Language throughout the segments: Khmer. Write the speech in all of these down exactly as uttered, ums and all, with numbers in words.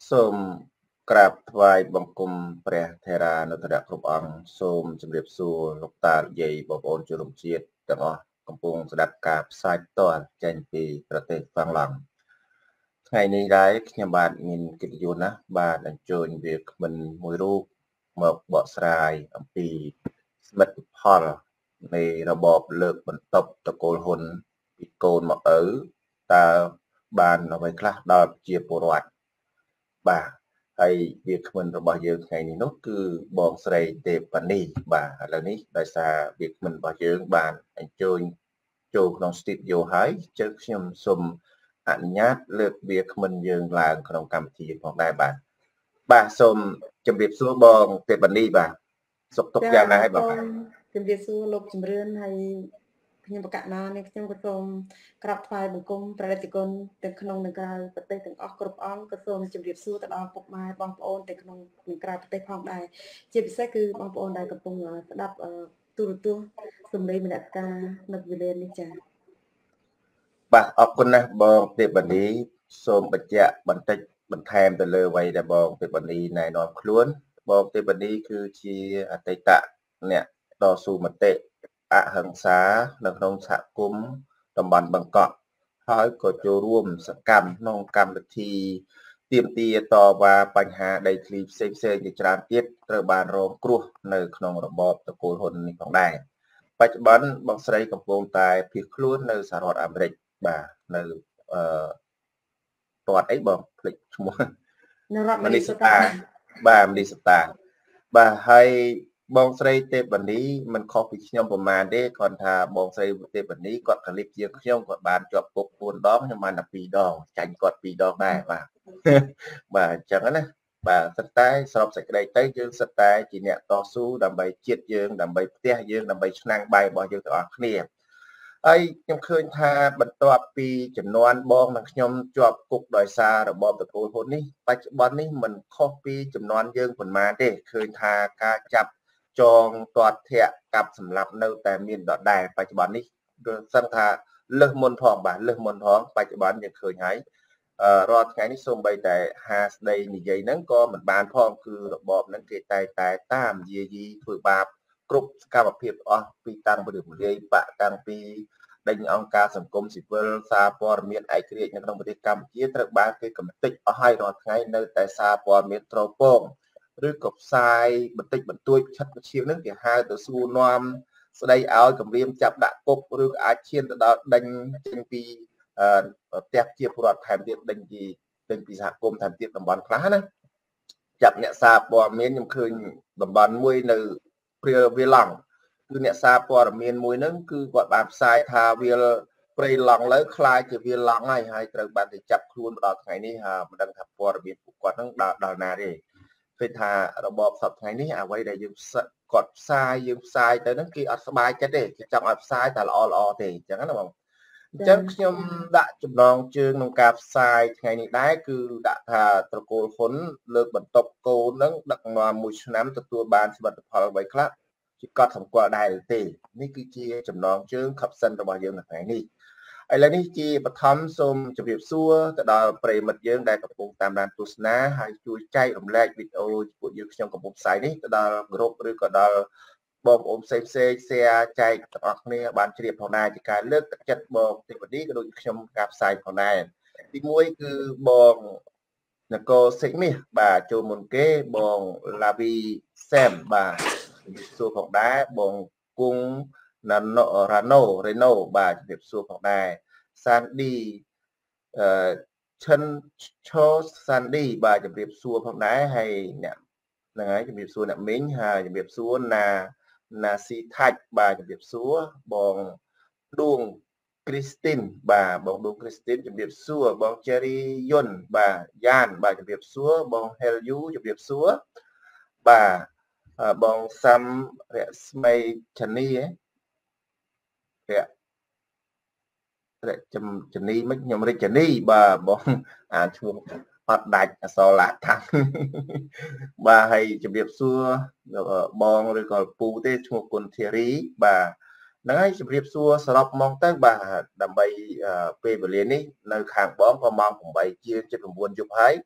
សូមក្រាបថ្វាយបង្គំព្រះថេរានុត្តរគ្រប់អង្គសូមជម្រាបសួរលោកតាយាយបងប្អូនជនរួមជាតិទាំងអស់កំពុងស្ដាប់ការផ្សាយផ្ទាល់ចេញពីប្រទេសហ្វាំងឡង់ថ្ងៃនេះដែរខ្ញុំបាទមានកិត្តិយសណាស់បាទអញ្ជើញវាគ្មិនមួយរូបមកបកស្រាយអំពីសមិទ្ធផលនៃរបបលើកបន្ទប់តកូលហ៊ុនពីកូនមកឪតើបានអ្វីខ្លះដល់ប្រជាពលរដ្ឋបាទហើយវាគ្មិនរបស់យើងថ្ងៃនេះនោះគឺបងស្រីទេពវណ្ណីបាទឥឡូវនេះដោយសារវាគ្មិនរបស់យើងបានអញ្ជើញចូលក្នុងស្ទូឌីយោហើយជើខ្ញុំសូមអនុញ្ញាតលើកវាគ្មិនយើងឡើងក្នុងកម្មវិធីផងដែរបាទបាទសូមជម្រាបសួរបងទេពវណ្ណីបាទសុខទុក្ខយ៉ាងណាហើយបងជម្រាបសួរលោកជំរឿនហើយខ្ញុំបកណានេះខ្ញុំក៏សូមក្រាបថ្វាយបង្គំព្រះរាជគុណទាំងក្នុងនិងក្រៅប្រទេសទាំងអស់គ្រប់អង្គក៏សូមជម្រាបសួរទៅដល់ពុកម៉ែបងប្អូនទាំងក្នុងនិងក្រៅប្រទេសផងដែរជាពិសេសគឺបងប្អូនដែលកំពុងស្ដាប់ទូរទស្សន៍សម្លេងមនសិការនៅវេលានេះចា៎បាទអរគុណណាស់បងទេពវណ្ណីសូមបញ្ជាក់បន្តិចបន្ថែមទៅលើអ្វីដែលបងទេពវណ្ណីណែនាំខ្លួនបងទេពវណ្ណីគឺជាអតីតអ្នកតស៊ូមតិអហិង្សានៅក្នុងសហគមន៍តំបន់បឹងកក់ហើយក៏ចូលរួមសកម្មក្នុងកម្មវិធីទាមទារតវ៉ាបញ្ហាដីធ្លីផ្សេងផ្សេងជាច្រើនទៀតត្រូវបានរងគ្រោះនៅក្នុងរបបតកូលហ៊ុននេះផងដែរបច្ចុប្បន្នបងស្រីកំពុងតែភៀសខ្លួននៅសហរដ្ឋអាមេរិកបាទនៅអឺរដ្ឋអីបងភ្លេចឈ្មោះនៅរដ្ឋមីនីសូតាបាទមីនីសូតាបាទហើយបងស្រីទេពវណ្ណីមិនខុសពីខ្ញុំប្រហែលទេគាត់ថាបងស្រីទេពវណ្ណីគាត់កលិបជាងខ្ញុំគាត់បានជាប់គុកបួនដងខ្ញុំបានតែពីរដងចាញ់គាត់ពីរដងដែរបាទបាទអញ្ចឹងណាបាទសិតតែស្របសេចក្តីទៅយើងសិតតែជាអ្នកតស៊ូដើម្បីជាតិយើងដើម្បីផ្ទះយើងដើម្បីឆ្នាំងបាយរបស់យើងទាំងអស់គ្នាហើយខ្ញុំឃើញថាបន្ទាប់ពីចំនួនបងនិងខ្ញុំជាប់គុកដោយសាររបបតកូលហ៊ុននេះបច្ចុប្បន្ននេះមិនខុសពីចំនួនយើងប៉ុន្មានទេឃើញថាការចាប់ចងទាត់ធាក់កាប់សម្លាប់នៅតែមានដដែលបច្ចុប្បន្ននេះគឺសឹងថាលើសមុនផងបាទលើសមុនផងបច្ចុប្បន្នយើងឃើញហើយអឺរាល់ថ្ងៃនេះសូម្បីតែហាស្ដីនិយាយហ្នឹងក៏មិនបានផងគឺរបបហ្នឹងគេតែតែតាមយាយីធ្វើបាបគ្រប់សកម្មភាពអស់ពីតាំងពីរំលាយបាក់តាំងពីដេញអង្គការសង្គមស៊ីវិលសារព័ត៌មានឯករាជ្យនៅក្នុងប្រទេសកម្ពុជាត្រូវបានគេកំទេចអស់ហើយរាល់ថ្ងៃនៅតែសារព័ត៌មានត្រពងឬក៏ផ្សាយបន្តិចបន្តួចឆិតវិឈាមនឹងគេហៅទៅសួរនាំស្ដីឲ្យគម្រាមចាប់ដាក់គុកឬក៏អាចឈានទៅដល់ដេញចេញពីផ្ទះជាពលរដ្ឋថែមទៀតដេញពីដេញពីសហគមន៍ថែមទៀតតំបន់ខ្លះណាចាប់អ្នកសារព័ត៌មានខ្ញុំឃើញតំបន់មួយនៅព្រាលវាឡង់គឺអ្នកសារព័ត៌មានមួយហ្នឹងគឺគាត់បានផ្សាយថាវាលព្រៃឡង់លើខ្លាចជាវាឡង់ហើយហើយត្រូវបានទៅចាប់ខ្លួនមកដល់ថ្ងៃនេះមិនដឹងថាព័ត៌មានពួកគាត់ហ្នឹងដល់ដល់ណាទេឃើញថារបបសពថ្ងៃនេះអ្វីដែលយើងគាត់ផ្សាយយើងផ្សាយទៅហ្នឹងគេអត់ស្បាយចិត្តទេគេចង់ឲ្យផ្សាយតែល្អល្អទេអញ្ចឹងណាបងអញ្ចឹងខ្ញុំដាក់ចំណងជើងក្នុងការផ្សាយថ្ងៃនេះដែរគឺដាក់ថាត្រកូលហ៊ុនលើកបន្ទប់កូនហ្នឹងដឹកនាំមួយឆ្នាំទទួលបានសមិទ្ធផលអ្វីខ្លះជាកត់សម្គាល់ដែរទេនេះគឺជាចំណងជើង caption របស់យើងនៅថ្ងៃនេះឥឡូវនេះជាបឋមសូមជម្រាបសួរទៅដល់ប្រិយមិត្តយើងដែលកំពុងតាមដានទស្សនាហើយជួយចែករំលែកវីដេអូពួកយើងខ្ញុំកំពុងផ្សាយនេះទៅដល់ក្រុមឬក៏ដល់បងប្អូនផ្សេងផ្សេង share ចែកទាំងអស់គ្នាបានជ្រាបផងដែរជាការលើកទឹកចិត្តបងទេវនីក៏ដូចខ្ញុំការផ្សាយផងដែរទីមួយគឺបងនគរសេកមាសបាទចូលមុនគេបងឡាវីសែមបាទជំរាបសួរផងដែរបងគង់ណាណូរ៉ាណូរេណូបាទជំរាបសួរផងដែរសានឌីអឺឈិនឈោសានឌីបាទជំរាបសួរផងដែរហើយអ្នកហ្នឹងហើយជំរាបសួរអ្នកមីងហើយជំរាបសួរណាណាស៊ីថាច់បាទជំរាបសួរបងដួងគ្រីស្ទីនបាទបងដួងគ្រីស្ទីនជំរាបសួរបងជេរីយុនបាទយ៉ានបាទជំរាបសួរបងហេលយូជំរាបសួរបាទបងសាំរស្មីឆនីហ៎រកចំជនីមិនខ្ញុំរិចនីបាទបងអានឈ្មោះអត់ដាច់អសរឡាថាំងបាទហើយជំរាបសួរបងឬក៏ពូទេឈ្មោះគុណធារីបាទហ្នឹងហើយជំរាបសួរសរុបមកទៅបាទដើម្បីពេលវេលានេះនៅខាងបងក៏ម៉ោង8ជាង ជិត 9 យប់ហើយ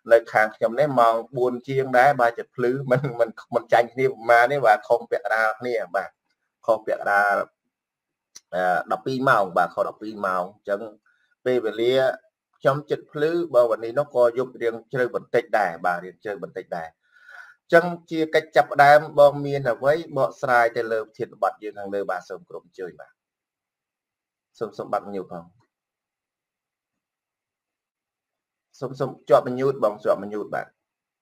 នៅខាងខ្ញុំនេះម៉ោងbốnជាងដែរបាទជាភ្លឺមិនមិនមិនចាញ់គ្នាប្រហែលនេះបាទខុសពាក់កណ្ដាលគ្នាបាទខុសពាក់កណ្ដាល12ម៉ោងបាទខុស12ម៉ោងអញ្ចឹងពេលវេលាខ្ញុំចិត្តភ្លឺបើวันนี้នោះក៏យប់រៀងជ្រៅបន្តិចដែរបាទរៀងជ្រៅបន្តិចដែរអញ្ចឹងជាកិច្ចចាប់ផ្ដើមបងមានអ្វីបកស្រាយទៅលើប្រធានបទយើងខាងលើបាទសូមគោរពអញ្ជើញបាទសូមសូមបាត់ញូតផងសូមសូមជាប់ញូតបងជាប់ញូតបាទ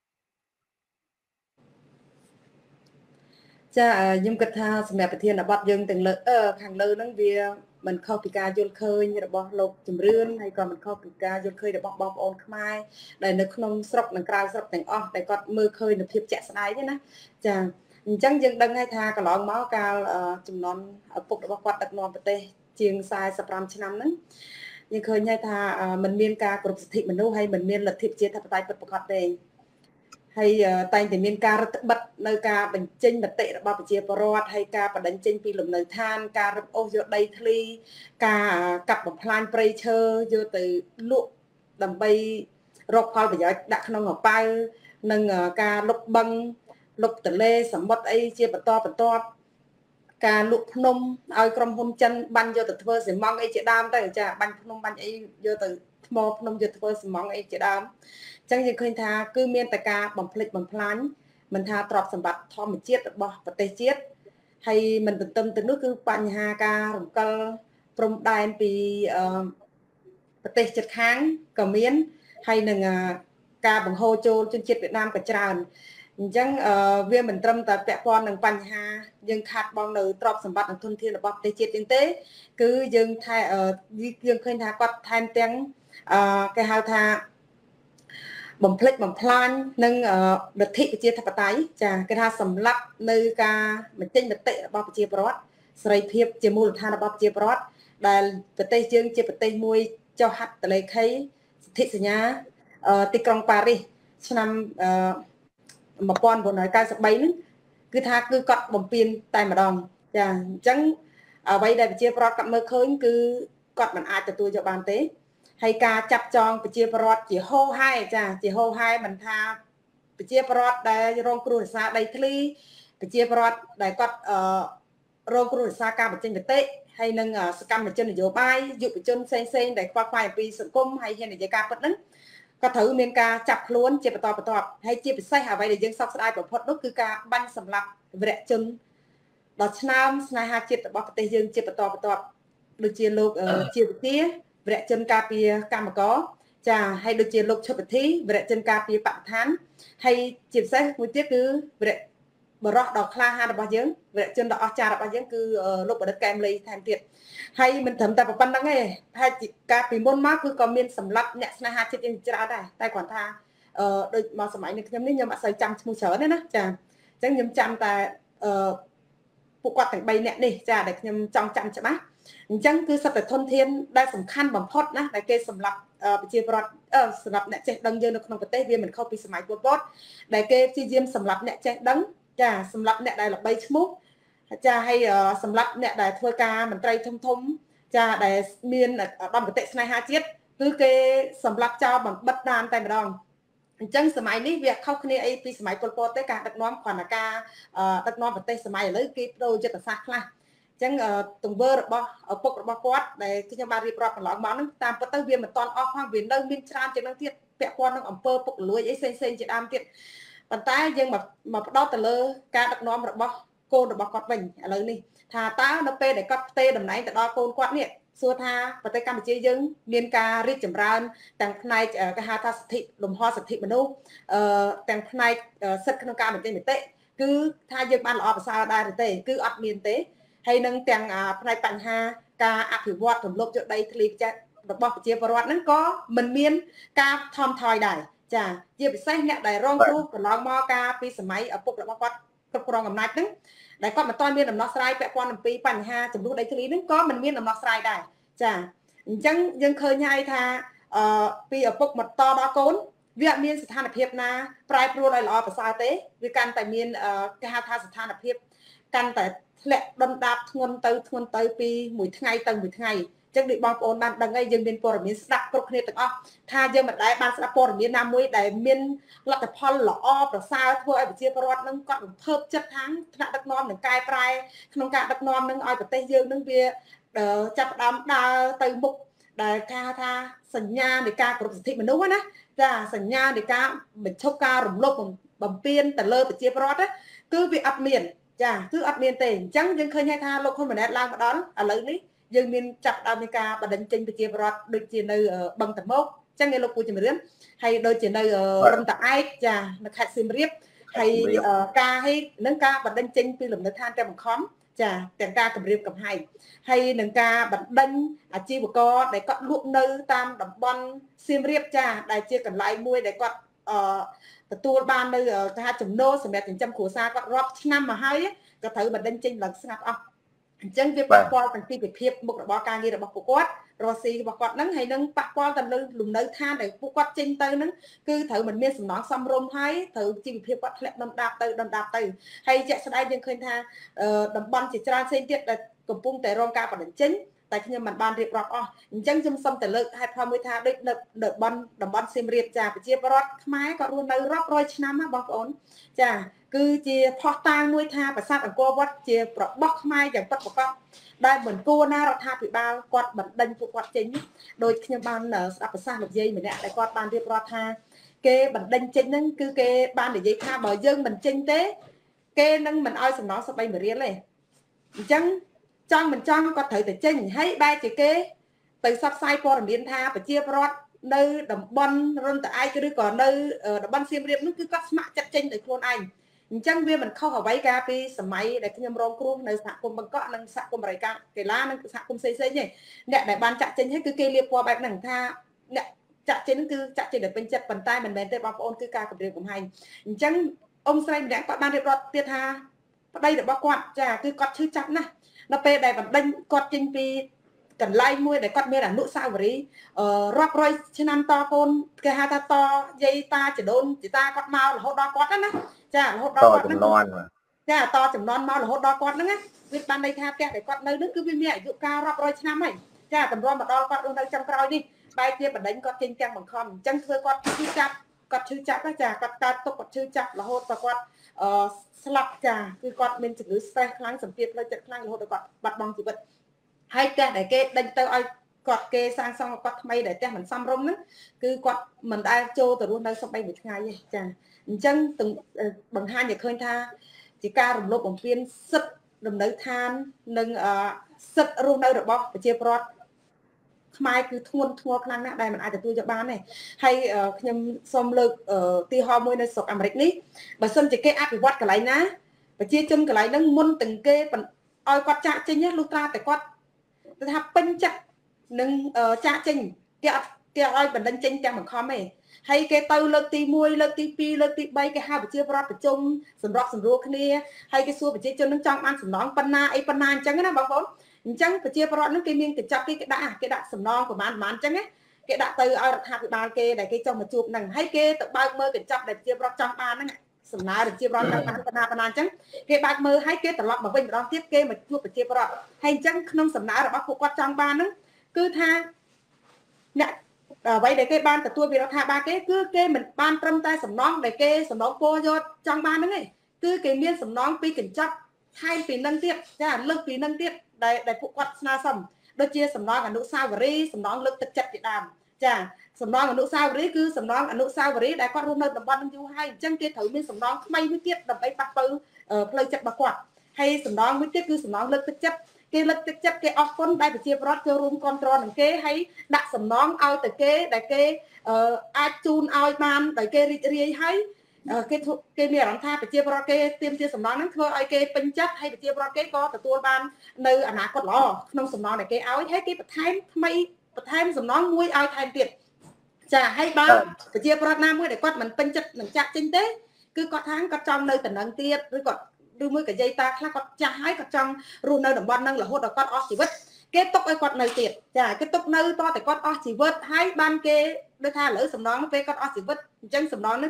ចាខ្ញុំគិតថាសម្រាប់ប្រធានបទយើងទាំងលើអឺខាងលើហ្នឹងវាមិនខុសពីការយល់ឃើញរបស់លោកជំរឿនហើយក៏មិនខុសពីការយល់ឃើញរបស់បងប្អូនខ្មែរដែលនៅក្នុងស្រុកនិងក្រៅស្រុកទាំងអស់ដែលគាត់មើលឃើញនូវភាពជាក់ស្ដែងណាចាអញ្ចឹងយើងដឹងហើយថាកន្លងមកកាលចំនួនឪពុករបស់គាត់ដឹកនាំប្រទេសជាង45ឆ្នាំហ្នឹងយើងឃើញហើយថាมันមានការគ្រប់សិទ្ធិមនុស្សហើយมันមានលទ្ធិប្រជាធិបតេយ្យពិតប្រាកដទេហើយតែងតែមានការរឹតបន្តឹងនៅការបញ្ចេញមតិរបស់ប្រជាពលរដ្ឋហើយការបដិញ្ញចេញពីលំនៅឋានការរឹបអូសយកដីធ្លីការកាប់បំផ្លាញព្រៃឈើយកទៅលក់ដើម្បីរកផលប្រយោជន៍ដាក់ក្នុងអប៉ៅនិងការលុបបឹងលុបទន្លេសមុទ្រអីជាបន្តបន្ទាប់ការលក់ភ្នំឲ្យក្រុមហ៊ុនចិនបាញ់យកទៅធ្វើស៊ីម៉ង់អីជាដើមទៅចាបាញ់ភ្នំបាញ់អីយកទៅថ្មភ្នំយកធ្វើស៊ីម៉ង់អីជាដើមអញ្ចឹងយើងឃើញថាគឺមានតែការបំផ្លិចបំផ្លាញមិនថាទ្រព្យសម្បត្តិធម្មជាតិរបស់ប្រទេសជាតិហើយមិនទន្ទឹមទៅនោះគឺបញ្ហាការរំកិលព្រំដែនពីប្រទេសជិតខាងក៏មានហើយនឹងការបង្ហូរចូលជនជាតិវៀតណាមក៏ច្រើនអញ្ចឹងវាមិនត្រឹមតែពាក់ព័ន្ធនឹងបញ្ហាយើងខាត់បងនៅទ្រព្យសម្បត្តិនិងធនធានរបស់ប្រទេសជាតិទេគឺយើងថែយើងឃើញថាគាត់ថែមទាំងគេហៅថាបំផ្លិចបំផ្លាញនិងលទ្ធិប្រជាធិបតេយ្យចាគេថាសម្លាប់នៅការបញ្ចេញមតិរបស់ប្រជាពលរដ្ឋសេរីភាពជាមូលដ្ឋានរបស់ប្រជាពលរដ្ឋដែលប្រទេសយើងជាប្រទេសមួយចុះហត្ថលេខីសន្ធិសញ្ញាទីក្រុងប៉ារីសឆ្នាំnineteen ninety-threeហ្នឹងគឺថាគឺគាត់បំពេញតែម្ដងចាអញ្ចឹងអ្វីដែលប្រជាពលរដ្ឋគាត់មើលឃើញគឺគាត់មិនអាចទទួលយកបានទេហើយការចាប់ចងប្រជាពលរដ្ឋជាហូរហែចាជាហូរហែមិនថាប្រជាពលរដ្ឋដែលរងគ្រោះរសារដីធ្លីប្រជាពលរដ្ឋដែលគាត់រងគ្រោះរសារការបញ្ចេញមតិហើយនឹងសកម្មជននយោបាយយុវជនផ្សេងផ្សេងដែលខ្វល់ខ្វាយអំពីសង្គមហើយហ៊ាននិយាយការពិតហ្នឹងក៏ត្រូវមានការចាប់ខ្លួនជាបន្តបន្ទាប់ហើយជាពិសេសអ្វីដែលយើងសោកស្ដាយបំផុតនោះគឺការបាញ់សម្លាប់វីរៈជនដ៏ឆ្នើមស្នេហាជាតិរបស់ប្រទេសយើងជាបន្តបន្ទាប់ដូចជាលោកជាវិទ្យាវីរៈជនការពារកម្មករចាហើយដូចជាលោកឈុតវិធីវីរៈជនការពារបរិស្ថានហើយជាពិសេសមួយទៀតគឺវីរៈបរោះដ៏ក្លាហានរបស់យើងវីរៈជនដ៏អស្ចារ្យរបស់យើងគឺលោកបណ្ឌិតកែមលីថែមទៀតហើយមិនត្រឹមតែប៉ុណ្្នឹងទេហើយការពីមុនមកគឺក៏មានសម្លាប់អ្នកស្នេហាជាតិយើងច្រើនដែរតែគាត់ថាអឺដូចមកសម័យនេះខ្ញុំនេះខ្ញុំអត់សូវចាំឈ្មោះច្រើនទេណាចាអញ្ចឹងខ្ញុំចាំតែអឺពួកគាត់ទាំង3នាក់នេះចាដែលខ្ញុំចង់ចាំច្បាស់អញ្ចឹងគឺសិទ្ធិធនធានដែលសំខាន់បំផុតណាដែលគេសម្រាប់ប្រជាពលរដ្ឋសម្រាប់អ្នកចេះដឹងយើងនៅក្នុងប្រទេសវាមិនខុសពីសម័យពលពតដែលគេព្យាយាមសម្រាប់អ្នកចេះដឹងចាសម្រាប់អ្នកដែលល្បីឈ្មោះចាហើយសម្រាប់អ្នកដែលធ្វើការមន្ត្រីធំធំចាដែលមានឧត្តមគតិស្នេហាជាតិគឺគេសម្រាប់ចោលបំបិទដានតែម្ដងអញ្ចឹងសម័យនេះវាខុសគ្នាអីពីសម័យពលពតទេការដឹកនាំគ្រាន់តែការដឹកនាំប្រទេសសម័យឥឡូវគេប្រូរយុទ្ធសាស្ត្រខ្លះអញ្ចឹងទង្វើរបស់ឪពុករបស់គាត់ដែលខ្ញុំបានរៀបរាប់កន្លងមកហ្នឹងតាមពិតទៅវាមិនតាន់អស់ផងវានៅមានច្រើនជាងនឹងទៀតពាក់ព័ន្ធនឹងអំពើពុករលួយអីផ្សេងៗជាដើមទៀតប៉ុន្តែយើងមកមកផ្ដោតទៅលើការដឹកនាំរបស់កូនរបស់គាត់វិញឥឡូវនេះថាតើនៅពេលដែលគាត់ផ្ទេរតំណែងទៅដល់កូនគាត់នេះសួរថាប្រទេសកម្ពុជាយើងមានការរីកចម្រើនទាំងផ្នែកគេហៅថាសិទ្ធិលំហសិទ្ធិមនុស្សអឺទាំងផ្នែកសិទ្ធិក្នុងការបញ្ចេញមតិគឺថាយើងបានល្អប្រសើរដែរទេគឺអត់មានទេហើយនឹងទាំងផ្នែកបញ្ហាការអភិវឌ្ឍរំលោភយកដីធ្លីចាស់របស់ប្រជាពលរដ្ឋហ្នឹងក៏មិនមានការថមថយដែរចាជាពិសេសអ្នកដែលរងគ្រោះកន្លងមកការពីសម័យឪពុករបស់គាត់គ្រប់គ្រងអំណាចហ្នឹងដែលគាត់មិនទាន់មានដំណោះស្រាយពាក់ព័ន្ធអំពីបញ្ហាចំនួនដីធ្លីហ្នឹងក៏មិនមានដំណោះស្រាយដែរចាអញ្ចឹងយើងឃើញហើយថាអឺពីឪពុកមកតដល់កូនវាអត់មានស្ថានភាពណាប្រែប្រួលឲ្យល្អប្រសើរទេវាកាន់តែមានគេហៅថាស្ថានភាពកាន់តែធ្លាក់ដុនដាបធ្ងន់ទៅធ្ងន់ទៅពីមួយថ្ងៃទៅមួយថ្ងៃចឹងដូចបងប្អូនបានដឹងហើយយើងមានព័ត៌មានស្ដាប់គ្រប់គ្នាទាំងអស់ថាយើងមិនដែលបានស្ដាប់ព័ត៌មានណាមួយដែលមានលទ្ធផលល្អប្រសើរធ្វើឲ្យប្រជាពលរដ្ឋនឹងគាត់រំភើបចិត្តខាងថ្នាក់ដឹកនាំនឹងកែប្រែក្នុងការដឹកនាំនឹងឲ្យប្រទេសយើងនឹងវាចាប់ផ្ដើមដើរទៅមុខដែលថាថាសញ្ញានៃការគោរពសិទ្ធិមនុស្សណាចាសញ្ញានៃការបញ្ឈប់ការរំលោភបំពានទៅលើប្រជាពលរដ្ឋគឺវាអត់មានចាគឺអត់មានទេអញ្ចឹងយើងឃើញថាលោកហ៊ុនម៉ាណែតឡើងមកដល់ឥឡូវនេះយើងមានចាប់ដើមនៃការបណ្ដឹងចេញប្រជាពលរដ្ឋដូចជានៅបឹងតមោកអញ្ចឹងឯលោកពូជំរឿនហើយដូចជានៅរំតាឯកចានៅខេត្តសៀមរាបហើយការឲ្យនឹងការបណ្ដឹងចេញពីលំនៅឋានតែបង្ខំចាទាំងការគម្រាមកំហែងហើយនឹងការបណ្ដឹងអាជីវករដែលគាត់លក់នៅតាមតំបន់សៀមរាបចាដែលជាកន្លែងមួយដែលគាត់អឺទទួលបាននៅគេហៅចំណូលសម្រាប់ចិញ្ចឹមគ្រួសារគាត់រាប់ឆ្នាំមកហើយក៏ត្រូវបណ្ដឹងចេញឡើងស្ងាត់អស់អញ្ចឹងវាប៉ះពាល់ទាំងពីភាពមុខរបរការងាររបស់ពួកគាត់រស់ស៊ីរបស់គាត់ហ្នឹងហើយនឹងប៉ះពាល់ទៅលើលំនៅឋានដែលពួកគាត់ចេញទៅហ្នឹងគឺត្រូវមិនមានសំណងសមរម្យហើយត្រូវជីវភាពគាត់ធ្លាក់ដុនដាបទៅដុនដាបទៅហើយជាក់ស្ដែងយើងឃើញថាតំបន់ជាច្រើនផ្សេងទៀតដែលកំពុងតែរងការបណ្ដឹងចេញតែខ្ញុំមិនបានរៀបរាប់អស់អញ្ចឹងខ្ញុំសូមតែលើកហេតុផលមួយថាដូចនៅតំបន់តំបន់សៀមរាបចាប្រជាពលរដ្ឋខ្មែរគាត់រស់នៅរាប់រយឆ្នាំណាបងប្អូនចាគឺជាផុសតាងមួយថាប្រាសាទអង្គរវត្តជារបស់ខ្មែរយ៉ាងពិតប្រាកដដែលមិនគួរណារដ្ឋាភិបាលគាត់បណ្ដឹងពួកគាត់ចេញដោយខ្ញុំបានស្ដាប់ប្រសាសន៍លោកយាយម្នាក់ដែលគាត់បានរៀបរាប់ថាគេបណ្ដឹងចេញហ្នឹងគឺគេបាននិយាយថាបើយើងមិនចេញទេគេនឹងមិនឲ្យសំណងសបីមួយរៀលទេអញ្ចឹងចង់មិនចង់គាត់ត្រូវតែចេញហើយបែរជាគេទៅផ្សព្វផ្សាយព័ត៌មានថាប្រជាពលរដ្ឋនៅតំបន់រនតឯកឬក៏នៅតំបន់សៀមរាបនោះគឺគាត់ស្ម័គ្រចិត្តចេញដោយខ្លួនឯងអញ្ចឹងវាមិនខុសអ្វីកាលពីសម័យដែលខ្ញុំរងគ្រោះនៅសហគមន៍បឹងកក់និងសហគមន៍បរិការកីឡានិងសហគមន៍ផ្សេងៗទេអ្នកដែលបានចាក់ចេញហើយគឺគេលៀបពណ៌បែបហ្នឹងថាអ្នកចាក់ចេញគឺចាក់ចេញដោយពេញចិត្តប៉ុន្តែមិនមែនទេបងប្អូនគឺការគម្រាមកំហែងអញ្ចឹងអ៊ំស្រីម្នាក់គាត់បានរៀបរាប់ទៀតថាប្តីរបស់គាត់ចាគឺគាត់ឈឺចាប់ណាស់នៅពេលដែលបណ្ដឹងគាត់ចេញពីកន្លែងមួយដែលគាត់មានអនុស្សាវរីយ៍រាប់រយឆ្នាំតកូនគេហៅថាតយាយតាចដូនជីតាគាត់មករហូតដល់គាត់ណាចារហូតដល់គាត់ហ្នឹងចាតចំនួនមករហូតដល់គាត់ហ្នឹងណាវាបានន័យថាផ្ទះដែលគាត់នៅហ្នឹងគឺវាមានអាយុកាលរាប់រយឆ្នាំហើយចាតម្រាំមកដល់គាត់នៅចុងក្រោយនេះបែរជាបណ្ដឹងគាត់ចេញទាំងបង្ខំអញ្ចឹងធ្វើគាត់ឈឺចាប់គាត់ឈឺចាប់ចាគាត់កើតទុកគាត់ឈឺចាប់រហូតដល់គាត់អឺស្លាប់ចាគឺគាត់មានជំងឺ stress ខ្លាំងសម្ពាធផ្លូវចិត្តខ្លាំងរហូតដល់គាត់បាត់បង់ជីវិតហើយផ្ទះដែលគេដេញទៅឲ្យគាត់គេសាងសង់គាត់ថ្មីដែលផ្ទះមិនសមរម្យហ្នឹងគឺគាត់មិនដែលចូលទៅរស់នៅសម្បីមួយថ្ងៃទេចាអញ្ចឹងបង្ហាញឲ្យឃើញថាជាការរំលោភបំពានសិទ្ធិលំនៅឋាននិងសិទ្ធិរស់នៅរបស់ប្រជាពលរដ្ឋខ្មែរគឺធ្ងន់ធ្ងរខ្លាំងណាស់ដែលមិនអាចទទួលយកបានទេហើយខ្ញុំសូមលើកទីហោមួយនៅស្រុកអាមេរិកនេះបើសិនជាគេអភិវឌ្ឍកន្លែងណាប្រជាជនកន្លែងហ្នឹងមុនទាំងគេឲ្យគាត់ចាក់ចេញលុះត្រាតែគាត់ទៅថាពេញចិត្តនឹងចាក់ចេញគេអត់គេឲ្យបណ្ដឹងចេញទាំងបង្ខំទេហើយគេទៅលើកទីមួយលើកទីពីរលើកទីបីគេហៅប្រជាពលរដ្ឋប្រជុំសម្រាប់សម្រួលគ្នាហើយគេសួរប្រជាជននឹងចង់បានសំណងប៉ុណ្ណាអីប៉ុណ្ណាអញ្ចឹងណាបងប្អូនអញ្ចឹងប្រជាពលរដ្ឋនឹងគេមានកញ្ចប់គេគេដាក់គេដាក់សំណងប្រហែលប្រហែលអញ្ចឹងណាគេដាក់ទៅឲ្យរដ្ឋាភិបាលគេដែលគេចង់មកជួបហ្នឹងហើយគេទៅបើកមើលកញ្ចប់ដែលប្រជាពលរដ្ឋចង់បានហ្នឹងសំណើប្រជាពលរដ្ឋចង់បានប៉ុណ្ណាប៉ុណ្ណាអញ្ចឹងគេបើកមើលហើយគេត្រឡប់មកវិញម្ដងទៀតគេមកជួបប្រជាពលរដ្ឋហើយអញ្ចឹងក្នុងសំណើរបស់ពួកគាត់ចង់បានហ្នឹងគឺថាអ្នកអ្វីដែលគេបានទទួលពីរដ្ឋាភិបាលគេគឺគេមិនបានត្រឹមតែសំណងដែលគេសំណងពោយកចង់បានហ្នឹងទេគឺគេមានសំណងពីកញ្ចប់ថែមពីនឹងទៀតចាលើកពីនឹងទៀតដែលដែលពួកគាត់ស្នើសុំដូចជាសំណងអនុស្សាវរីយ៍សំណងលើកទឹកចិត្តជាដើមចាសំណងអនុស្សាវរីយ៍គឺសំណងអនុស្សាវរីយ៍ដែលគាត់រស់នៅតំបន់នឹងយូរហើយអញ្ចឹងគេត្រូវមានសំណងថ្មីមួយទៀតដើម្បីប៉ះប៉ូវផ្លូវចិត្តរបស់គាត់ហើយសំណងមួយទៀតគឺសំណងលើកទឹកចិត្តគេលើកទឹកចិត្តគេអរគុណដែលប្រជាពលរដ្ឋចូលរួមគ្រប់គ្រងនឹងគេហើយដាក់សំណងឲ្យទៅគេដែលគេអាចជូនឲ្យបានដោយគេរីករាយហើយគេគេមានអារម្មណ៍ថាប្រជាពលរដ្ឋគេទាមទារសំណងហ្នឹងធ្វើឲ្យគេពេញចិត្តហើយប្រជាពលរដ្ឋគេក៏ទទួលបាននៅអនាគតល្អក្នុងសំណងដែលគេឲ្យហើយគេបន្ថែមថ្មីបន្ថែមសំណងមួយឲ្យថែមទៀតចាហើយបើប្រជាពលរដ្ឋណាមួយដែលគាត់មិនពេញចិត្តនឹងចាក់ចេញទេគឺគាត់ថាគាត់ចង់នៅតំណែងទៀតឬគាត់ឬមួយក៏យាយតាខ្លះគាត់ចាស់ហើយគាត់ចង់រស់នៅតំបន់ហ្នឹងរហូតដល់គាត់អស់ជីវិតគេទុកឲ្យគាត់នៅទៀតចាគេទុកនៅតតែគាត់អស់ជីវិតហើយបានគេដូចថាឥឡូវសំណងពេលគាត់អស់ជីវិតអញ្ចឹងសំណងហ្នឹងត្រូវ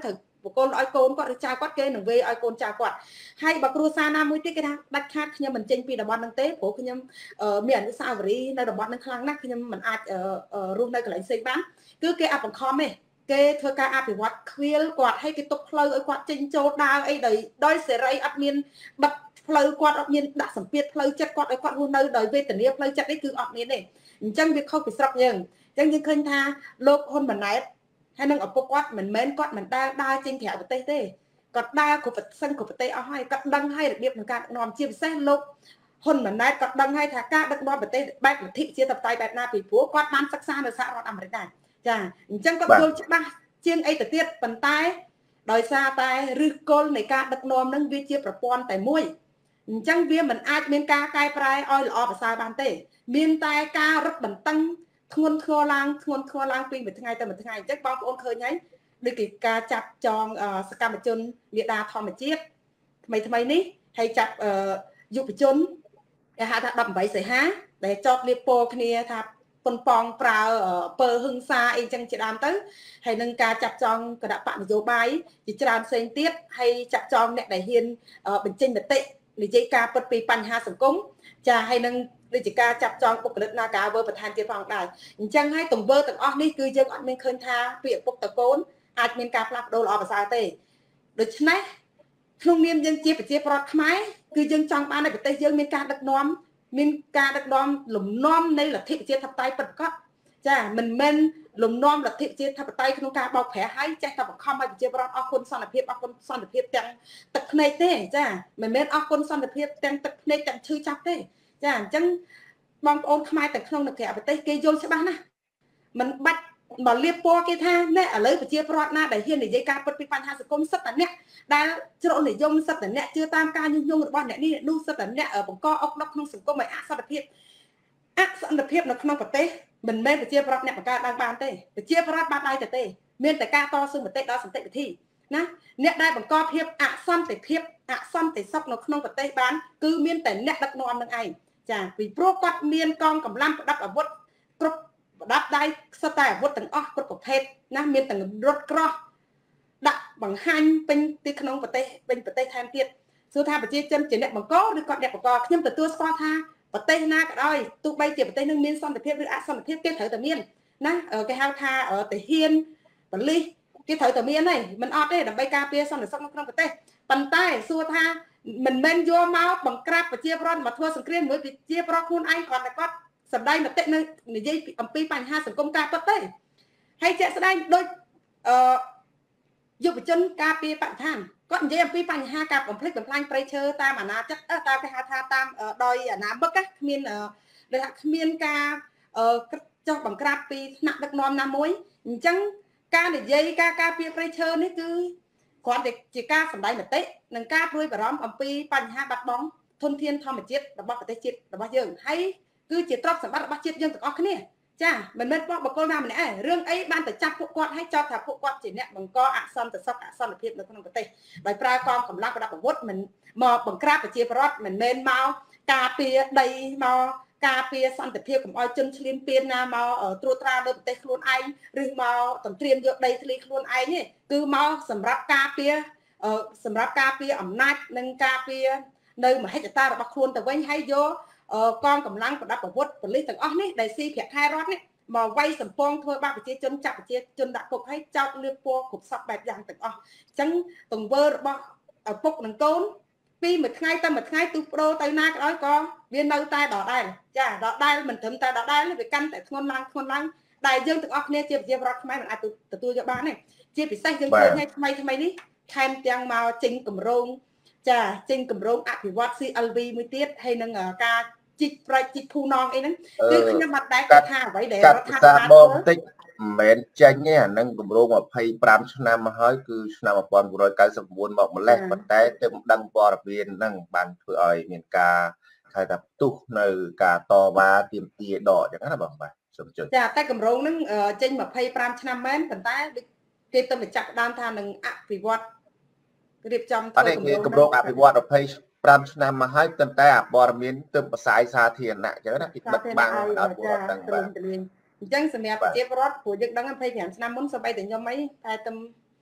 បុគ្គលឲ្យកូនគាត់ឬចៅគាត់គេនឹងវេឲ្យកូនចៅគាត់ហើយបើគ្រួសារណាមួយទៀតគេថាដាច់ខាតខ្ញុំមិនចេញពីតំបន់ហ្នឹងទេព្រោះខ្ញុំមានអនុស្សាវរីយ៍នៅតំបន់ហ្នឹងខ្លាំងណាស់ខ្ញុំមិនអាចរស់នៅកន្លែងផ្សេងបានគឺគេអត់បង្ខំទេគេធ្វើការអភិវឌ្ឍខ្វៀលគាត់ឲ្យគេទុកផ្លូវឲ្យគាត់ចេញចូលដើរអីដោយដោយសេរីអត់មានបិទផ្លូវគាត់អត់មានដាក់សម្ពាធផ្លូវចិត្តគាត់ឲ្យគាត់រស់នៅដោយវេទនាផ្លូវចិត្តនេះគឺអត់មានទេអញ្ចឹងវាខុសពីស្រុកយើងអញ្ចឹងយើងឃើញថាលោកហ៊ុនម៉ាណែតហើយនឹងឪពុកគាត់មិនមែនគាត់មិនដើរដើរចេញក្រៅប្រទេសទេគាត់ដើរគ្រប់ប្រសិនគ្រប់ប្រទេសអស់ហើយគាត់ដឹងហើយរបៀបក្នុងការដឹកនាំជាពិសេសលោកហ៊ុនម៉ាណែតគាត់ដឹងហើយថាការដឹកនាំប្រទេសបែបលទ្ធិជាតបតៃបែបណាពីព្រោះគាត់បានសិក្សានៅសហរដ្ឋអាមេរិកដែរចាអញ្ចឹងគាត់យល់ច្បាស់ជាងអីទៅទៀតប៉ុន្តែដោយសារតែឫសគល់នៃការដឹកនាំនឹងវាជាប្រព័ន្ធតែមួយអញ្ចឹងវាមិនអាចមានការកែប្រែឲ្យល្អប្រសើរបានទេមានតែការរឹតបន្តឹងធ្ងន់ធ្ងរឡើងធ្ងន់ធ្ងរឡើងពីមួយថ្ងៃទៅមួយថ្ងៃអញ្ចឹងបងប្អូនឃើញហើយដូចគេការចាប់ចងសកម្មជនមេដាធម្មជាតិថ្មីថ្មីនេះហើយចាប់យុវជនគេហៅថាដប់8សីហាដែលចោទលៀបពណ៌គ្នាថាប៉ុនប៉ងប្រើពើហឹង្សាអីចឹងជាដើមទៅហើយនឹងការចាប់ចងគណៈបកនយោបាយជាច្រើនផ្សេងទៀតហើយចាប់ចងអ្នកដែលហ៊ានបញ្ចេញមតិនិយាយការពិតពីបញ្ហាសង្គមចាហើយនឹងដូចជាការចាប់ចងបុគ្គលិកនាការវើបន្ថែមទៀតផងដែរអញ្ចឹងហើយទង្វើទាំងអស់នេះគឺយើងអត់មានឃើញថាពីឪពុកតកូនអាចមានការផ្លាស់ប្ដូរល្អប្រសើរទេដូច្នេះក្នុងនាមយើងជាប្រជាប្រដ្ឋខ្មែរគឺយើងចង់បានឲ្យប្រទេសយើងមានការដឹកនាំមានការដឹកនាំលំនាំនៃលទ្ធិប្រជាធិបតេយ្យពិតប្រាកដចាមិនមែនលំនាំលទ្ធិប្រជាធិបតេយ្យក្នុងការបោកប្រាស់ហើយចេះតែបង្ខំឲ្យប្រជាប្រដ្ឋអស់គុណសន្តិភាពអស់គុណសន្តិភាពទាំងទឹកភ្នែកទេចាមិនមែនអស់គុណសន្តិភាពទាំងទឹកភ្នែកទាំងឈឺចាប់ទេចាអញ្ចឹងបងប្អូនខ្មែរទាំងក្នុងនិងក្រៅប្រទេសគេយល់ច្បាស់ណាស់មិនបាច់បើលៀបពណ៌គេថាណែឥឡូវប្រជាប្រដ្ឋណាដែលហ៊ាននិយាយការពិតពីបញ្ហាសង្គមសិទ្ធិតែអ្នកដែលជ្រុលនិយមសិទ្ធិតែអ្នកជឿតាមការញុះញង់របស់អ្នកនេះនោះសិទ្ធិតែអ្នកបង្កអុកដុកក្នុងសង្គមឲ្យអសន្តិភាពអសន្តិភាពនៅក្នុងប្រទេសមិនមែនប្រជាប្រដ្ឋអ្នកបង្កើតឡើងបានទេប្រជាប្រដ្ឋបានដៃទៅទេមានតែការតស៊ូមតិដល់សន្តិវិធីណាអ្នកដែលបង្កភាពអសន្តិភាពអសន្តិសុខនៅក្នុងប្រទេសបានគឺមានតែអ្នកដឹកនាំនឹងឯងចាពីព្រោះគាត់មានកងកម្លាំងប្រដាប់អាវុធគ្រប់ប្រដាប់ដៃសុទ្ធតែអាវុធទាំងអស់គ្រប់ប្រភេទណាមានទាំងរថក្រោះដាក់បង្ហាញពេញទីក្នុងប្រទេសពេញប្រទេសថែមទៀតសួរថាប្រជាជនជាអ្នកបង្កឬគាត់អ្នកបង្កខ្ញុំទទួលស្គាល់ថាប្រទេសណាក៏ដោយទោះបីជាប្រទេសនឹងមានសន្តិភាពឬអសន្តិភាពគេត្រូវតែមានណាគេហៅថាទាហានប៉ូលីសគេត្រូវតែមានហើយមិនអត់ទេដើម្បីការពារសន្តិសុខនៅក្នុងប្រទេសប៉ុន្តែសួរថាមិនមែនយកមកបង្ក្រាបប្រជាប្រដ្ឋមកធ្វើសង្គ្រាមមួយប្រជាប្រដ្ឋខ្លួនឯងគាត់តែគាត់សម្ដែងមតិនៅនិយាយអំពីបញ្ហាសង្គមការពិតទេហើយជាក់ស្ដែងដូចអឺយុវជនការពារបរិស្ថានគាត់និយាយអំពីបញ្ហាការបំផ្លិចបំផ្លាញព្រៃឈើតាមអាណាចក្រតាមគេហៅថាតាមដោយអាណាមឹកគ្មានដូចថាគ្មានការចោះបង្ក្រាបពីថ្នាក់ដឹកនាំណាមួយអញ្ចឹងការនិយាយការការពារព្រៃឈើនេះគឺគ្រាន់តែជាការសម្ដែងមតិនិងការព្រួយបារម្ភអំពីបញ្ហាបាត់បង់ធនធានធម្មជាតិរបស់ប្រទេសជាតិរបស់យើងហើយគឺជាទ្រព្យសម្បត្តិរបស់ជាតិយើងទាំងអស់គ្នាចាមិនមែនបកបកលណាម្នាក់ឯងរឿងអីបានតែចាប់ពួកគាត់ឲ្យចោទថាពួកគាត់ជាអ្នកបង្កអសន្តិសុខអសន្តិភាពនៅក្នុងប្រទេសដោយប្រើកងកម្លាំងប្រដាប់អាវុធមិនមកបង្ក្រាបប្រជាពលរដ្ឋមិនមែនមកការពារដីមកការពារសន្តិភាពកុំឲ្យជនឈ្លានពានណាមកត្រួតត្រាលើប្រទេសខ្លួនឯងឬមកទន្ទ្រានយកដីធ្លីខ្លួនឯងទេគឺមកសម្រាប់ការពារសម្រាប់ការពារអំណាចនិងការពារនៅមហិច្ឆតារបស់ខ្លួនទៅវិញហើយយកកងកម្លាំងប្រដាប់អាវុធប៉ូលីសទាំងអស់នេះដែលស៊ីប្រាក់ខែរដ្ឋនេះមកវាយសម្ពងធ្វើបាបប្រជាជនចាប់ប្រជាជនដាក់គុកឲ្យចោទលៀបពណ៌គ្រប់សពបែបយ៉ាងទាំងអស់អញ្ចឹងទង្វើរបស់ឪពុកនិងកូនពីមួយថ្ងៃទៅមួយថ្ងៃទូប្ដូរទៅណាក៏ដោយក៏វានៅតែដដែលចាដដែលមិនត្រឹមតែដដែលវាកាន់តែធ្ងន់ឡើងធ្ងន់ឡើងដែលយើងទាំងអស់គ្នាជាប្រជាពលរដ្ឋខ្មែរមិនអាចទទួលយកបានទេជាពិសេសយើងឃើញថ្ងៃថ្មីថ្មីនេះថែមទាំងមកចេញគម្រោងចាចេញគម្រោងអភិវឌ្ឍ ซี អែល វី មួយទៀតហើយនឹងការជីកប្រៃជីកភូណងអីហ្នឹងគឺខ្ញុំអត់ដែរគាត់ថាអ្វីដែលរដ្ឋាភិបាលបងបន្តិចមិនមែនចេញទេអានឹងគម្រោងยี่สิบห้าឆ្នាំមកហើយគឺឆ្នាំnineteen ninety-nineមកម្លេះប៉ុន្តែទើបមិនដឹងព័ត៌មានហ្នឹងបានធ្វើឲ្យមានការហៅថាផ្ទុះនៅការតវ៉ាទាមទារដកអញ្ចឹងណាបងបាទសូមជួយចាតែគម្រោងហ្នឹងចេញยี่สิบห้าឆ្នាំមែនប៉ុន្តែគេទៅបញ្ចាក់ដើមថានឹងអភិវឌ្ឍរៀបចំធ្វើគម្រោងអភិវឌ្ឍยี่สิบห้าឆ្នាំមកហើយប៉ុន្តែអាព័ត៌មានទើបផ្សាយសាធារណៈអញ្ចឹងណាគេបិទបាំងដល់ពលរដ្ឋទាំងបាទអញ្ចឹងសម្រាប់ប្រជាពលរដ្ឋព្រោះយើងដឹងยี่สิบห้าឆ្នាំមុនសូម្បីតែខ្ញុំអីតែតែ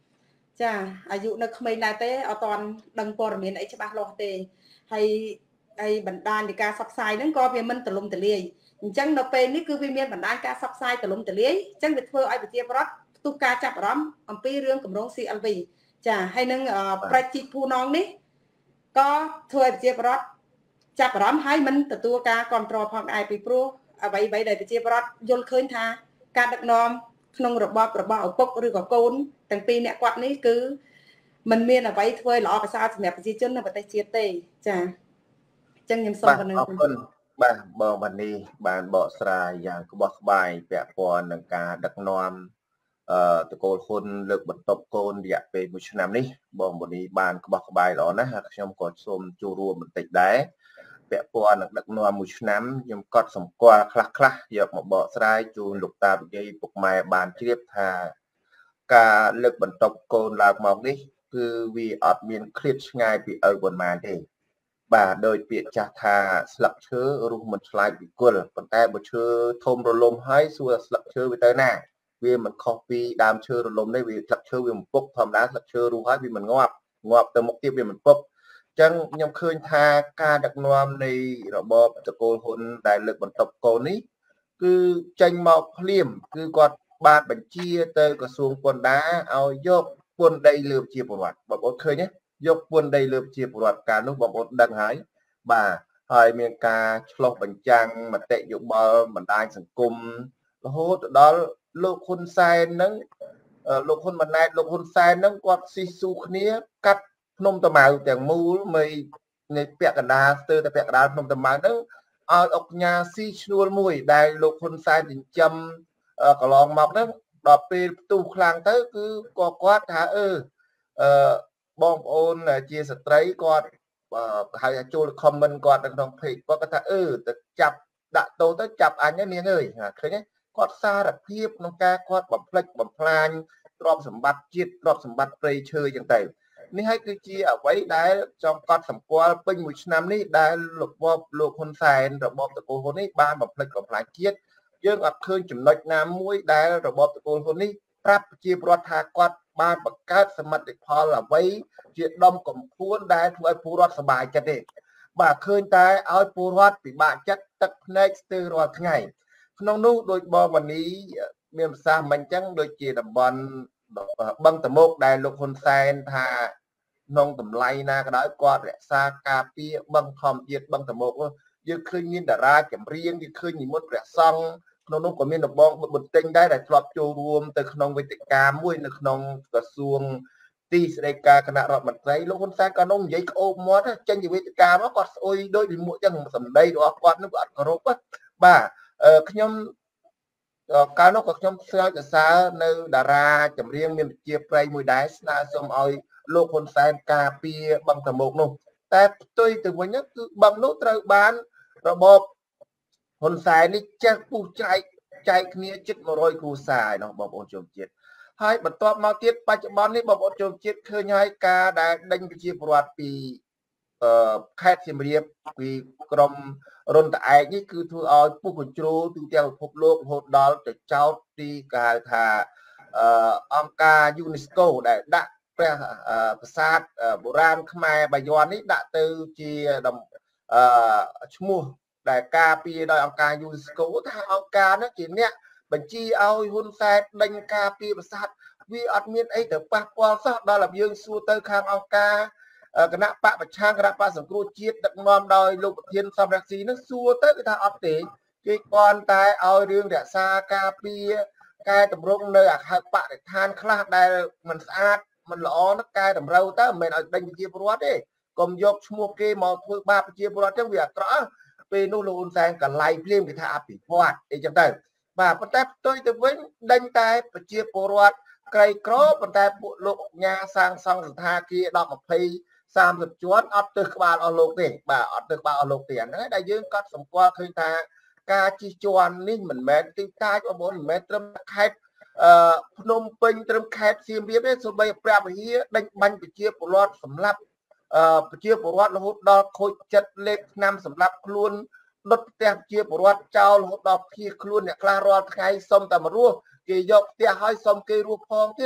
ចាអាយុនៅក្មេងដែរទេអត់ទាន់ដឹងព័ត៌មានអីច្បាស់លាស់ទេហើយហើយបណ្ដាញនៃការសផ្សាយហ្នឹងក៏វាមិនទលំទលាយអញ្ចឹងនៅពេលនេះគឺវាមានបណ្ដាញការសផ្សាយទលំទលាយអញ្ចឹងវាធ្វើឲ្យប្រជាពលរដ្ឋផ្ទុះការចាប់អារម្មណ៍អំពីរឿងគម្រោង ซี แอล วี ចាហើយនឹងប្រជាភូណងនេះក៏ធ្វើឲ្យប្រជាពលរដ្ឋចាប់អារម្មណ៍ហើយមិនទទួលការគ្រប់គ្រងផងដែរពីព្រោះអ្វីៗដែលប្រជាពលរដ្ឋយល់ឃើញថាការដឹកនាំក្នុងរបបរបស់ឪពុកឬក៏កូនទាំងពីរអ្នកគាត់នេះគឺมันមានអ្វីធ្វើល្អប្រសើរសម្រាប់ប្រជាជននៅប្រទេសជាតិទេចាអញ្ចឹងខ្ញុំសូមប៉ុណ្ណឹងអរគុណបាទបងបាននេះបានបកស្រាយយ៉ាងក្បោះក្បាយពាក់ព័ន្ធនឹងការដឹកនាំអឺតកូលហ៊ុនលើកបន្ទប់កូនរយៈពេលមួយឆ្នាំនេះបងបាននេះបានក្បោះក្បាយល្អណាស់ហើយខ្ញុំក៏សូមចូលរួមបន្តិចដែរពាក់ព័ន្ធនឹងដឹកនាំមួយឆ្នាំខ្ញុំកត់សម្គាល់ខ្លះខ្លះយកមកបកស្រាយជូនលោកតាវិយាយពុកម៉ែបានជ្រាបថាការលើកបន្ទប់កូនឡើងមកនេះគឺវាអត់មានឃ្លាតឆ្ងាយពីឪប៉ុន្មានទេបាទដោយពាក្យចាស់ថាស្លឹកឈើរុះមិនឆ្លាយពីគល់ប៉ុន្តែបើឈើធំរលំហើយសួរស្លឹកឈើវាទៅណាវាមិនខុសពីដើមឈើរលំទេវាស្លឹកឈើវាមិនពុកធម្មតាស្លឹកឈើរុះហើយវាមិនងាប់ងាប់ទៅមុខទៀតវាមិនពុកអញ្ចឹងខ្ញុំឃើញថាការដឹកនាំនៃរបបតកូលហ៊ុនដែលលើកបន្ទប់កូននេះគឺចេញមកភ្លាមគឺគាត់បានបញ្ជាទៅក្រសួងពន្ធដារឲ្យយកពន្ធដីលើប្រជាពលរដ្ឋបងប្អូនឃើញទេយកពន្ធដីលើប្រជាពលរដ្ឋកាលនោះបងប្អូនដឹងហើយបាទហើយមានការឆ្លោះបញ្ចាំងមតិយោបល់បណ្ដាញសង្គមរហូតដល់លោកហ៊ុនសែននឹងលោកហ៊ុនម៉ាណែតលោកហ៊ុនសែននឹងគាត់ស៊ីស៊ូគ្នាកាត់ភ្នំតាម៉ៅទាំងមូលនៃនៃពាក់កណ្ដាលស្ទើរតែពាក់កណ្ដាលភ្នំតាម៉ៅហ្នឹងឲ្យអង្គញាស៊ីឈ្នួលមួយដែលលោកហ៊ុនសែនចិញ្ចឹមកន្លងមកហ្នឹងដល់ពេលផ្ទុះខ្លាំងទៅគឺក៏គាត់ថាអឺអឺបងប្អូនជាស្ត្រីគាត់ហៅថាចូល comment គាត់នៅក្នុង page គាត់គាត់ថាអឺទៅចាប់ដាក់តោទៅចាប់អញនាងអើយឃើញទេគាត់សារភាពក្នុងការគាត់បំផ្លិចបំផ្លាញទ្រព្យសម្បត្តិជាតិទ្រព្យសម្បត្តិព្រៃឈើចឹងទៅនេះហើយគឺជាអ្វីដែលចង់កត់សម្គាល់ពេញមួយឆ្នាំនេះដែលរបបលោកហ៊ុនសែនរបបតកូលហ៊ុននេះបានបំផ្លិចបំផ្លាញជាតិយើងអត់ឃើញចំណុចណាមួយដែលរបបតកូលហ៊ុននេះប្រាប់ប្រជាពលរដ្ឋថាគាត់បានបង្កើតសមិទ្ធផលអ្វីជាដុំកំភួនដែលធ្វើឲ្យពលរដ្ឋសប្បាយចិត្តទេបាទឃើញតែឲ្យពលរដ្ឋពិបាកចិត្តទឹកភ្នែកស្ទើររាល់ថ្ងៃក្នុងនោះដោយបងវ៉ានីមានប្រសាសន៍មិនអញ្ចឹងដូចជាតំបន់បឹងតមោកដែលលោកហ៊ុនសែនថាក្នុងតម្លៃណាក៏ដោយគាត់រក្សាការពារបឹងធម្មជាតិបឹងតមោកយើងឃើញមានតារាចម្រៀងយើងឃើញនិមន្តព្រះសង្ឃក្នុងនោះក៏មានដំបងបន្ទិញដែរដែលធ្លាប់ចូលរួមទៅក្នុងវេទិកាមួយនៅក្នុងក្រសួងទីស្តីការគណៈរដ្ឋមន្ត្រីលោកហ៊ុនសែនក៏នោះនិយាយក្អូបមាត់ចេញពីវេទិកាមកគាត់ស្អុយដូចពីមួកចឹងសម្ដីរបស់គាត់នោះគាត់អត់គោរពបាទខ្ញុំកាលនោះក៏ខ្ញុំស្គាល់សរសើរនៅតារាចម្រៀងមានជាប្រៃមួយដែរស្នើសុំឲ្យលោកហ៊ុនសែនការពារបឹងតមោកនោះតែផ្ទុយទៅវិញគឺបឹងនោះត្រូវបានរបបហ៊ុនសែននេះចេះពុះចែកចែកគ្នាជិតមួយរយគ្រួសារឯនោះបងប្អូនជនជាតិហើយបន្ទាប់មកទៀតបច្ចុប្បន្ននេះបងប្អូនជនជាតិឃើញហើយការដែលដេញប្រជាពលរដ្ឋពីអឺខេត្តសៀមរាបពីក្រមរុនត្អែកនេះគឺធ្វើឲ្យពុះកញ្ជ្រោលទូទាំងពិភពលោករហូតដល់ទៅចោទទីគេហៅថាអឺអង្គការ UNESCO ដែលដាក់ព្រះប្រាសាទបុរាណខ្មែរបាយ័ននេះដាក់ទៅជាអឺឈ្មោះដែលការពារដោយអង្គការ UNESCO ថាអង្គការនោះជាអ្នកបញ្ជាឲ្យហ៊ុនសែនដេញការពារប្រាសាទវាអត់មានអីទៅប៉ះពាល់សោះដល់តែយើងសួរទៅខាងអង្គការគណៈបកប្រឆាំងគណៈបកសង្គ្រោះជាតិដឹកនាំដោយលោកប្រធានសំរងស៊ីនឹងសួរទៅគឺថាអត់ទេគេគ្រាន់តែឲ្យរឿងរក្សាការពារកែតម្រង់នៅអខបរិស្ថានខ្លះដែលមិនស្អាតមិនល្អនោះកែតម្រូវទៅមិនមែនឲ្យដេញប្រជាពលរដ្ឋទេកុំយកឈ្មោះគេមកធ្វើបាបប្រជាពលរដ្ឋចឹងវាអាក្រក់ពេលនោះលោកហ៊ុនសែនកលៃភ្លាមគេថាអភិវឌ្ឍអីចឹងទៅបាទប៉ុន្តែផ្ទុយទៅវិញដេញតែប្រជាពលរដ្ឋក្រីក្រប៉ុន្តែពួកលោកញ៉ាសាងសង់សន្តាគារដប់ยี่สิบ សាមសិបជាន់អត់ទៅក្បាលអស់លោកទេបាទអត់ទៅក្បាលអស់លោកទេហ្នឹងហើយដែលយើងកត់សម្គាល់ឃើញថាការជិះជាន់នេះមិនមែនទីតាចបងប្អូនមិនមែនត្រឹមខេត្តអឺភ្នំពេញត្រឹមខេត្តសៀមរាបទេសូម្បីព្រះវិហារដេញបាញ់ប្រជាពលរដ្ឋសម្លាប់អឺប្រជាពលរដ្ឋរហូតដល់ខូចចិត្តលេខឆ្នាំសម្លាប់ខ្លួនដុតផ្ទះប្រជាពលរដ្ឋចោលរហូតដល់ភៀសខ្លួនអ្នកខ្លះរាល់ថ្ងៃសុំតែមករស់គេយកផ្ទះឲ្យសុំគេរស់ផងទៀត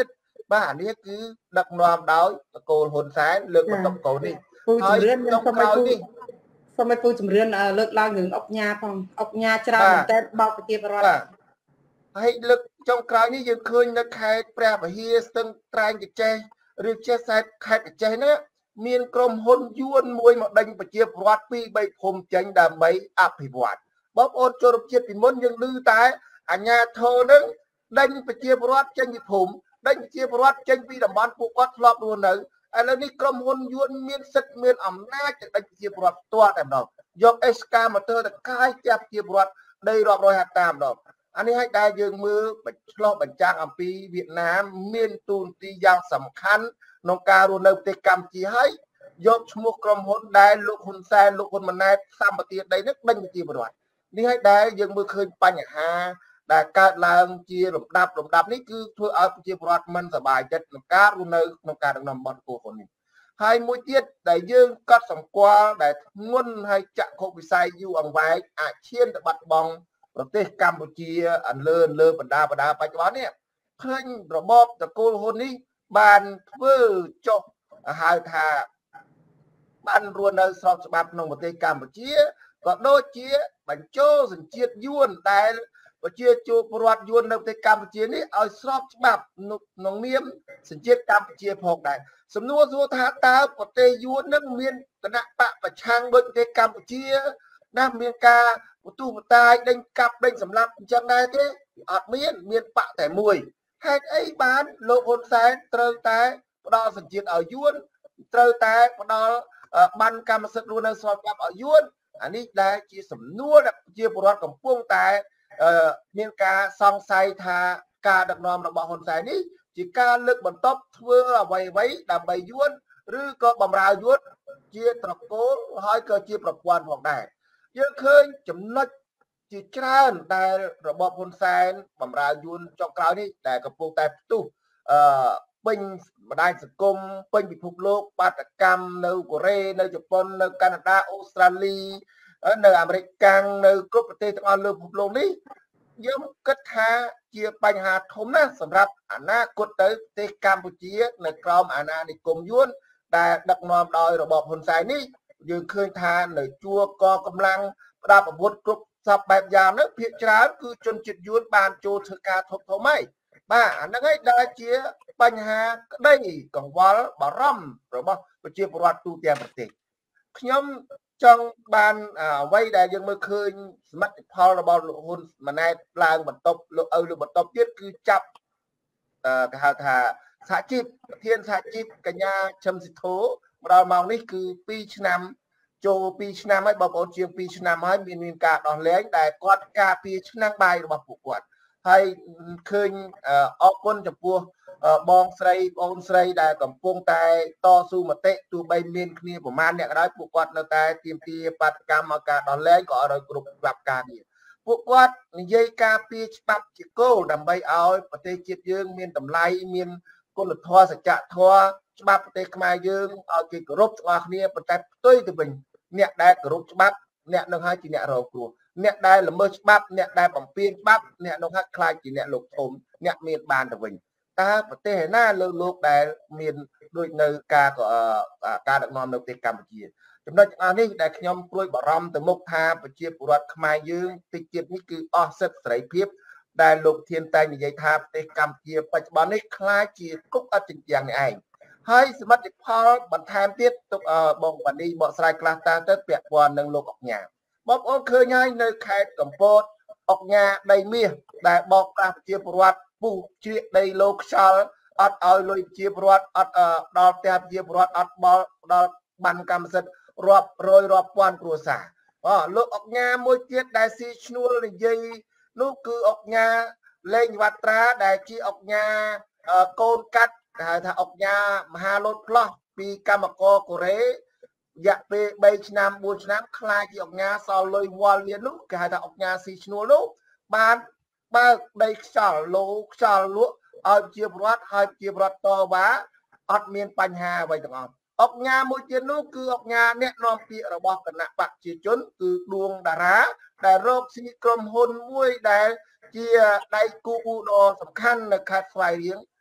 បាទនេះគឺដឹកនាំដោយតកូលហ៊ុនសែនលើកបន្ទប់កូននេះពូជំរឿនខ្ញុំសូមឲ្យពូសូមឲ្យពូជំរឿនលើកឡើងរឿងអុកញ៉ាផងអុកញ៉ាច្រើនមែនតើបោកប្រជាពលរដ្ឋហើយលើកចុងក្រោយនេះយើងឃើញនៅខេត្តព្រះវិហារស្ទឹងត្រែងកចេះឬចេះខេត្តខេត្តកចេះនេះមានក្រុមហ៊ុនយួនមួយមកដេញប្រជាពលរដ្ឋពីរបីភូមិចេញដើម្បីអភិវឌ្ឍបងប្អូនចូលរួមជាតិពីមុនយើងឮតែអាជ្ញាធរនឹងដេញប្រជាពលរដ្ឋចេញពីភូមិដេញប្រជាពលរដ្ឋចេញពីតំបន់ពួកគាត់ធ្លាប់រស់នៅឥឡូវនេះក្រុមហ៊ុនយួនមានសិទ្ធិមានអំណាចទៅដេញប្រជាពលរដ្ឋផ្ទាល់តែម្ដងយកអេសកាម៉ូទ័រទៅកាយផ្ទះប្រជាពលរដ្ឋដីរាប់រយហិកតាម្ដងអានេះឲ្យតែយើងមើលឆ្លោះបញ្ចាំងអំពីវៀតណាមមានទូនទីយ៉ាងសំខាន់ក្នុងការរស់នៅប្រទេសកម្ពុជាហើយយកឈ្មោះក្រុមហ៊ុនដែលលោកហ៊ុនសែនលោកហ៊ុនម៉ាណែតសម្បទាដីនេះដេញប្រជាពលរដ្ឋនេះឲ្យតែយើងមើលឃើញបញ្ហាដែលកើតឡើងជាលំដាប់លំដាប់នេះគឺធ្វើឲ្យប្រជាពលរដ្ឋមិនសប្បាយចិត្តក្នុងការរស់នៅក្នុងការដឹកនាំរបស់ពួកហ៊ុននេះហើយមួយទៀតដែលយើងកត់សម្គាល់ដែលធ្ងន់ហើយចាក់ខុសវិស័យយូរអង្វែងអាចឈានទៅបាត់បង់ប្រទេសកម្ពុជាអន្លើលើបណ្ដាបណ្ដាបច្ចុប្បន្ននេះឃើញរបបតកូលហ៊ុននេះបានធ្វើចុះហៅថាបានរស់នៅស្របច្បាប់ក្នុងប្រទេសកម្ពុជាក៏ដូចជាបញ្ចូលសញ្ជាតិយួនដែលប្រជាពលរដ្ឋយួននៅប្រទេសកម្ពុជានេះឲ្យស្របច្បាប់ក្នុងនាមសញ្ជាតិកម្ពុជាផងដែរសំណួរសួរថាតើប្រទេសយួននឹងមានគណៈបកប្រឆាំងដូចប្រទេសកម្ពុជាណាមានការបន្ទុះបន្តាយដេញកាប់ដេញសម្លាប់អញ្ចឹងដែរទេអត់មានមានបកតែមួយហេតុអីបានលោកហ៊ុនសែនត្រូវតែផ្ដល់សញ្ជាតិឲ្យយួនត្រូវតែផ្ដល់បានកម្មសិទ្ធិរស់នៅស្របច្បាប់ឲ្យយួនអានេះដែលជាសំណួរដែលប្រជាពលរដ្ឋកំពុងតែមានការសង្ស័យថាការដឹកនាំរបស់ហ៊ុនសែននេះជាការលើកបន្ទប់ធ្វើអ្វីអ្វីដើម្បីយួនឬក៏បំរើយួនជាត្រកូលហើយក៏ជាប្រព័ន្ធផងដែរយើងឃើញចំណុចជាច្រើនដែលរបបហ៊ុនសែនបំរើយួនចុងក្រោយនេះដែលកំពុងតែផ្ទុះអឺពេញបណ្ដាញសង្គមពេញពិភពលោកបាតកម្មនៅកូរ៉េនៅជប៉ុននៅកាណាដាអូស្ត្រាលីនៅអាមេរិកកាំងនៅគ្រប់ប្រទេសទាំងអស់លើពិភពលោកនេះយើងគិតថាជាបញ្ហាធំណាស់សម្រាប់អនាគតទៅប្រទេសកម្ពុជានៅក្រោមអាណានិគមយួនដែលដឹកនាំដោយរបបហ៊ុនសែននេះយើងឃើញថានៅជួរកកម្លាំងផ្ដាប់អាវុធគ្រប់សពបែបយ៉ាងនោះភាគច្រើនគឺជនជាតិយួនបានចូលធ្វើការធំធំហើយបាទអាហ្នឹងហើយដែលជាបញ្ហាក្តីកង្វល់បារម្ភរបស់ប្រជាពលរដ្ឋទូទាំងប្រទេសខ្ញុំចង់បានអ្វីដែលយើងមើលឃើញសមិទ្ធផលរបស់លោកហ៊ុនម៉ាណែតឡើងបន្ទប់លោកឪលើបន្ទប់ទៀតគឺចាប់គេហៅថាសហជីពប្រធានសហជីពកញ្ញាឈឹមស៊ីធូមកដល់ម៉ោងនេះគឺពីរឆ្នាំចូលពីរឆ្នាំហើយបងប្អូនជាងពីរឆ្នាំហើយមានមានការដោះលែងដែលគាត់ការពារឆ្នាំបាយរបស់ពួកគាត់ហើយឃើញអរគុណចំពោះបងស្រីបងស្រីដែលកំពុងតែតស៊ូមតិទោះបីមានគ្នាប្រមាណអ្នកក៏ដោយពួកគាត់នៅតែទាមទារបាតកម្មមកការដោះលែងក៏ឲ្យគ្រប់ច្បាប់ការងារពួកគាត់និយាយការពារច្បាប់ជាគោលដើម្បីឲ្យប្រទេសជាតិយើងមានតម្លៃមានគុណធម៌សច្ចធម៌ច្បាប់ប្រទេសខ្មែរយើងឲ្យគេគោរពទាំងអស់គ្នាប៉ុន្តែផ្ទុយទៅវិញអ្នកដែលគោរពច្បាប់អ្នកនឹងហើយជាអ្នករងគ្រោះអ្នកដែលល្មើសច្បាប់អ្នកដែលបំពានច្បាប់អ្នកនឹងហើយខ្លាចជាអ្នកលោកធំអ្នកមានបានទៅវិញតើប្រទេសណាលើលោកដែលមានដូចនៅការការដឹកនាំនៅប្រទេសកម្ពុជាចំណុចទាំងអស់នេះដែលខ្ញុំព្រួយបារម្ភទៅមុខថាប្រជាពលរដ្ឋខ្មែរយើងតិចទៀតនេះគឺអស់សិទ្ធិសេរីភាពដែលលោកធានតែនិយាយថាប្រទេសកម្ពុជាបច្ចុប្បន្ននេះខ្លាចជាគុកអត់ជញ្ជាំងនេះឯងហើយសមិទ្ធផលបន្ថែមទៀតទុកបងវណ្ណីបកស្រាយខ្លះតើទៅពាក់ព័ន្ធនឹងលោកអុកញ៉ាបងប្អូនឃើញហើយនៅខេត្តកំពតអុកញ៉ាដីមាសដែលបោកប្រាស់ប្រជាពលរដ្ឋពុះជ្រៀកដីលោខ្យល់អត់ឲ្យលុយប្រជាពលរដ្ឋអត់ដល់ផ្ទះប្រជាពលរដ្ឋអត់បល់ដល់បានកម្មសិទ្ធិរាប់រយរាប់ពាន់គ្រួសារអូលោកអុកញ៉ាមួយទៀតដែលស៊ីឈ្នួលនិយាយនោះគឺអុកញ៉ាលេងវត្តត្រាដែលជាអុកញ៉ាកូនកាត់គេហៅថាអុកញ៉ាមហាលោតផ្លោះពីកម្មករកូរ៉េរយៈពេលបីឆ្នាំបួនឆ្នាំខ្លាចជាអុកញ៉ាសល់លុយវល់លាននោះគេហៅថាអុកញ៉ាស៊ីឈ្នួលនោះបានបើកដីខ្យល់លោខ្យល់លក់ឲ្យជាប្រវត្តិឲ្យជាប្រវត្តិតវ៉ាអត់មានបញ្ហាអ្វីទាំងអស់អុកញ៉ាមួយទៀតនោះគឺអុកញ៉ាអ្នកនាំពាក្យរបស់គណៈបកប្រជាជនគឺដួងតារាដែលរកស៊ីក្រុមហ៊ុនមួយដែលជាដៃគូដ៏សំខាន់នៅខេត្តស្វាយរៀង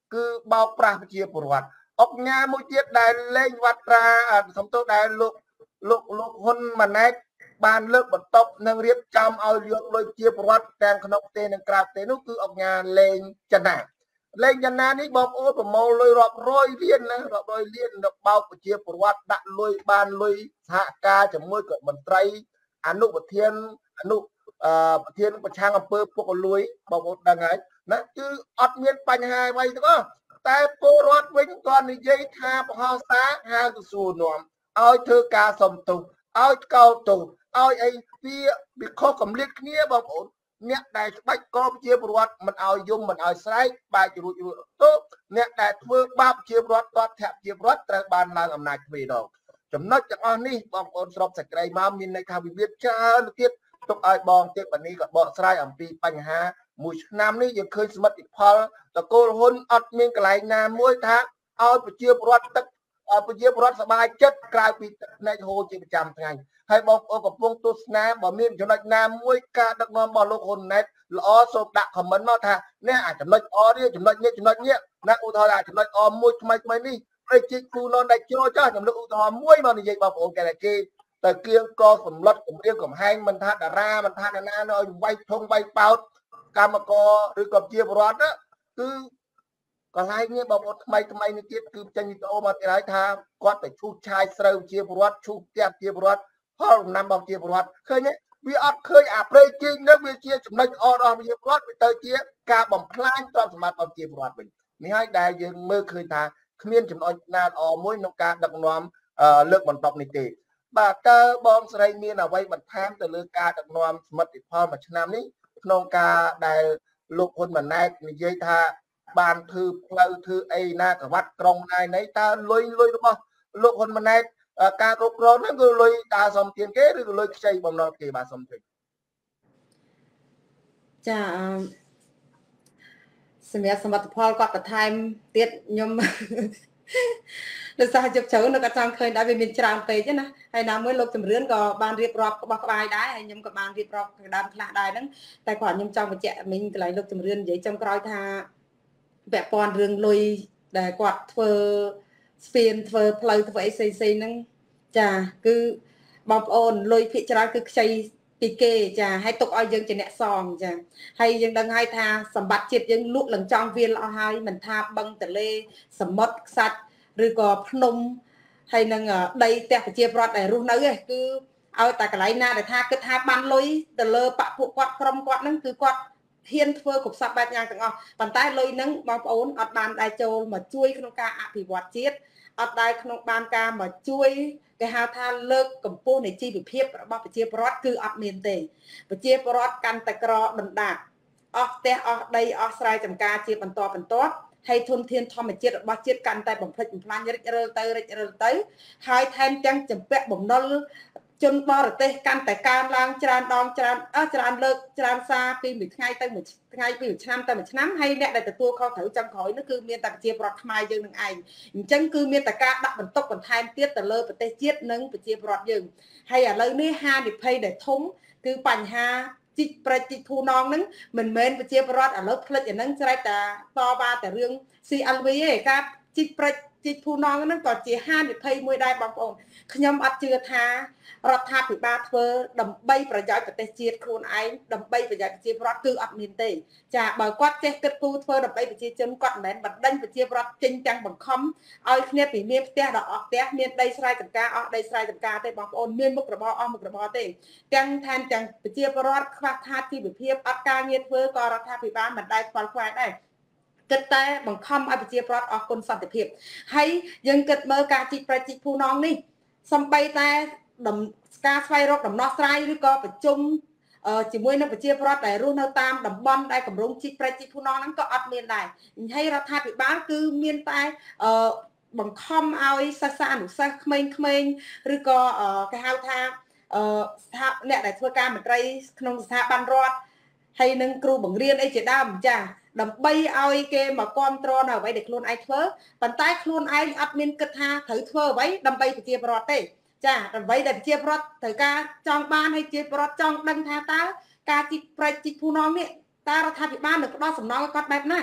គឺបោកប្រាស់ប្រជាពលរដ្ឋអុកញ៉ាមួយទៀតដែលលេងវត្តត្រាសំទោសដែលលោកលោកលោកហ៊ុនម៉ាណែតបានលើកបន្ទប់និងរៀបចំឲ្យយកលុយជាពលរដ្ឋទាំងក្នុងប្រទេសនិងក្រៅប្រទេសនោះគឺអុកញ៉ាលេងចណាលេងចណានេះបងប្អូនប្រមូលលុយរាប់រយលានណារាប់រយលានទៅបោកប្រជាពលរដ្ឋដាក់លុយបានលុយសហការជាមួយกับមន្ត្រីអនុប្រធានអនុអឺប្រធានប្រឆាំងអំពើពុករលួយបងប្អូនដឹងហើយណាគឺអត់មានបញ្ហាអ្វីទាំងអស់តែពលរដ្ឋវិញគាត់និយាយថាបហោសាហៅទៅសួរនាំឲ្យធ្វើការសុំទោសឲ្យកោតទោសឲ្យអីវាវាខុសកម្រិតគ្នាបងប្អូនអ្នកដែលច្បាច់កោប្រជាពលរដ្ឋមិនឲ្យយំមិនឲ្យស្រែកបែករួចរួចទៅអ្នកដែលធ្វើបាបប្រជាពលរដ្ឋតតធាក់ប្រជាពលរដ្ឋត្រូវបានឡើងអំណាចទ្វេដងចំណុចទាំងអស់នេះបងប្អូនស្របសេចក្តីមកមានន័យថាវិវាទច្រើនទៀតទុកឲ្យបងទេពនីក៏បកស្រាយអំពីបញ្ហាមួយឆ្នាំនេះយើងឃើញសមិទ្ធផលតកូលហ៊ុនអត់មានកន្លែងណាមួយថាឲ្យប្រជាពលរដ្ឋទឹកប្រជាពលរដ្ឋសบายចិត្តក្រៅពីទឹកភ្នែកហូរជាប្រចាំថ្ងៃហើយបងប្អូនកំពុងទស្សនាបើមានចំណុចណាមួយការដឹកនាំរបស់លោកហ៊ុនម៉ាណែតល្អសូមដាក់ខមមិនមកថានេះអាចំណុចអនេះចំណុចនេះចំណុចនេះណាឧទាហរណ៍អាចំណុចអមួយថ្មីថ្មីនេះព្រះជិះគូននដែលជ្រុលចោះចំណុចឧទាហរណ៍មួយមកនិយាយបងប្អូនគេថាគេតែគៀងកសម្លុតគម្រាមកំហែងមិនថាតារាមិនថាណានៅឲ្យវាយធំវាយប៉ោតកម្មករឬក៏ជាបរដ្ឋគឺកន្លែងនេះបងប្អូនថ្មីថ្មីនេះទៀតគឺចេញវីដេអូមកទៀតហើយថាគាត់ទៅឈូសឆាយស្រូវជាបរដ្ឋឈូសផ្ទះជាបរដ្ឋផលដំណាំរបស់ជាបរដ្ឋឃើញទេវាអត់ឃើញអាប្រេជីងនឹងវាជាចំណុចអរបស់ជាបរដ្ឋវាទៅជាការបំផ្លាញទ្រព្យសម្បត្តិរបស់ជាបរដ្ឋវិញនេះហើយដែលយើងមើលឃើញថាគ្មានចំណុចណាល្អមួយក្នុងការដឹកនាំលើកបន្ទប់នេះទេបាទតើបងស្រីមានអ្វីបន្ថែមទៅលើការដឹកនាំសមិទ្ធផលមួយឆ្នាំនេះក្នុងការដែលលោកហ៊ុនម៉ាណែតនិយាយថាបានធ្វើផ្លូវធ្វើអីណាកវត្តក្រុងណាណីតើលុយលុយរបស់លោកហ៊ុនម៉ាណែតការគ្រប់គ្រងហ្នឹងគឺលុយតាសំទានគេឬក៏លុយខ្ចីបំណុលគេបាទសុំជឿចាសម្រាប់សមិទ្ធផលគាត់បន្ថែមទៀតខ្ញុំដោយសារជិបជ្រៅនៅក៏ចង់ឃើញដែរវាមានច្រើនពេកណាហើយណាមួយលោកជំរឿនក៏បានរៀបរាប់របស់ក្បាយដែរហើយខ្ញុំក៏បានរៀបរាប់កណ្ដាលខ្លះដែរហ្នឹងតែគាត់ខ្ញុំចង់បញ្ជាក់មិញកន្លែងលោកជំរឿននិយាយចំក្រោយថាពាក់ព័ន្ធរឿងលុយដែលគាត់ធ្វើស្ពានធ្វើផ្លូវធ្វើអីផ្សេងផ្សេងហ្នឹងចាគឺបងប្អូនលុយភាគច្រើនគឺខ្ចីពីគេចាហើយទុកឲ្យយើងជាអ្នកសងចាហើយយើងដឹងហើយថាសម្បត្តិជាតិយើងលក់លំចង់វាលអស់ហើយមិនថាបឹងទលេសមុទ្រខ្សាច់ឬក៏ភ្នំហើយនឹងដីផ្ទះប្រជាប្រដ្ឋដែលរស់នៅឯងគឺឲ្យតែកន្លែងណាដែលថាគិតថាបានលុយទៅលើបពុគាត់ក្រុមគាត់ហ្នឹងគឺគាត់ហ៊ានធ្វើគ្រប់សពបែបយ៉ាងទាំងអស់ប៉ុន្តែលុយហ្នឹងបងប្អូនអត់បានដែរចូលមកជួយក្នុងការអភិវឌ្ឍជាតិអត់ដែរក្នុងបានការមកជួយគេហៅថាលើកកម្ពស់នៃជីវភាពរបស់ប្រជាពលរដ្ឋគឺអត់មានទេប្រជាពលរដ្ឋកាន់តែក្រដណ្ដាបអស់ផ្ទះអស់ដីអស់ស្រែចម្ការជាបន្តបន្ទាប់ហើយធនធានធម្មជាតិរបស់ជាតិកាន់តែបំផ្លិចបំផ្លាញរិចរើទៅរិចរើទៅហើយថែមទាំងចម្ពាក់បំណុលជនបរទេសកាន់តែកើនឡើងច្រើនដងច្រើនអស់ច្រើនលើកច្រើនសារពីមួយថ្ងៃទៅមួយថ្ងៃពីមួយឆ្នាំទៅមួយឆ្នាំហើយអ្នកដែលទទួលខុសត្រូវចុងក្រោយនោះគឺមានតែប្រជាពលរដ្ឋខ្មែរយើងនឹងឯងអញ្ចឹងគឺមានតែការដាក់បន្ទុកបន្ថែមទៀតទៅលើប្រទេសជាតិនិងប្រជាពលរដ្ឋយើងហើយឥឡូវនេះហានិភ័យដែលធំគឺបញ្ហាជីកប្រតិភូនងហ្នឹងមិនមែនប្រជាពលរដ្ឋឥឡូវផ្លិចអាហ្នឹងស្រេចតែតវ៉ាតែរឿង C L V ទេការជីកប្រតិជីកភូនងហ្នឹងក៏ជាហានិភ័យមួយដែរបងប្អូនខ្ញុំអត់ជឿថារដ្ឋាភិបាលធ្វើដើម្បីប្រយោជន៍ប្រទេសជាតិខ្លួនឯងដើម្បីប្រយោជន៍ប្រជាពលរដ្ឋគឺអត់មានទេចាបើគាត់ចេះគិតគូរធ្វើដើម្បីប្រជាជនគាត់មិនមែនបណ្ដេញប្រជាពលរដ្ឋចេញទាំងបង្ខំឲ្យគ្នាពីមានផ្ទះដល់អស់ផ្ទះមានដីស្រែចម្ការអស់ដីស្រែចម្ការទេបងប្អូនមានមុខរបរអស់មុខរបរទេទាំងថែមទាំងប្រជាពលរដ្ឋខ្វះខាតជីវភាពអត់ការងារធ្វើក៏រដ្ឋាភិបាលមិនដែលខ្វល់ខ្វាយដែរគិតតែបង្ខំឲ្យប្រជាពលរដ្ឋអស់គុណសន្តិភាពហើយយើងគិតមើលការជីកប្រតិភូនងនេះសំបីតែការស្វែងរកដំណោះស្រាយឬក៏ប្រជុំជាមួយនឹងប្រជាពលរដ្ឋដែលរស់នៅតាមតំបន់ដែលគម្រោងជីកប្រតិភូនងហ្នឹងក៏អត់មានដែរហើយរដ្ឋាភិបាលគឺមានតែបង្ខំឲ្យសិស្សានុសិស្សក្មេងៗឬក៏គេហៅថាស្ថាបអ្នកដែលធ្វើការមន្ត្រីក្នុងស្ថាប័នរដ្ឋហើយនឹងគ្រូបង្រៀនអីជាដើមចាដើម្បីឲ្យគេមកគ្រប់គ្រងនៅអ្វីដែលខ្លួនឯងធ្វើប៉ុន្តែខ្លួនឯងអត់មានគិតថាត្រូវធ្វើអ្វីដើម្បីប្រជាពលរដ្ឋទេចាដើម្បីដែលប្រជាពលរដ្ឋត្រូវការចង់បានឲ្យជាពលរដ្ឋចង់ដឹងថាតើការជីកប្រតិភូនងនេះតើរដ្ឋាភិបាលនឹងផ្ដល់សំណងឲ្យគាត់បែបណា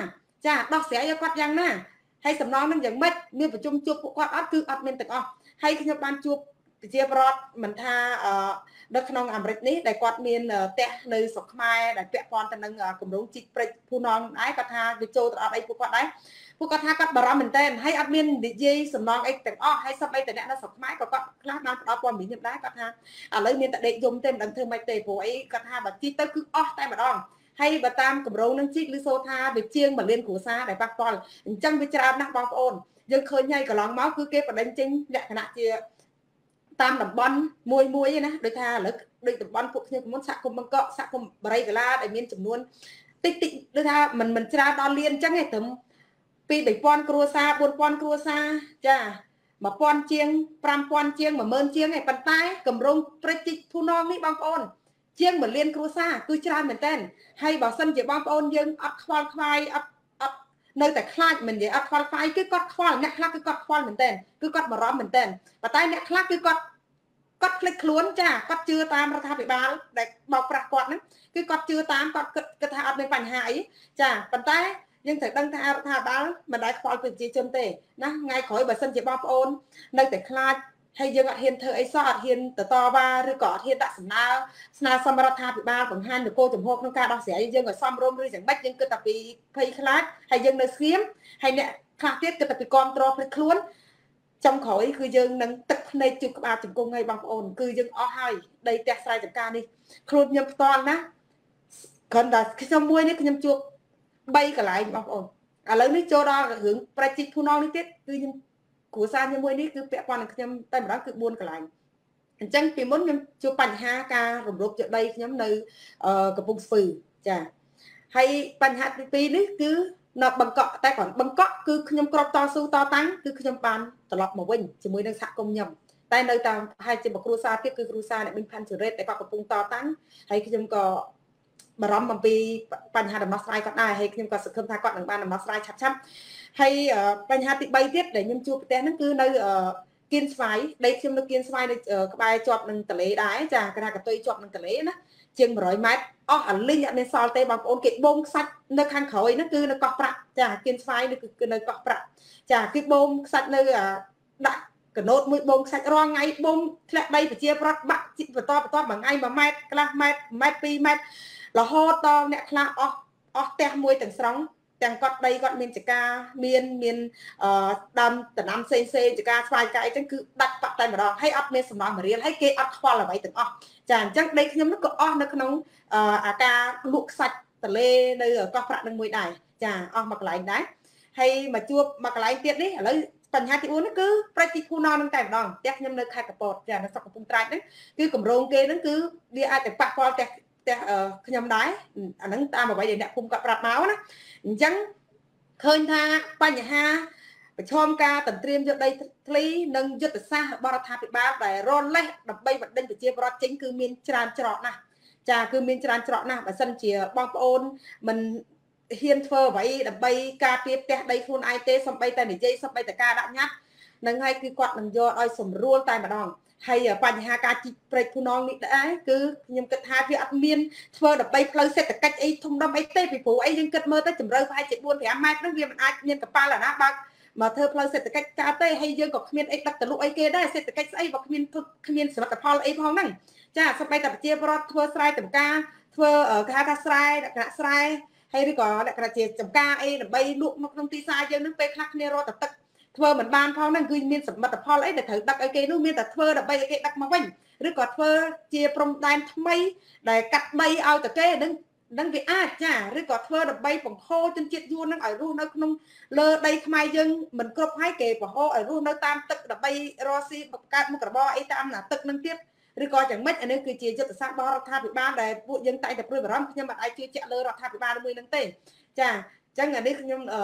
ចាដោះស្រាយឲ្យគាត់យ៉ាងណាហើយសំណងនឹងយ៉ាងម៉េចមានប្រជុំជួបពួកគាត់អត់គឺអត់មានទាំងអស់ហើយខ្ញុំបានជួបប្រជាប្រដ្ឋមិនថានៅក្នុងអាមេរិកនេះដែលគាត់មានផ្ទះនៅស្រុកខ្មែរដែលពាក់ព័ន្ធទៅនឹងគម្រោងជីកព្រែកភូណងដែរគាត់ថាវាចូលទៅអត់អីពួកគាត់ដែរពួកគាត់ថាគាត់បារម្ភមែនតើហើយអត់មាននិយាយសំណងអីទាំងអស់ហើយសពអីតែអ្នកនៅស្រុកខ្មែរក៏គាត់ខ្លះបានផ្ដល់ព័ត៌មានខ្ញុំដែរគាត់ថាឥឡូវមានតែដេកយំទេមិនដឹងធ្វើម៉េចទេព្រោះអីគាត់ថាបើជីកទៅគឺអស់តែម្ដងហើយបើតាមគម្រោងនឹងជីកឬសូថាវាជាងមួយលានគ្រួសារដែលប៉ះពាល់អញ្ចឹងវាច្រើនណាស់បងប្អូនយើងឃើញហើយកន្លងមកគឺគេបដិញ្ញចេញលក្ខណៈជាតាមតំបន់មួយមួយណាដូចថាឥឡូវដូចតំបន់ពួកខ្ញុំមុនសហគមន៍បង្កក់សហគមន៍បរិយាកាសដែលមានចំនួនតិចតិចដូចថាមិនមិនច្រើនដល់លានអញ្ចឹងទេត្រឹមពីបីពាន់គ្រួសារបួនពាន់គ្រួសារចាមួយពាន់ជាងប្រាំពាន់ជាងមួយម៉ឺនជាងឯប៉ុន្តែកម្រងព្រឹកជីកភូណងនេះបងប្អូនជាងមួយលានគ្រួសារគឺច្រើនមែនតើហើយបើសិនជាបងប្អូនយើងអត់ខ្វល់ខ្វាយអត់អត់នៅតែខ្លាចមិននិយាយអត់ខ្វល់ខ្វាយគឺគាត់ខ្វល់អ្នកខ្លះគឺគាត់ខ្វល់មែនតើគឺគាត់បារម្ភមែនតើប៉ុន្តែអ្នកខ្លះគឺគាត់គាត់ភ្លេចខ្លួនចាគាត់ជឿតាមរដ្ឋាភិបាលដែលបោកប្រាស់គាត់ហ្នឹងគឺគាត់ជឿតាមគាត់គិតថាអត់មានបញ្ហាអីចាប៉ុន្តែយើងត្រូវដឹងថារដ្ឋាភិបាលមិនដែលខ្វល់ប្រជាជនទេណាថ្ងៃក្រោយបើសិនជាបងប្អូននៅតែខ្លាចហើយយើងអត់ហ៊ានធ្វើអីសោះអត់ហ៊ានទៅតវ៉ាឬក៏អត់ហ៊ានដាក់សំណើស្នើសុំរដ្ឋាភិបាលបង្ហាញនគរចំហក្នុងការដោះស្រាយយើងឲ្យសមរម្យឬយ៉ាងម៉េចយើងគិតតែពីភ័យខ្លាចហើយយើងនៅស្ងៀមហើយអ្នកខ្លះទៀតគិតតែពីគ្រប់គ្រងភ្លេចខ្លួនចំក្រោយគឺយើងនឹងទឹកភ្នែកជូតក្បាលជង្គង់ឲ្យបងប្អូនគឺយើងអស់ហើយដីផ្ទះស្រែចម្ការនេះខ្លួនខ្ញុំផ្ទាល់ណាគ្រាន់តែខ្ញុំមួយនេះខ្ញុំជួបបីកន្លែងបងប្អូនឥឡូវនេះចូលដល់រឿងប្រាជីកភូណងនេះទៀតគឺខ្ញុំគ្រួសារខ្ញុំមួយនេះគឺពាក់ព័ន្ធនឹងខ្ញុំតែម្ដងគឺបួនកន្លែងអញ្ចឹងពីមុនខ្ញុំជួបបញ្ហាការរំលោភយកដីខ្ញុំនៅកំពង់ស្ពឺចាហើយបញ្ហាទីពីរនេះគឺនៅបង្កក់តែគាត់បង្កក់គឺខ្ញុំក្របតស៊ូតតាំងគឺខ្ញុំបានត្រឡប់មកវិញជាមួយនឹងសហគមន៍ខ្ញុំតែនៅតាមប្រហែលជាគ្រួសារទៀតគឺគ្រួសារអ្នកមានផាន់ជរ៉េតតែគាត់កំពុងតតាំងហើយខ្ញុំក៏បារម្ភអំពីបញ្ហាដំណោះស្រាយគាត់ដែរហើយខ្ញុំក៏សង្ឃឹមថាគាត់នឹងបានដំណោះស្រាយឆាប់ឆាប់ហើយបញ្ហាទីបីទៀតដែលខ្ញុំជួបប្រទេសហ្នឹងគឺនៅគៀនស្វាយដីខ្ញុំនៅគៀនស្វាយនៅក្បែរជាប់នឹងទន្លេដែរចាគេថាកតុយជាប់នឹងទន្លេណាជាង100ម៉ែត្រអស់អាលីងអត់មានសល់ទេបងប្អូនគេបូមខ្សាច់នៅខាងក្រោយហ្នឹងគឺនៅកោះប្រាក់ចាគៀនស្វាយនេះគឺនៅកោះប្រាក់ចាគឺបូមខ្សាច់នៅដាក់កណូតមួយបូមខ្សាច់រាល់ថ្ងៃបូមធ្លាក់ដីប្រជាប្រដ្ឋបាក់បន្តបន្តមួយថ្ងៃមួយម៉ែត្រខ្លះម៉ែត្រម៉ែត្រពីរម៉ែត្ររហូតដល់អ្នកខ្លះអស់អស់ផ្ទះមួយទាំងស្រុងទាំងគាត់ដីគាត់មានចកាមានមានអឺដើមដំណាំផ្សេងផ្សេងចកាស្វាយកាយអញ្ចឹងគឺដាច់បាត់តែម្ដងហើយអត់មានសំណងមករៀលហើយគេអត់ខ្វល់អ្វីទាំងអស់ចាអញ្ចឹងដីខ្ញុំនោះក៏អស់នៅក្នុងអាការលក់ខ្សាច់ទន្លេនៅកោះប្រាក់នឹងមួយដែរចាអស់មួយកន្លែងដែរហើយមកជួបមួយកន្លែងទៀតនេះឥឡូវបញ្ហាទីបួននេះគឺប្រជាភូណងនឹងតែម្ដងផ្ទះខ្ញុំនៅខេត្តកពតចានៅស្រុកកំពង់ត្រាចហ្នឹងគឺគម្រោងគេហ្នឹងគឺវាអាចទៅប៉ះពាល់ផ្ទះផ្ទះខ្ញុំដែរអាហ្នឹងតាមអ្វីដែលអ្នកភូមិគាត់ប្រាប់មកណាអញ្ចឹងឃើញថាបញ្ហាប្រឈមការតន្ត្រៀមយកដីធ្លីនិងយុទ្ធសាស្ត្ររបស់រដ្ឋាភិបាលដែលរលេះដើម្បីបណ្ដេញប្រជាពលរដ្ឋចេញគឺមានច្រើនច្រកណាស់ចាគឺមានច្រើនច្រកណាស់បើសិនជាបងប្អូនមិនហ៊ានធ្វើអ្វីដើម្បីការពារផ្ទះដីខ្លួនឯងទេសំបីតែនិយាយសំបីតែការដាក់ញត្តិនឹងហើយគឺគាត់នឹងយកឲ្យសម្រួលតែម្ដងហើយបញ្ហាការជីកព្រែកភូណងនេះដែរគឺខ្ញុំគិតថាវាអត់មានធ្វើដើម្បីផ្លូវសេដ្ឋកិច្ចអីធំដុំអីទេពីព្រោះអីយើងគិតមើលទៅជម្រៅប្រហែលជាបួនប្រាំម៉ែត្រហ្នឹងវាមិនអាចមានកប៉ាល់អាណាបើកមកធ្វើផ្លូវសេដ្ឋកិច្ចកើតទេហើយយើងក៏គ្មានអីដឹកទៅលក់អីគេដែរសេដ្ឋកិច្ចស្អីបើគ្មានគ្មានសមិទ្ធផលអីផងហ្នឹងចាសម្បីតែប្រជាពលរដ្ឋធ្វើស្រែចម្ការធ្វើគេហៅថាស្រែលក្ខណៈស្រែហើយឬក៏លក្ខណៈជាចម្ការអីដើម្បីលក់នៅក្នុងទីផ្សារយើងហ្នឹងពេលខ្លះគ្នារត់តែទឹកធ្វើមិនបានផងហ្នឹងគឺមានសមិទ្ធផលអីដែលត្រូវដឹកឲ្យគេនោះមានតែធ្វើដើម្បីឲ្យគេដឹកមកវិញឬក៏ធ្វើជាព្រំដែនថ្មីដែលកាត់ដីឲ្យតែគេនឹងនឹងវាអាចចាឬក៏ធ្វើដើម្បីបង្ខំជនជាតិយួននឹងឲ្យរស់នៅក្នុងលើដីខ្មែរយើងមិនគ្រប់ហើយគេបង្ខំឲ្យរស់នៅតាមទឹកដើម្បីរកស៊ីបង្កើតមុខរបរអីតាមទឹកនឹងទៀតឬក៏យ៉ាងម៉េចអានេះគឺជាយុទ្ធសាស្ត្ររបស់រដ្ឋាភិបាលដែលពួកយើងតែតែព្រួយបារម្ភខ្ញុំមិនអាចជឿជាក់លើរដ្ឋាភិបាលមួយនឹងទេចាអញ្ចឹងអានេះខ្ញុំអឺ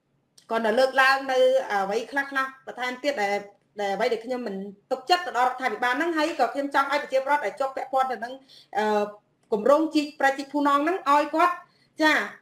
còn làលើកឡើងនៅអ្វីខ្លះខ្លះបន្ថែមទៀតដែលដែលអ្វីដែលខ្ញុំមិនទុកចិត្តទៅដល់រដ្ឋាភិបាលហ្នឹងហើយក៏ខ្ញុំចង់ឲ្យប្រជាពលរដ្ឋដែលជាប់ពាក់ព័ន្ធទៅនឹងគម្រោងជីកប្រជាភូណងហ្នឹងឲ្យគាត់ចា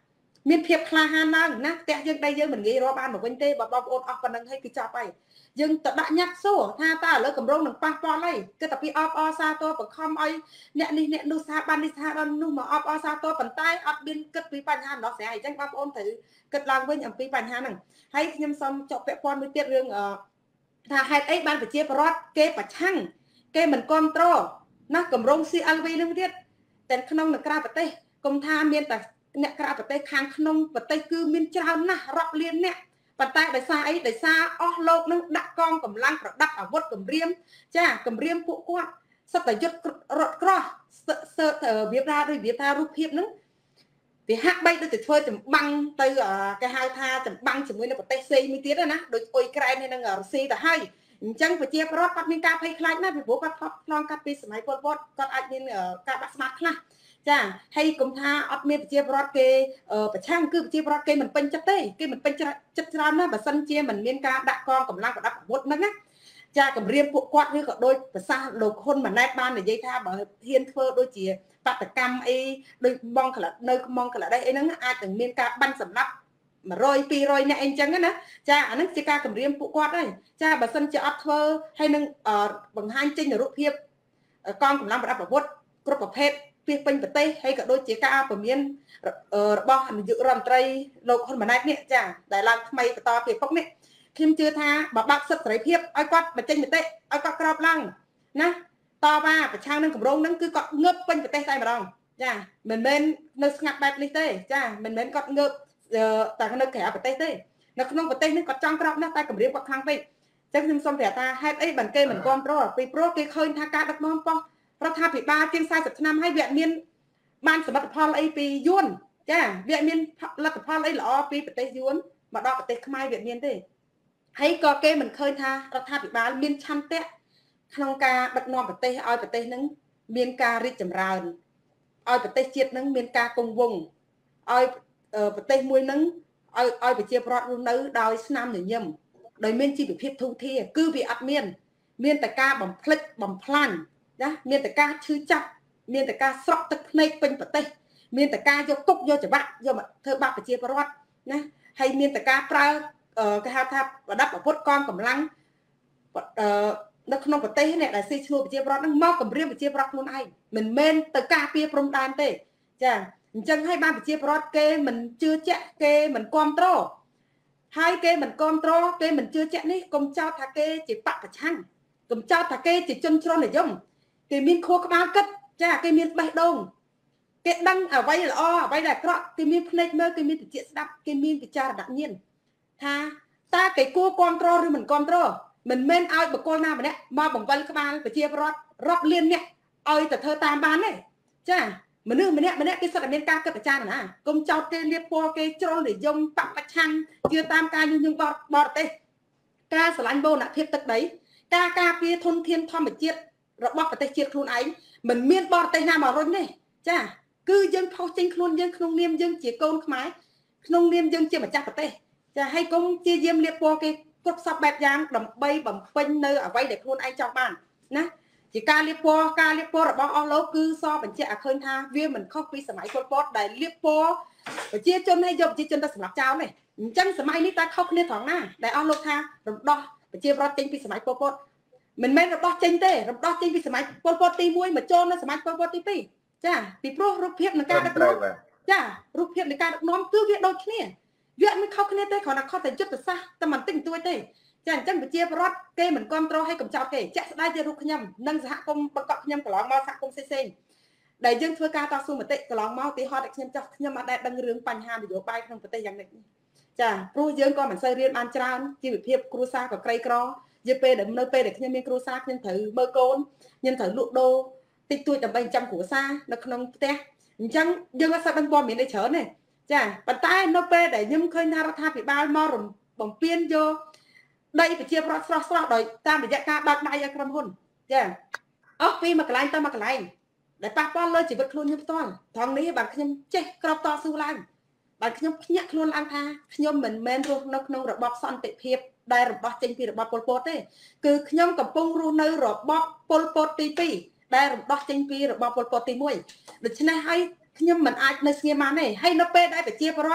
មានភាពក្លាហានឡើងណាផ្ទះយើងដៃយើងមិនងាយរាប់បានមកវិញទេបើបងប្អូនអស់ប៉ុណ្្នឹងហើយគឺចាប់ហើយយើងទៅដាក់ញ៉ាត់សួរថាតើឥឡូវកម្រងនឹងប៉ះពាល់អីគឺតែពីអបអសាទរបង្ខំឲ្យអ្នកនេះអ្នកនោះស្ថាប័ននេះស្ថាប័ននោះមកអបអសាទរប៉ុន្តែអត់មានគិតពីបញ្ហាដោះស្រាយអញ្ចឹងបងប្អូនត្រូវគិតឡើងវិញអំពីបញ្ហាហ្នឹងហើយខ្ញុំសូមចុះពាក់ព័ន្ធមួយទៀតរឿងថាហេតុអីបានប្រជាពលរដ្ឋគេប្រឆាំងគេមិនគ្រប់គ្រងណាកម្រង ซี អែល វី នឹងទៀតតែក្នុងនិងក្រៅប្រទេសគុំថាមានតែអ្នកក្រៅប្រទេសខាងក្នុងប្រទេសគឺមានច្រើនណាស់រាប់លានអ្នកប៉ុន្តែដោយសារអីដោយសារអស់លោកនឹងដាក់កងកម្លាំងប្រដាប់អាវុធគម្រាមចាគម្រាមពួកគាត់សិតតែយុទ្ធរត់ក្រោះវាថាដូចវាថារូបភាពហ្នឹងវាហាក់បីដូចទៅធ្វើចម្បាំងទៅគេហៅថាចម្បាំងជាមួយនឹងប្រទេសផ្សេងមួយទៀតណាដូចអ៊ុយក្រែនហើយនឹងរុស្ស៊ីទៅហើយអញ្ចឹងប្រជាពលរដ្ឋគាត់មានការភ័យខ្លាចណាស់ពីព្រោះគាត់ឆ្លងកាត់ពីសម័យពលពតគាត់អាចមានការបាក់ស្មាតខ្លះចាហើយគុំថាអត់មានប្រជាពលរដ្ឋគេប្រឆាំងគឺប្រជាពលរដ្ឋគេមិនពេញចិត្តទេគេមិនពេញចិត្តច្រើនណាស់បើសិនជាមិនមានការដាក់កងកម្លាំងប្រដាប់អាវុធហ្នឹងណាចាគម្រាមពួកគាត់ឬក៏ដោយប្រសាសន៍លោកហ៊ុនម៉ាណែតបាននិយាយថាបើហ៊ានធ្វើដូចជាបាតកម្មអីដូចបងក្លានៅខ្មងក្លាដេះអីហ្នឹងអាចនឹងមានការបាញ់សម្លាប់មួយរយពីររយអ្នកអីចឹងណាចាអាហ្នឹងជាការគម្រាមពួកគាត់ហើយចាបើសិនជាអត់ធ្វើហើយនឹងបង្ហាញចេញរូបភាពកងកម្លាំងប្រដាប់អាវុធគ្រប់ប្រភេទពីពេញប្រទេសហើយក៏ដូចជាការពមៀនរបស់នាយករដ្ឋមន្ត្រីលោកហ៊ុនម៉ាណែតនេះចាដែលឡើងថ្មីបន្តពីពុកនេះខ្ញុំជឿថាបើបាក់សិទ្ធិសេរីភាពឲ្យគាត់បញ្ចេញមតិឲ្យគាត់ក្រោបឡើងណាតវ៉ាប្រឆាំងនឹងគម្រោងហ្នឹងគឺគាត់ងើបពេញប្រទេសតែម្ដងចាមិនមែននៅស្ងាត់បែបនេះទេចាមិនមែនគាត់ងើបតែនៅក្រៅប្រទេសទេនៅក្នុងប្រទេសនេះគាត់ចង់ក្រោបណាស់តែគម្រាមគាត់ខ្លាំងពេកអញ្ចឹងខ្ញុំសូមប្រាប់ថាហេតុអីបានគេមិនគ្រប់គ្រងពីព្រោះគេឃើញថាការដឹកនាំប៉ុស្តិ៍រដ្ឋាភិបាលជាងสี่สิบឆ្នាំហើយវាអត់មានបានសមិទ្ធផលអីពីយួនចាវាអត់មានលទ្ធផលអីល្អពីប្រទេសយួនមកដល់ប្រទេសខ្មែរវាមានទេហើយក៏គេមិនឃើញថារដ្ឋាភិបាលមានឆន្ទៈក្នុងការដឹកនាំប្រទេសឲ្យប្រទេសនឹងមានការរីកចម្រើនឲ្យប្រទេសជាតិនឹងមានការគង់វង្សឲ្យប្រទេសមួយនឹងឲ្យឲ្យប្រជាពលរដ្ឋរស់នៅដោយស្នាមញញឹមដោយមានជីវភាពធូរធារគឺវាអត់មានមានតែការបំផ្លិចបំផ្លាញណាមានតែការឈឺចាប់មានតែការស្រក់ទឹកភ្នែកពេញប្រទេសមានតែការយកគុកយកច្បាប់យកមកធ្វើបាបប្រជាពលរដ្ឋណាហើយមានតែការប្រើគេហៅថាប្រដាប់អាវុធកងកម្លាំងនៅក្នុងប្រទេសនេះដែលស៊ីឈ្នួលប្រជាពលរដ្ឋហ្នឹងមកគម្រាមប្រជាពលរដ្ឋខ្លួនឯងមិនមែនទៅការពារព្រំដែនទេចាអញ្ចឹងហើយបានប្រជាពលរដ្ឋគេមិនជឿជាក់គេមិនគ្រប់គ្រងហើយគេមិនគ្រប់គ្រងគេមិនជឿជាក់នេះកុំចោទថាគេជាបកប្រឆាំងកុំចោទថាគេជាជនជ្រុលនិយមគេមានខួរក្បាលគិតចាគេមានបេះដូងគេដឹងអ្វីល្អអ្វីដែលអាក្រក់គេមានភ្នែកមើលគេមានត្រចៀកស្ដាប់គេមានពិចារណញ្ញាណថាតើគេគួរគ្រប់គ្រងឬមិនគ្រប់គ្រងមិនមែនឲ្យបុគ្គលណាម្នាក់មកបង្វិលក្បាលប្រជាពលរដ្ឋរាប់លានអ្នកឲ្យទៅធ្វើតាមបានទេចាមនុស្សម្នាក់ម្នាក់គេសិតតែមានការគិតពិចារណាកុំចោទគេលៀបពណ៌គេជ្រុលនិយមបពប្រឆាំងជឿតាមការញុះញង់បរទេសការស្រឡាញ់បូរណភាពទឹកដីការការពារធនធានធម្មជាតិរបស់ប្រទេសជាតិខ្លួនឯងមិនមានបរទេសណាមករុញទេចាគឺយើងផុសចេញខ្លួនយើងក្នុងនាមយើងជាកូនខ្មែរក្នុងនាមយើងជាម្ចាស់ប្រទេសចាហើយកុំជាយាមលៀបពណ៌គេគ្រប់សពបែបយ៉ាងដើម្បីបំពេញនៅអ្វីដែលខ្លួនឯងចង់បានណាជាការលៀបពណ៌ការលៀបពណ៌របស់អស់លោកគឺសបញ្ជាក់ឲ្យឃើញថាវាមិនខុសពីសម័យពលពតដែលលៀបពណ៌ប្រជាជនឲ្យយកប្រជាជនទៅសម្លាប់ចោលទេអញ្ចឹងសម័យនេះតើខុសគ្នាត្រង់ណាដែលអស់លោកថារំដោះប្រជាពលរដ្ឋចេញពីសម័យពលពតមិនមែនរំដោះចេញទេរំដោះចេញពីសម័យពលពតទីមួយមកចូលនៅសម័យពលពតទីពីរចាពីព្រោះរូបភាពនៃការដឹកនាំចារូបភាពនៃការដឹកនាំគឺវាដូចគ្នាវាអត់មានខុសគ្នាទេគ្រាន់តែខុសតែយុទ្ធសាស្ត្រតែមិនតិចបន្តួចទេចាអញ្ចឹងប្រជាពលរដ្ឋគេមិនគ្រប់គ្រងឲ្យកំចោតគេចាក់ស្ដាយជារូបខ្ញុំនិងសហគមន៍បង្កប់ខ្ញុំកន្លងមកសហគមន៍ផ្សេងៗដែលយើងធ្វើការតស៊ូមតិកន្លងមកទីហត់ឲ្យខ្ញុំចោះខ្ញុំអត់ដែលដឹងរឿងបញ្ហានយោបាយក្នុងប្រទេសយ៉ាងនេះចាព្រោះយើងក៏មិនសូវរៀនបានច្រើនជីវភាពគ្រួសារក៏ក្រីក្រយពេលដែលនៅពេលដែលខ្ញុំមានគ្រួសារខ្ញុំត្រូវមើលកូនខ្ញុំត្រូវលក់ដូរតិចតួចដើម្បីចាំគ្រួសារនៅក្នុងផ្ទះអញ្ចឹងយើងអត់សូវដឹងព័ត៌មានអីច្រើនទេចាប៉ុន្តែនៅពេលដែលខ្ញុំឃើញថារដ្ឋាភិបាលមកបំពេញយកដីប្រជាពលរដ្ឋស្រស់ស្រស់ដោយតាមរយៈការបើកដៃឲ្យក្រុមហ៊ុនចាអស់ពីមួយកន្លែងទៅមួយកន្លែងដែលប៉ះពាល់លើជីវិតខ្លួនខ្ញុំផ្ទាល់ត្រង់នេះបាទខ្ញុំចេះក្របតស៊ូឡើងបាទខ្ញុំភ្ញាក់ខ្លួនឡើងថាខ្ញុំមិនមែនរស់នៅក្នុងរបបសន្តិភាពដែលរបស់ចេញពីរបបប៉ុលពតទេគឺខ្ញុំកំពុងរស់នៅរបបប៉ុលពតទីពីរដែលរំដោះចេញពីរបបប៉ុលពតទីមួយដូច្នេះហើយខ្ញុំមិនអាចនៅស្ងៀមបានទេហើយនៅពេលដែលប្រជាពលរដ្ឋ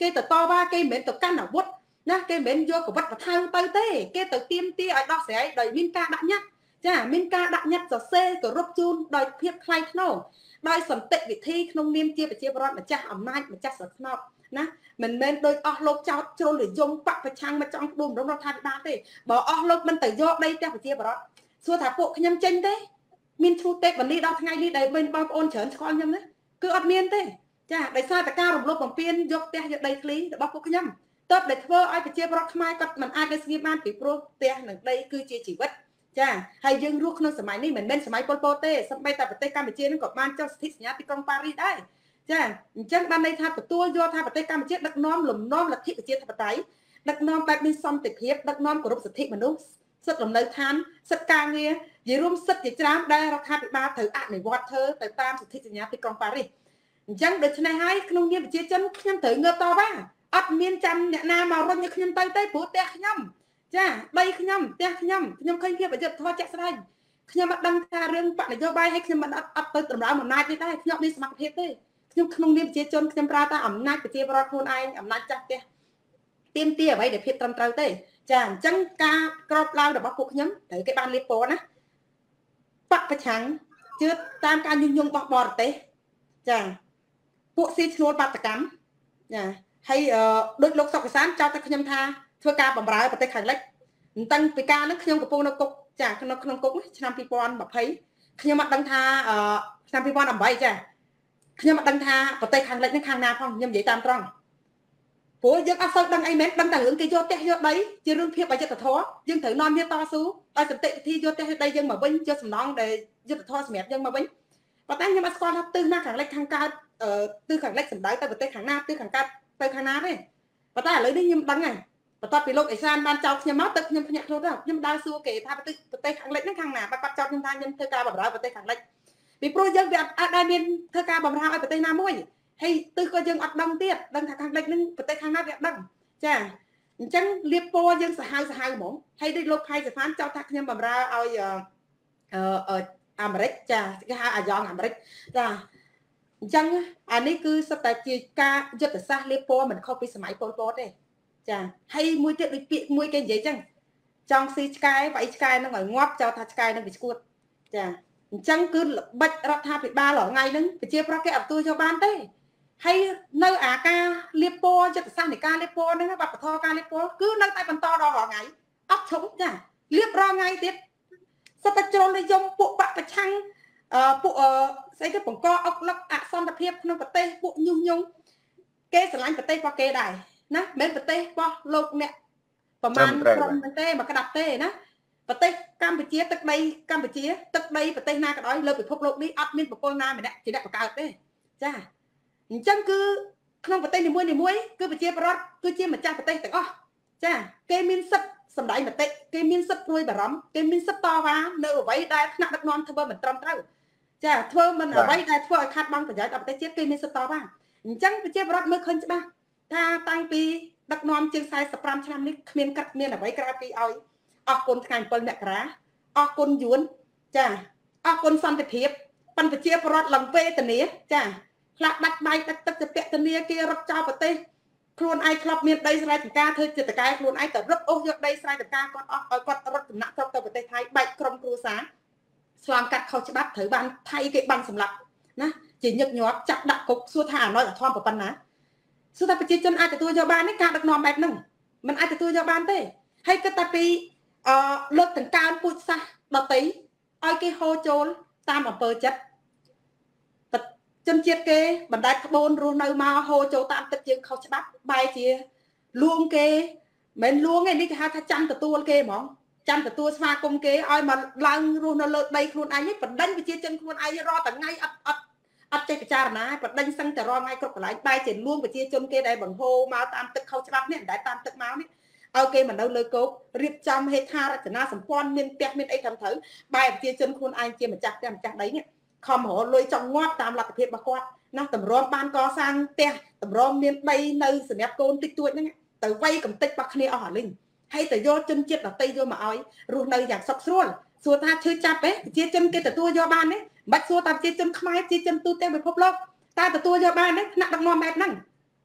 គេទៅតវ៉ាគេមិនមែនទៅកាន់អាវុធណាគេមិនមែនយកកវិតបថៅទៅទេគេទៅទៀមទាឲ្យដោះស្រាយដោយមានការដាក់ញត្តិចាមានការដាក់ញត្តិសរសេរគោរពជូនដោយភាពថ្លៃថ្នូរដោយសន្តិវិធីក្នុងនាមជាប្រជាពលរដ្ឋម្ចាស់អំណាចម្ចាស់ស្រុកស្នប់ណាមិនមែនដោយអស់លោកចោតជ្រុលនិយមបកប្រឆាំងមកចង់ក្បួនរំរដ្ឋាភិបាលទេបើអស់លោកមិនទៅយកដីផ្ទះប្រជាពលរដ្ឋសួរថាពួកខ្ញុំចេញទេមានឈ្មោះទេពវណ្ណីដល់ថ្ងៃនេះដែលមានបងប្អូនច្រើនស្គាល់ខ្ញុំណាគឺអត់មានទេចាដោយសារតែការរំលោភបំពានយកផ្ទះយកដីធ្លីរបស់ពួកខ្ញុំតើដែលធ្វើឲ្យប្រជាពលរដ្ឋខ្មែរគាត់មិនអាចទៅស្ងៀមបានពីព្រោះផ្ទះនិងដីគឺជាជីវិតចាហើយយើងរស់ក្នុងសម័យនេះមិនមែនសម័យប៉ុលពតទេសូម្បីតែប្រទេសកម្ពុជានឹងក៏បានចុះសន្ធិសញ្ញាទីក្រុងប៉ារីសដែរចាអញ្ចឹងបានន័យថាទទួលយកថាប្រទេសកម្ពុជាដឹកនាំលំនាំលទ្ធិប្រជាធិបតេយ្យដឹកនាំបែបមានសន្តិភាពដឹកនាំគោរពសិទ្ធិមនុស្សសិទ្ធិលំនៅឋានសិទ្ធិការងារនិយាយរួមសិទ្ធិជាច្រើនដែលរដ្ឋាភិបាលត្រូវអនុវត្តធ្វើទៅតាមសន្ធិសញ្ញាទីក្រុងប៉ារីសអញ្ចឹងដូច្នេះហើយក្នុងនាមប្រជាជនខ្ញុំត្រូវងើបតវ៉ាអត់មានចាំអ្នកណាមករុញឲ្យខ្ញុំទៅទេព្រោះផ្ទះខ្ញុំចាដីខ្ញុំផ្ទះខ្ញុំខ្ញុំឃើញភាពអយុត្តិធម៌ជាក់ស្ដែងខ្ញុំអត់ដឹងថារឿងបកនយោបាយឲ្យខ្ញុំមិនអត់អត់ទៅតម្រើមអំណាចនេះដែរខ្ញុំមានសមត្ថភាពទេខ្ញុំក្នុងនាមប្រជាជនខ្ញុំប្រើតែអំណាចប្រជាពលរដ្ឋខ្លួនឯងអំណាចចាស់ផ្ទះទៀមទាអ្វីដែលភាពត្រឹមត្រូវទេចាអញ្ចឹងការក្របឡើងរបស់ពួកខ្ញុំត្រូវគេបានលៀបពណ៌ណាបកប្រឆាំងជឿតាមការញុះញង់របស់បរទេសចាពួកស៊ីឈ្នួលបាតកម្មចាហើយដូចលោកសុកសានចោទតែខ្ញុំថាធ្វើការបម្រើប្រទេសខាងលិចតាំងពីការហ្នឹងខ្ញុំកំពុងនៅគុកចាក្នុងក្នុងគុកឆ្នាំពីរពាន់ម្ភៃខ្ញុំអត់ដឹងថាឆ្នាំពីរពាន់ប្រាំបីចាខ្ញុំអត់ដឹងថាប្រទេសខាងលិចហ្នឹងខាងណាផងខ្ញុំនិយាយតាមត្រង់ព្រោះយើងអត់សូវដឹងអីមែនដឹងតែរឿងគេយកផ្ទះយកដីជារឿងភាពអយុត្តិធម៌យើងត្រូវនាំគ្នាតស៊ូដោយសន្តិវិធីយកផ្ទះយកដីយើងមកវិញយកសំណងដែលយុត្តិធម៌សម្រាប់យើងមកវិញប៉ុន្តែខ្ញុំអត់ស្គាល់ថាទិសណាខាងលិចខាងកើតទិសខាងលិចសម្ដៅទៅប្រទេសខាងណាទិសខាងកើតទៅខាងណាទេប៉ុន្តែឥឡូវនេះខ្ញុំដឹងហើយបន្ទាប់ពីលោកអេសានបានចោទខ្ញុំមកទឹកខ្ញុំភ្ញាក់ខ្លួនទៅខ្ញុំដើរសួរគេថាប្រទេសប្រទេសខាងលិចហ្នឹងខាងណាគាត់ចោទខ្ញុំថាខ្ញុំធ្វើការបម្រើប្រទេសខាងលិចពីព្រោះយើងវាអត់ដែលមានធ្វើការបម្រើឲ្យប្រទេសណាមួយហើយទិសក៏យើងអត់ដឹងទៀតដឹងថាខាងលិចហ្នឹងប្រទេសខាងណាវាអត់ដឹងចាអញ្ចឹងលៀបពណ៌យើងសាហាវសាហាវហ្មងហើយដូចលោកផៃសាហ្វានចោទថាខ្ញុំបម្រើឲ្យអឺអាមេរិកចាគេហៅអាយ៉ងអាមេរិកចាអញ្ចឹងអានេះគឺសិតតែជាការយុទ្ធសាស្ត្រលៀបពណ៌មិនខុសពីសម័យប៉ុលពតទេចាហើយមួយទៀតដូចពាក្យមួយគេនិយាយចឹងចង់ស៊ីឆ្កែវាយឆ្កែនឹងឲ្យងាប់ចោលថាឆ្កែនឹងវាឈួតចាអញ្ចឹងគឺល្បិចរដ្ឋាភិបាលរាល់ថ្ងៃហ្នឹងប្រជាប្រដ្ឋគេអត់ទទួលយកបានទេហើយនៅអាការលៀបពណ៌យុទ្ធសាស្ត្រនៃការលៀបពណ៌ហ្នឹងបព្វធម៌ការលៀបពណ៌គឺនៅតែបន្តដល់រាល់ថ្ងៃអត់ឈប់ចាលៀបរាល់ថ្ងៃទៀតសិតតែជ្រុលនិយមពួកបកប្រឆាំងអឺពួកស្អីគេបង្កអុកលឹកអសន្តិភាពក្នុងប្រទេសពួកញុះញង់គេស្រឡាញ់ប្រទេសរបស់គេដែរណាមិនប្រទេសរបស់លោកអ្នកប្រមាណក្រុមហ្នឹងទេមកក្តាប់ទេណាប្រទេសកម្ពុជាទឹកដីកម្ពុជាទឹកដីប្រទេសណាក៏ដោយលើពិភពលោកនេះអត់មានបុគ្គលណាម្នាក់ជាអ្នកបង្កើតទេចាអញ្ចឹងគឺក្នុងប្រទេសនីមួយនីមួយគឺប្រជាពលរដ្ឋគឺជាម្ចាស់ប្រទេសទាំងអស់ចាគេមានសិទ្ធិសម្ដែងមតិគេមានសិទ្ធិព្រួយបារម្ភគេមានសិទ្ធិតវ៉ានៅអ្វីដែលថ្នាក់ដឹកនាំធ្វើមិនត្រឹមត្រូវចាធ្វើមិនអ្វីដែលធ្វើឲ្យខាត់បងប្រយោជន៍ដល់ប្រទេសជាតិគេមានសិទ្ធិតវ៉ាអញ្ចឹងប្រជាពលរដ្ឋមើលឃើញច្បាស់ថាតាំងពីដឹកនាំជាងสี่สิบห้าឆ្នាំនេះគ្មានកាត់មានអ្វីក្រៅពីឲ្យអស់គុណថ្ងៃเจ็ดមករាអស់គុណយួនចាអស់គុណសន្តិភាពប៉ុនប្រជាពលរដ្ឋឡើងវេទនាចាខ្លះដាច់បាយដាច់ទឹកទៅពតនាគេរត់ចោលប្រទេសខ្លួនឯងធ្លាប់មានដីស្រែចម្ការធ្វើចិត្តកាយខ្លួនឯងទៅរត់អូសយកដីស្រែចម្ការគាត់អស់ឲ្យគាត់រត់ចំណាក់ស្រុកទៅប្រទេសថៃបែកក្រុមគ្រួសារឆ្លងកាត់ខុសច្បាប់ត្រូវបានថៃគេបាញ់សម្លាប់ណាជាញឹកញាប់ចាប់ដាក់គុកសួរថាអណយអធមប៉ុណ្ណាសួរថាប្រជាជនអាចទទួលយកបានទេការដឹកនាំបែបហ្នឹងมันអាចទទួលយកបានទេហើយគិតតែពីអឺលើកដង្កើងពូជសាសដតីឲ្យគេហូរចូលតាមអំពើចិត្តជនជាតិគេបណ្ដែតក្បូនរស់នៅមកហូរចូលតាមទឹកយើងខុសច្បាប់បែរជាលួងគេមិនលួងទេនេះគេហៅថាចាំទទួលគេហ្មងចាំទទួលស្វាគមន៍គេឲ្យមកឡើងរស់នៅលើដីខ្លួនឯងនេះបណ្ដេញប្រជាជនខ្លួនឯងរាល់ថ្ងៃអត់អត់អត់ចេះពិចារណាបណ្ដេញសឹងតែរាល់ថ្ងៃគ្រប់កន្លែងបែរជាលួងប្រជាជនគេដែលបង្ហូរមកតាមទឹកខុសច្បាប់នេះដែលតាមទឹកមកនេះឲ្យគេមកនៅលើគោករៀបចំហេដ្ឋារចនាសម្ព័ន្ធមានផ្ទះមានអីត្រឹមត្រូវបែរប្រជាជនខ្លួនឯងជាម្ចាស់ផ្ទះម្ចាស់ដីនេះខំរលុយចង់ងាប់តាមលទ្ធភាពរបស់គាត់ណាតម្រាំបានកសាងផ្ទះតម្រាំមានដីនៅសម្រាប់កូនតិចតួចហ្នឹងទៅវ័យកំតិចរបស់គ្នាអស់អាលីងហើយទៅយកជនជាតិដតីយកមកឲ្យរស់នៅយ៉ាងសុខស្រួលសួរថាឈឺចាប់ទេប្រជាជនគេទទួលយកបានទេមិនបាច់សួរថាប្រជាជនខ្មែរប្រជាជនទូទាំងពិភពលោកតើទទួលយកបានទេថ្នាក់ដឹកនាំបែបហ្នឹង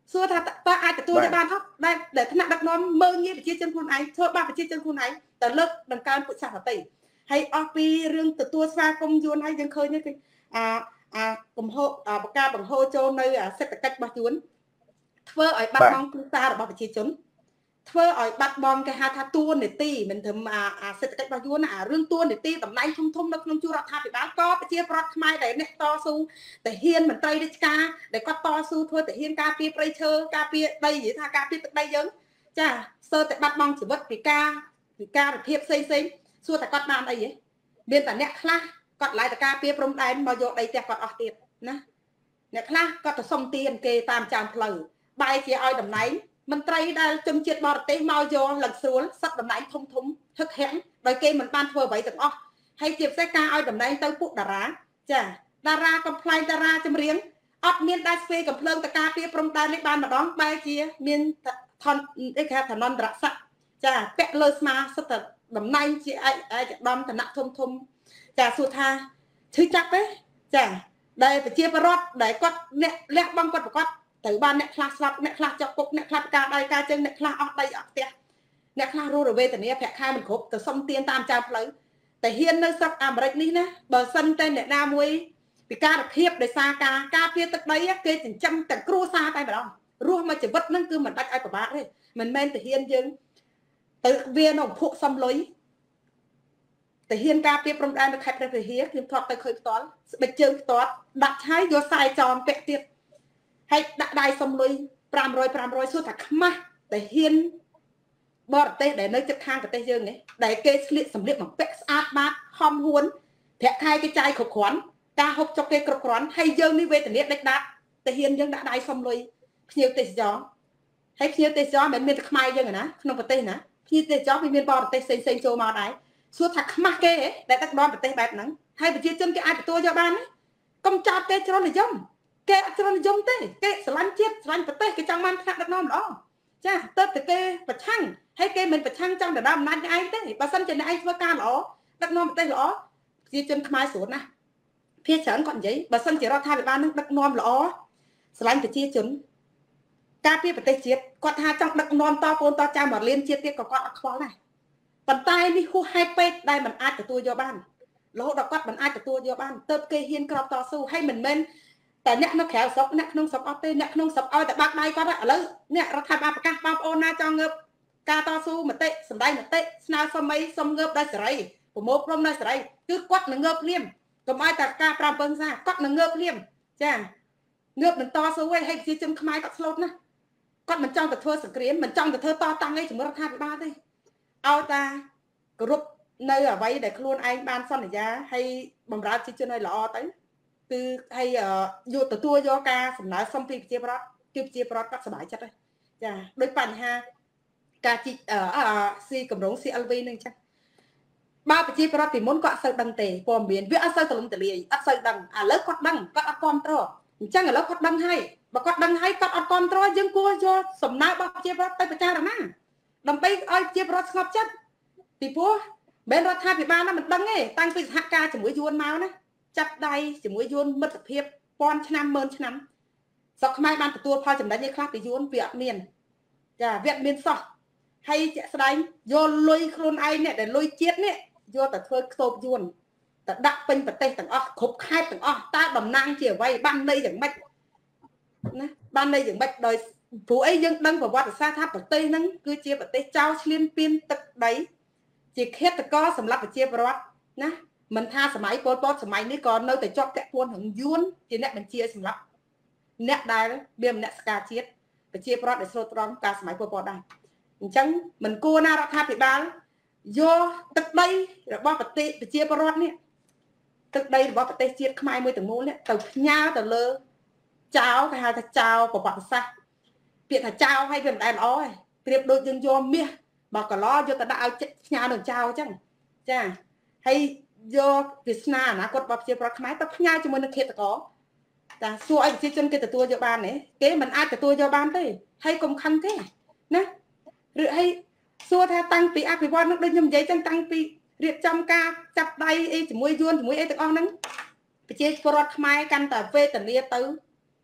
សួរថាតើអាចទទួលយកបានអត់ដែលដែលថ្នាក់ដឹកនាំមើងងាយប្រជាជនខ្លួនឯងធ្វើបាបប្រជាជនខ្លួនឯងទៅលើកដង្កើងពុទ្ធសាសនាតីហើយអស់ពីរឿងទទួលស្វាគមន៍យួនហើយយើងឃើញទេអាអាកំហុសបកាបង្ហូរចូលនៅសេដ្ឋកិច្ចរបស់យួនធ្វើឲ្យបាត់បង់គ្រួសាររបស់ប្រជាជនធ្វើឲ្យបាត់បង់គេហៅថាតួនាទីមិនត្រឹមអាសេដ្ឋកិច្ចរបស់យួនអារឿងតួនាទីតំណែងធំធំនៅក្នុងជួររដ្ឋាភិបាលក៏ប្រជាប្រដ្ឋខ្មែរដែលអ្នកតស៊ូទាហានមន្ត្រីរាជការដែលគាត់តស៊ូធ្វើទាហានការពារព្រៃឈើការពារដីនិយាយថាការពារទឹកដីយើងចាសើតែបាត់បង់ជីវិតពីការពីការរភាពផ្សេងផ្សេងសួរតែគាត់បានអីហ៎មានតែអ្នកខ្លះគាត់ឡាយតការពារព្រំដែនមកយកដីផ្ទះគាត់អស់ទៀតណាអ្នកខ្លះគាត់ទៅសុំទានគេតាមចាមផ្លូវបែរជាឲ្យតំណែងមន្ត្រីដែលជនជាតិបរទេសមកយកលឹកស្រួលសឹកតំណែងធំធំហឹកហាំងដោយគេមិនបានធ្វើអ្វីទាំងអស់ហើយជាពិសេសការឲ្យតំណែងទៅពួកតារាចាតារាកំប្លែងតារាចម្រៀងអត់មានដែរស្វេកំភ្លើងតការពារព្រំដែននេះបានម្ដងបែរជាមានថនអីគេថាឋានន្តរស័ក្តិចាពាក់លើស្មាសិតតែតំណែងជាឯកឯកឧត្តមឋានៈធំធំចាសួរថាឈឺចាប់ទេចាដែលប្រជាពលរដ្ឋដែលគាត់អ្នកលះបង់គាត់ប្រកាសទៅបានអ្នកខ្លះស្លាប់អ្នកខ្លះជាប់គុកអ្នកខ្លះការដៃការជើងអ្នកខ្លះអស់ដីអស់ផ្ទះអ្នកខ្លះរស់រវេទនាប្រាក់ខែមិនគ្រប់ទៅសុំទានតាមចាមផ្លូវតែហ៊ាននៅស្រុកអាមេរិកនេះណាបើសិនតែអ្នកណាមួយពិការភាពដោយសារការការពារទឹកដីគេចិញ្ចឹមតែគ្រួសារតែម្ដងរស់មកជីវិតហ្នឹងគឺមិនដាច់ឲ្យពិបាកទេមិនមែនតែហ៊ានយើងទៅវានៅភក់សំលុយតែហ៊ានការពារព្រំដែននៅខេត្តព្រះវិហារខ្ញុំធ្លាប់ទៅឃើញផ្ទាល់ស្បិចជើងផ្ទាត់ដាក់ឆាយយកខ្សែចងពាក់ទៀតហើយដាក់ដៃសំលុយ500 500សួរថាខ្មាស់តែហ៊ានបរទេសដែលនៅជិតខាងប្រទេសយើងនេះដែលគេស្លៀកសម្លៀកបំពាក់ស្អាតបាតហំហួនប្រាក់ខែគេចាយគ្រប់គ្រាន់ការហូបចុកគេគ្រប់គ្រាន់ហើយយើងនេះវេទនាដាច់ដាច់តែហ៊ានយើងដាក់ដៃសំលុយភ្ញៀវទេសចរហើយភ្ញៀវទេសចរមិនមានតែខ្មែរយើងណាក្នុងប្រទេសណាភ្ញៀវទេសចរវាមានបរទេសផ្សេងផ្សេងចូលមកដែរសួរថាខ្មាស់គេដែលដឹកនាំប្រទេសបែបហ្នឹងហើយប្រជាជនគេអាចទទួលយកបានទេកុំចោទគេជ្រុលនិយមគេអត់ជ្រុលនិយមទេគេស្រឡាញ់ជាតិស្រឡាញ់ប្រទេសគេចង់បានថ្នាក់ដឹកនាំល្អចាទៅតែគេប្រឆាំងហើយគេមិនប្រឆាំងចង់ដណ្ដើមអំណាចឯងទេបើសិនជាអ្នកឯងធ្វើការល្អដឹកនាំប្រទេសល្អប្រជាជនខ្មែរស្រួលណាស់ភាគច្រើនគាត់និយាយបើសិនជារដ្ឋាភិបាលនឹងដឹកនាំល្អស្រឡាញ់ប្រជាជនការពារប្រទេសជាតិគាត់ថាចង់ដឹកនាំតកូនតចៅមកលៀនជាតិទៀតក៏គាត់អត់ខ្វល់ដែរប៉ុន្តែនេះហួសហេតុពេកដែលមិនអាចទទួលយកបានរហូតដល់គាត់មិនអាចទទួលយកបានទើបគេហ៊ានក្របតស៊ូហើយមិនមែនតែអ្នកនៅក្រៅស្រុកអ្នកក្នុងស្រុកអត់ទេអ្នកក្នុងស្រុកឲ្យតែបាក់ដៃគាត់ឥឡូវអ្នករដ្ឋាភិបាលប្រកាសបងប្អូនណាចង់ងើបការតស៊ូមតិសម្ដែងមតិស្នើសុំអីសុំងើបដោយសេរីប្រមូលផ្ដុំដោយសេរីគឺគាត់នឹងងើបភ្លាមកុំឲ្យតែការប្រាំពឹងសាគាត់នឹងងើបភ្លាមចាងើបនឹងតស៊ូឲ្យឲ្យប្រជាជនខ្មែរគាត់ស្លូតណាគាត់មិនចង់ទៅធ្វើសង្គ្រាមមិនចង់ទៅធ្វើតតាំងអីជាមួយរដ្ឋាភិបាលទេឲ្យតាគោរពនៅអ្វីដែលខ្លួនឯងបានសន្យាហើយបំរើប្រជាជនឲ្យល្អទៅគឺហើយយកទទួលយកការសំណើសុំពីប្រជាប្រដ្ឋគឺប្រជាប្រដ្ឋគាត់សប្បាយចិត្តហើយចាដោយបញ្ហាការជីស៊ីកម្រង ซี អែល វី នឹងចាបើប្រជាប្រដ្ឋពីមុនគាត់អត់សូវដឹងទេព័ត៌មានវាអត់សូវទូលំទូលាយអត់សូវដឹងឥឡូវគាត់ដឹងគាត់អត់គ្រប់គ្រងអញ្ចឹងឥឡូវគាត់ដឹងហើយបើគាត់ដឹងហើយគាត់អត់គ្រប់គ្រងយើងគួរយកសំណើរបស់ប្រជាប្រដ្ឋទៅពិចារណាដើម្បីឲ្យប្រជាប្រដ្ឋស្ងប់ចិត្តពីព្រោះមិនរដ្ឋាភិបាលណាមិនដឹងទេតាំងពីសហការជាមួយយួនមកណាចាប់ដៃជាមួយយួនមិត្តភាពពាន់ឆ្នាំម៉ឺនឆ្នាំស្រុកខ្មែរបានទទួលផលចំណេញនេះខ្លះពីយួនវាអត់មានចាវាអត់មានសោះហើយជាក់ស្ដែងយកលុយខ្លួនឯងនេះដែលលុយជាតិនេះយកទៅធ្វើខ្ទប់យួនទៅដាក់ពេញប្រទេសទាំងអស់គ្រប់ខេត្តទាំងអស់តើតំណាងជាអ្វីបានន័យយ៉ាងម៉េចណាបានន័យយ៉ាងម៉េចដោយព្រោះអីយើងដឹងប្រវត្តិសាស្ត្រថាប្រទេសហ្នឹងគឺជាប្រទេសចោលឈ្លានពានទឹកដីជាឃាតករសម្រាប់ប្រជាពលរដ្ឋណាមិនថាសម័យប៉ុលពតសម័យនេះក៏នៅតែជាប់តាក់ពួននឹងយួនជាអ្នកបញ្ជាសម្រាប់អ្នកដែលមានមនសិការជាតិប្រជាពលរដ្ឋដែលស្លូតត្រង់ការសម័យប៉ុលពតដែរអញ្ចឹងមិនគួរណារដ្ឋាភិបាលយកទឹកដីរបស់ប្រទេសប្រជាពលរដ្ឋនេះទឹកដីរបស់ប្រទេសជាតិខ្មែរមួយទាំងមូលនេះទៅផ្ញើទៅលើចៅគេហៅថាចៅប្រវត្តិសាស្ត្រពាក្យថាចៅឲ្យវាមិនដែលល្អទេប្រៀបដូចយើងយកមាសបើកឡយកទៅដាក់ឲ្យផ្ញើនឹងចៅអញ្ចឹងចាហើយយកវាសនាអនាគតរបស់ប្រជាប្រដ្ឋខ្មែរទៅផ្ញើជាមួយនឹងឃាតករតាសួរឲ្យប្រជាជនគេទទួលយកបានទេគេមិនអាចទទួលយកបានទេហើយកុំខឹងគេណាឬហើយសួរថាតាំងពីអភិវឌ្ឍនឹងដូចខ្ញុំនិយាយចឹងតាំងពីរៀបចំការចាប់ដៃអីជាមួយយួនជាមួយអីទាំងអស់ហ្នឹងប្រជាពលរដ្ឋខ្មែរកាន់តែវេទនាទៅ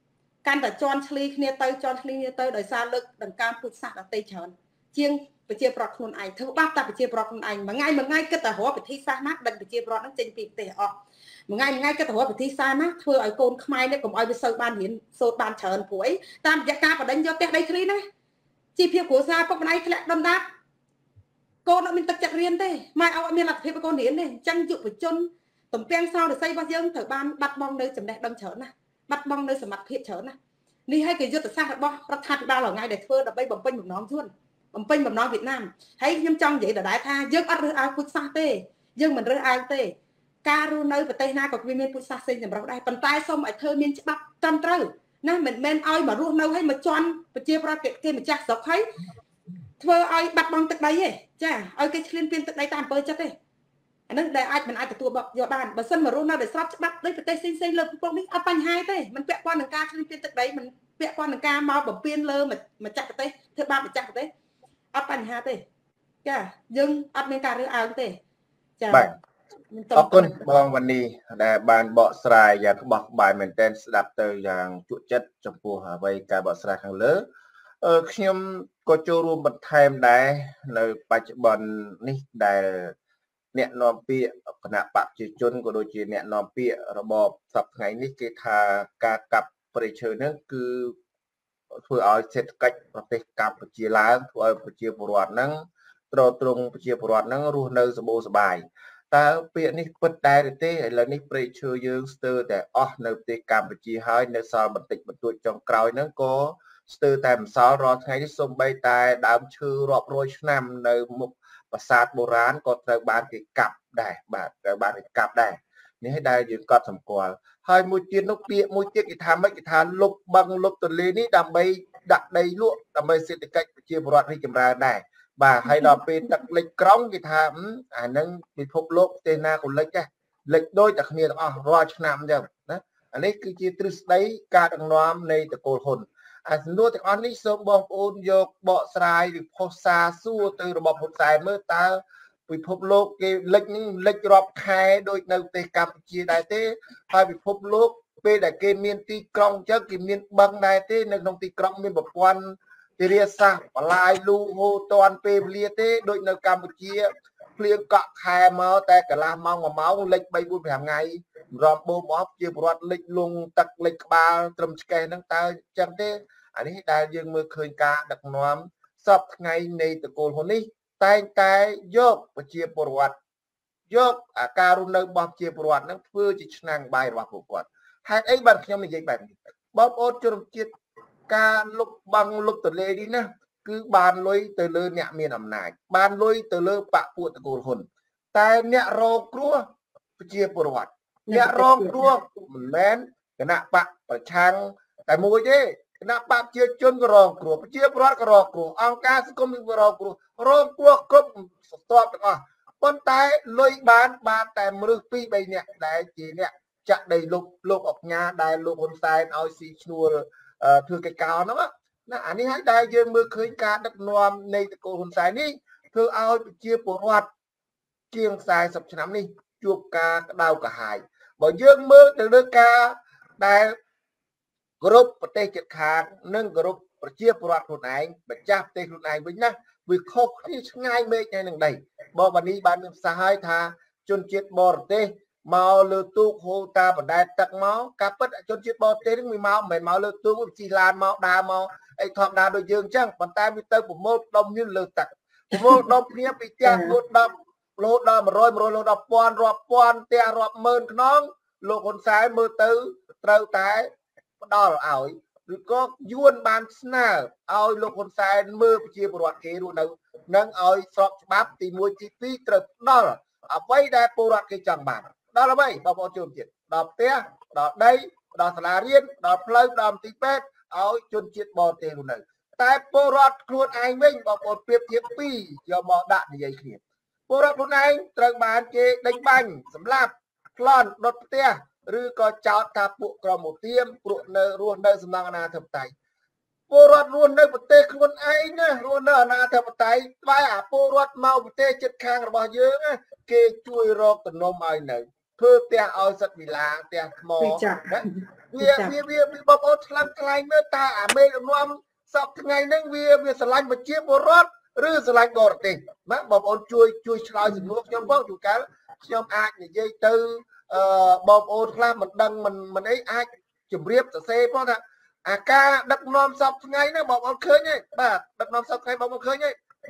កាន់តែជន់ឆ្លីគ្នាទៅជន់ឆ្លីគ្នាទៅដោយសារលើកដង្កើងពូជសាសន៍ដទៃច្រើនជាងប្រជាប្រដ្ឋខ្លួនឯងធ្វើបាបតែប្រជាប្រដ្ឋខ្លួនឯងមួយថ្ងៃមួយថ្ងៃគិតតែរកពិធីសាសនាដឹកប្រជាប្រដ្ឋហ្នឹងចេញពីប្រទេសអស់មួយថ្ងៃមួយថ្ងៃគិតតែរកពិធីសាសនាធ្វើឲ្យកូនខ្មែរនេះកុំឲ្យវាសូវបានរៀនសូត្របានច្រើនព្រោះអីតាមរយៈការបដិញយកផ្ទះដីធ្លីហ្នឹងជីវភាពគ្រួសារពុកម្ដាយធ្លាក់ដុនដាបកូនអត់មានទឹកចិត្តរៀនទេម៉ែអត់មានលទ្ធភាពឲ្យកូនរៀនទេអញ្ចឹងយុវជនទំពាំងស្រោដស័យរបស់យើងត្រូវបានបាត់បង់នៅចំណេះដឹងច្រើនណាស់បាត់បង់នៅសមត្ថភាពច្រើនណាស់នេះហើយគឺយុទ្ធសាស្ត្ររបស់រដ្ឋាភិបាលថ្ងៃដែលធ្វើដើម្បីបំពេញបំណងខ្លួនបំពេញបំណងវៀតណាមហើយខ្ញុំចង់និយាយដដែលថាយើងអត់រើសអើងពូជសាសន៍ទេយើងមិនរើសអើងទេការរស់នៅប្រទេសណាក៏វាមានពូជសាសន៍ផ្សេងចម្រុះដែរប៉ុន្តែសូមឲ្យធ្វើមានច្បាប់ត្រឹមត្រូវណាមិនមែនឲ្យមករស់នៅឲ្យមកជន់ប្រជាប្រដ្ឋគេម្ចាស់ស្រុកហើយធ្វើឲ្យបាត់បង់ទឹកដីទេចាឲ្យគេឈ្លានពានទឹកដីតាមអំពើចិត្តទេអានឹងដែលអាចមិនអាចទទួលយកបានបើសិនមករស់នៅដោយស្របច្បាប់ដោយប្រទេសផ្សេងៗលើពិភពនេះអត់បញ្ហាទេมันពាក់ព័ន្ធនឹងការឈ្លានពានទឹកដីมันពាក់ព័ន្ធនឹងការមកបំពេញលើម្ចាស់ប្រទេសធ្វើបាបម្ចាស់ប្រទេសអត់បញ្ហាទេចាយើងអត់មានការរើសអើងទេចាបាទអរគុណបងវណ្ណីដែលបានបកស្រាយយ៉ាងក្បោះក្បាយមែនទែនស្ដាប់ទៅយ៉ាងជក់ចិត្តចំពោះអ្វីការបកស្រាយខាងលើអឺខ្ញុំក៏ចូលរួមបន្ថែមដែរនៅបច្ចុប្បន្ននេះដែលអ្នកនាំពាក្យគណៈបកប្រជាជនក៏ដូចជាអ្នកនាំពាក្យរបបសប្តាហ៍ថ្ងៃនេះគេថាការកាប់ព្រៃឈើហ្នឹងគឺធ្វើឲ្យសេដ្ឋកិច្ចប្រទេសកម្ពុជាឡើងធ្វើឲ្យប្រជាពលរដ្ឋហ្នឹងទ្រទ្រង់ប្រជាពលរដ្ឋហ្នឹងរស់នៅសម្បូរសប្បាយតើពាក្យនេះពិតដែរឬទេឥឡូវនេះព្រៃឈើយើងស្ទើរតែអស់នៅប្រទេសកម្ពុជាហើយនៅសល់បន្តិចបន្តួចចុងក្រោយហ្នឹងក៏ស្ទើរតែមិនសល់រាល់ថ្ងៃនេះសូម្បីតែដើមឈើរាប់រយឆ្នាំនៅមុខប្រាសាទបុរាណក៏ត្រូវបានគេកាប់ដែរបាទត្រូវបានគេកាប់ដែរនេះឲ្យដែលយើងកត់សម្គាល់ហើយមួយទៀតនោះពាក្យមួយទៀតគេថាម៉េចគេថាលុបបឹងលុបទន្លេនេះដើម្បីដាក់ដីលក់ដើម្បីសេដ្ឋកិច្ចប្រជាពលរដ្ឋរីកចម្រើនដែរបាទហើយដល់ពេលទឹកលិចក្រុងគេថាអានឹងពិភពលោកប្រទេសណាក៏លិចដែរលិចដូចតែគ្នាទាំងអស់រាល់ឆ្នាំអញ្ចឹងណាអានេះគឺជាទ្រឹស្ដីការដឹកនាំនៃតកូលហ៊ុនអាសំណួរទាំងអស់នេះសូមបងប្អូនយកបកស្រាយឬផុសសារសួរទៅរបបហ៊ុនសែនមើលតើពិភពលោកគេលិចនេះលិចរាប់ខែដូចនៅប្រទេសកម្ពុជាដែរទេហើយពិភពលោកពេលដែលគេមានទីក្រុងអញ្ចឹងគេមានបឹងដែរទេនៅក្នុងទីក្រុងមានប្រព័ន្ធធារាសាស្ត្របលាយលូហូរតាន់ពេលវេលាទេដូចនៅកម្ពុជាភ្លៀងកក់ខែមកតែកន្លះម៉ោងមួយម៉ោងលិចបីបួនប្រាំថ្ងៃរំបូរមកជាពលរដ្ឋលិចលងទឹកលិចក្បាលត្រឹមឆ្កេះហ្នឹងតើអញ្ចឹងទេអានេះដែលយើងមើលឃើញការដឹកនាំសពថ្ងៃនៃតកូលហ៊ុននេះតែងតែយកប្រជាពលរដ្ឋយកអាការរស់នៅរបស់ប្រជាពលរដ្ឋហ្នឹងធ្វើជាឆ្នាំងបាយរបស់ពួកគាត់ហេតុអីបានខ្ញុំនិយាយបែបនេះបងប្អូនជនជាតិការលុបបឹងលុបទន្លេនេះណាគឺបានលុយទៅលើអ្នកមានអំណាចបានលុយទៅលើបកពួកតកូលហ៊ុនតែអ្នករងគ្រោះប្រជាពលរដ្ឋអ្នករងគ្រោះមិនមែនគណៈបកប្រឆាំងតែមួយទេគណៈបកប្រជាជនក៏រងគ្រោះប្រជាពលរដ្ឋក៏រងគ្រោះអង្គការសង្គមក៏រងគ្រោះរងគ្រោះគ្រប់ស្ទាប់ទាំងអស់ប៉ុន្តែលុយបានបានតែមនុស្សពីរបីនាក់ដែលជាអ្នកចាក់ដីលុបលោកអុកញ៉ាដែលលោកហ៊ុនសែនឲ្យស៊ីឈ្នួលធ្វើកិច្ចការហ្នឹងណាអានេះហើយដែលយើងមើលឃើញការដឹកនាំនៃតកូលហ៊ុនសែននេះធ្វើឲ្យប្រជាពលរដ្ឋជាងสี่สิบឆ្នាំនេះជួបការក្តៅក្រហាយបើយើងមើលទៅលើការដែលគ្រប់ប្រទេសជិតខាងនិងគ្រប់ប្រជាពលរដ្ឋខ្លួនឯងម្ចាស់ប្រទេសខ្លួនឯងវិញណាវាខុសគ្នាឆ្ងាយមេឃហើយនឹងដីបងបានីបានមានប្រសាសន៍ឲ្យថាជនជាតិបរទេសមកលើទូកហូតាបណ្ដែតទឹកមកការពិតជនជាតិបរទេសនឹងវាមកមិនមែនមកលើទូកវាជិះឡានមកដើរមកអីធម្មតាដូចយើងអញ្ចឹងប៉ុន្តែវាទៅប្រមូលផ្ដុំគ្នាលើទឹកប្រមូលផ្ដុំគ្នាពីផ្ទះមួយដប់រហូតដល់100 100រហូតដល់ពាន់រាប់ពាន់ផ្ទះរាប់ម៉ឺនខ្នងលោកហ៊ុនសែនមើលទៅត្រូវតែផ្ដល់ឲ្យឬក៏យួនបានស្នើឲ្យលោកហ៊ុនសែនមើលប្រជាពលរដ្ឋគេរស់នៅនឹងឲ្យស្របច្បាប់ទីមួយទីពីរត្រូវផ្ដល់អ្វីដែលពលរដ្ឋគេចង់បានដល់អ្វីបងប្អូនជនជាតិដល់ផ្ទះដល់ដីដល់សាលារៀនដល់ផ្លូវដល់មន្ទីរពេទ្យឲ្យជនជាតិបរទេសរស់នៅតែពលរដ្ឋខ្លួនឯងវិញបងប្អូនប្រៀបធៀបពីរយកមកដាក់និយាយគ្នាពលរដ្ឋខ្លួនឯងត្រូវបានគេដេញបាញ់សម្លាប់ប្លន់ដុតផ្ទះឬក៏ចោទថាពួកក្រមឧទាមព្រោះនៅរស់នៅសំណង់អនាធិបតេយ្យពលរដ្ឋរស់នៅប្រទេសខ្លួនឯងណារស់នៅអនាធិបតេយ្យស្វែងអាពលរដ្ឋមកប្រទេសជិតខាងរបស់យើងគេជួយរកតំណុំឲ្យនៅធ្វើផ្ទះឲ្យសត្វវិឡាផ្ទះថ្មវាវាវាបងប្អូនឆ្លាំខ្លាញ់មើលតើអាមេដឹកនាំសពថ្ងៃហ្នឹងវាវាស្រឡាញ់ប្រជាពលរដ្ឋឬស្រឡាញ់បរទេសណាបងប្អូនជួយជួយឆ្លើយសំណួរខ្ញុំផងជួនកាលខ្ញុំអាចនិយាយទៅអឺបងប្អូនខ្លះមិនដឹងមិនមិនអីអាចជម្រាបសរសេរផងថាអាការដឹកនាំសពថ្ងៃហ្នឹងបងប្អូនឃើញទេបាទដឹកនាំសពថ្ងៃបងប្អូនឃើញទេ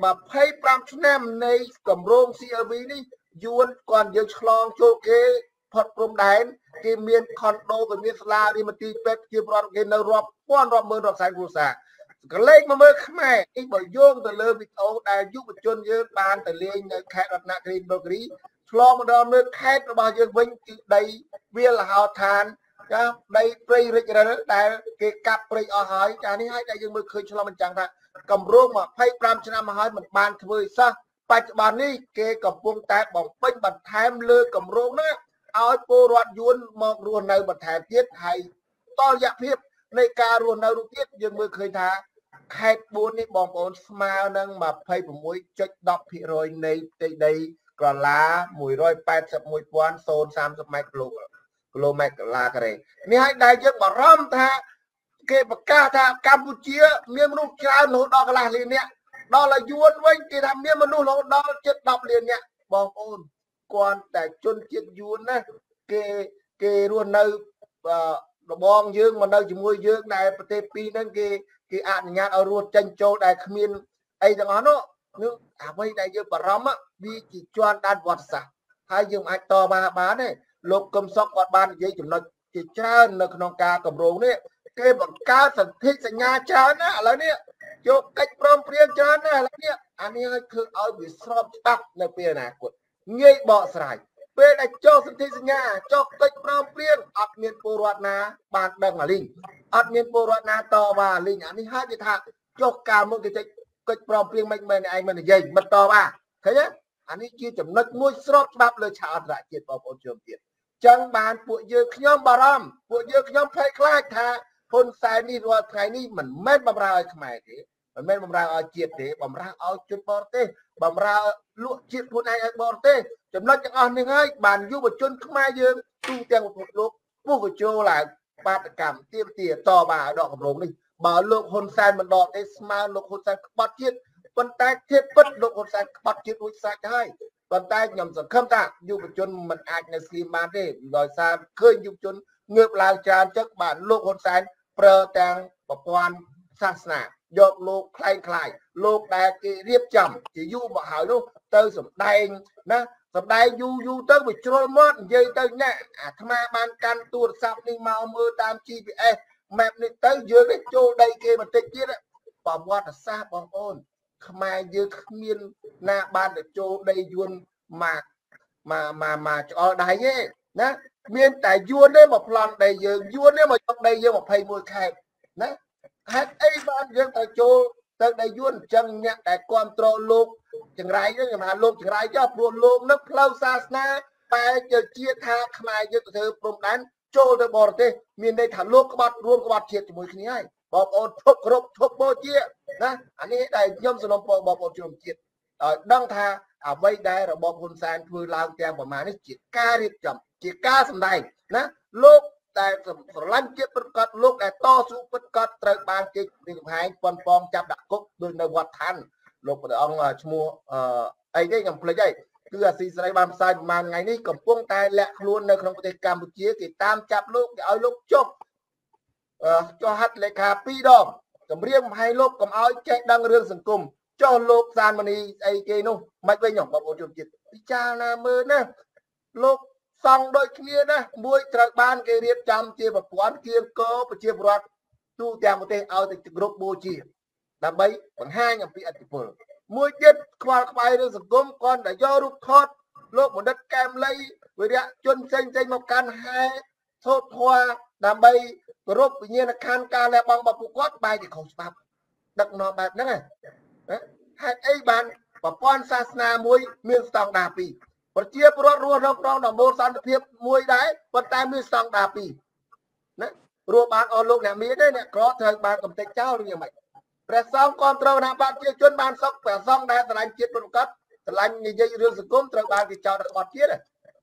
25ឆ្នាំនៃគម្រោង C N R P នេះយួនគាត់យើងឆ្លងចូលគេផុតព្រំដែនគេមានខុនដូគេមានសាលារៀនមន្ទីរពេទ្យជាប្រវត្តិគេនៅរាប់ពាន់រាប់ម៉ឺនរាប់សែនគ្រួសារកលេចមកមើលខ្មែរនេះបើយោងទៅលើវីដេអូដែលយុវជនយើងបានទៅលេងនៅខេត្តរតនគិរីបូរីឆ្លងមកដល់នៅខេត្តរបស់យើងវិញគឺដីវាលហោឋានចាដីព្រៃរិចរិលដែលគេកាប់ព្រៃអស់ហើយចានេះហើយដែលយើងមើលឃើញឆ្លងអញ្ចឹងថាកម្រោង25ឆ្នាំមកហើយមិនបានធ្វើសោះបច្ចុប្បន្ននេះគេកំពុងតែបំពេញបន្ថែមលើកម្រោងហ្នឹងឲ្យពលរដ្ឋយួនមករស់នៅបន្ថែមទៀតហើយតរយៈភាពនៃការរស់នៅនោះទៀតយើងមើលឃើញថាខេត្តបួននេះបងប្អូនស្មើនឹង 26.10% នៃផ្ទៃដីក្រឡាមួយរយแปดสิบเอ็ดพันสามสิบម៉ែត្រគីឡូម៉ែត្រកន្លះការ៉េនេះហើយដែលយើងបារម្ភថាគេប្រកាសថាកម្ពុជាមានមនុស្សច្រើនរហូតដល់កន្លះលាននាក់ដល់ឲ្យយួនវិញគេថាមានមនុស្សរហូតដល់ជិតដប់លាននាក់បងប្អូនគាត់តែជនជាតិយួនណាគេគេរស់នៅរបងយើងមកនៅជាមួយយើងដែលប្រទេសពីរហ្នឹងគេគេអនុញ្ញាតឲ្យរស់ចេញចូលដែលគ្មានអីទាំងអស់នោះនឹងអ្វីដែលយើងបារម្ភវាជាជាន់ដានវត្តសាស្ត្រហើយយើងអាចតបានបានទេលោកកឹមសុខគាត់បាននិយាយចំណុចជាច្រើននៅក្នុងការកម្រោងនេះគេបង្កើតសន្ធិសញ្ញាច្រើនណាឥឡូវនេះយកកិច្ចព្រមព្រៀងច្រើនណាឥឡូវនេះអានេះឲ្យធ្វើឲ្យវាស្របច្បាប់នៅពេលអនាគតងាយបកស្រាយពេលដែលចុះសន្ធិសញ្ញាចុះកិច្ចព្រមព្រៀងអត់មានពលរដ្ឋណាបានដឹងអាលីងអត់មានពលរដ្ឋណាតបអាលីងអានេះហើយគេថាចុះការមុនគេកិច្ចកិច្ចព្រមព្រៀងមិនមែនឯងមិននិយាយមិនតបអាឃើញទេអានេះជាចំណុចមួយស្របច្បាប់លើឆាកអន្តរជាតិបងប្អូនជឿទៀតចឹងបានពួកយើងខ្ញុំបារម្ភពួកយើងខ្ញុំភ័យខ្លាចថាហ៊ុនសែននេះរាល់ថ្ងៃនេះមិនមែនបំរើឲ្យខ្មែរទេមិនមែនបំរើឲ្យជាតិទេបំរើឲ្យជនបរទេសបំរើលក់ជាតិខ្លួនឯងឲ្យបរទេសចំណុចទាំងអស់នេះហើយបានយុវជនខ្មែរយើងទូទាំងពិភពលោកពុះកញ្ចូលឡើងបាតកម្មទៀមទាតបឲ្យដកកម្រងនេះបើលោកហ៊ុនសែនមិនដកទេស្មើលោកហ៊ុនសែនក្បត់ជាតិប៉ុន្តែធៀបពិតលោកហ៊ុនសែនក្បត់ជាតិរួចស្រេចហើយប៉ុន្តែខ្ញុំសង្ឃឹមថាយុវជនមិនអាចនៅស្ងៀមបានទេដោយសារឃើញយុវជនងើបឡើងច្រើនចឹងបានលោកហ៊ុនសែនប្រើទាំងប្រព័ន្ធសាសនាយកលោកខ្លែងខ្លាយលោកដែលគេរៀបចំជាយូរមកហើយនោះទៅសម្ដែងណាសម្ដែងយូរយូរទៅវាជ្រុលមាត់និយាយទៅណាអាថ្មបានកាន់ទូរស័ព្ទនេះមកមើលតាម G P S map នេះទៅយើងទៅចូលដីគេបន្តិចទៀតប្រវត្តិសាស្ត្របងប្អូនខ្មែរយើងគ្មានណាបានទៅចូលដីយួនមកមកមកមកឆ្អល់ដៃទេណាមានតែយួនទេមកប្លន់ដីយើងយួនទេមកយកដីយើងยี่สิบเอ็ดខេត្តណាហេតុអីបានយើងទៅចូលទៅដីយួនអញ្ចឹងអ្នកដែលគ្រប់គ្រងលោកចង្រៃហ្នឹងខ្ញុំថាលោកចង្រៃចុះព្រោះលោកនឹងផ្លូវសាសនាបែរជាជាថាខ្មែរយើងទៅធ្វើព្រំដែនចូលទៅបរទេសមានន័យថាលោកក្បត់រួមក្បត់ជាតិជាមួយគ្នាហើយបងប្អូនធប់គ្រប់ធប់បូជាណាអានេះដែលខ្ញុំសនំពរបងប្អូនជនជាតិឲ្យដឹងថាអ្វីដែលរបបហ៊ុនសែនធ្វើឡើងទាំងប្រមាណនេះជាការរៀបចំជាការសម្ដែងណាលោកតែស្រឡាញ់ជាតិពិតប្រាកដលោកដែលតស៊ូពិតប្រាកដត្រូវបានគេពីកំហែងប៉ុនប៉ងចាប់ដាក់គុកដោយនៅវត្តឋានលោកព្រះអង្គឈ្មោះអីទេខ្ញុំភ្លេចហើយគឺអាស៊ីសេរីបានផ្សាយប្រហែលថ្ងៃនេះកំពុងតែលាក់ខ្លួននៅក្នុងប្រទេសកម្ពុជាគេតាមចាប់លោកគេឲ្យលោកចុះចុះហត្ថលេខាពីរដងគម្រាមកំហែងលោកកុំឲ្យចេះដឹងរឿងសង្គមចុះលោកសានមនីអីគេនោះមិនវិញបងប្អូនជនជាតិពិចារណាមើលណាលោកសង់ដូចគ្នាណាមួយត្រូវបានគេរៀបចំជាប្រព័ន្ធគៀងកប្រជាពលរដ្ឋទូទាំងប្រទេសឲ្យទៅគ្រប់បូជាដើម្បីបង្ហាញអំពីអធិពលមួយទៀតខ្វល់ខ្វាយរឿងសង្គមគាត់តែយករូបថតលោកបណ្ឌិតកែមលីវិរៈជនផ្សេងផ្សេងមកកាន់ហែថោតធွာដើម្បីគោរពវិញ្ញាណក្ខន្ធការលះបង់របស់ពួកគាត់បែរជាខុសច្បាប់ដឹកនាំបែបហ្នឹងហ៎ហេតុអីបានប្រព័ន្ធសាសនាមួយមានស្តង់ដារពីរប្រជាពលរដ្ឋរស់នៅក្នុងដំបូលសន្តិភាពមួយដែរប៉ុន្តែមានស្តង់ដារពីរណារស់បានអស់លោកអ្នកមានទេអ្នកក្រត្រូវបានកំទេចចោលឬយ៉ាងម៉េចព្រះសង្ឃគ្រប់គ្រងណាប្រជាជនបានសុខព្រះសង្ឃដែលស្រឡាញ់ជាតិប្រកបស្រឡាញ់និយាយរឿងសង្គមត្រូវបានគេចោទក្បត់ជាតិ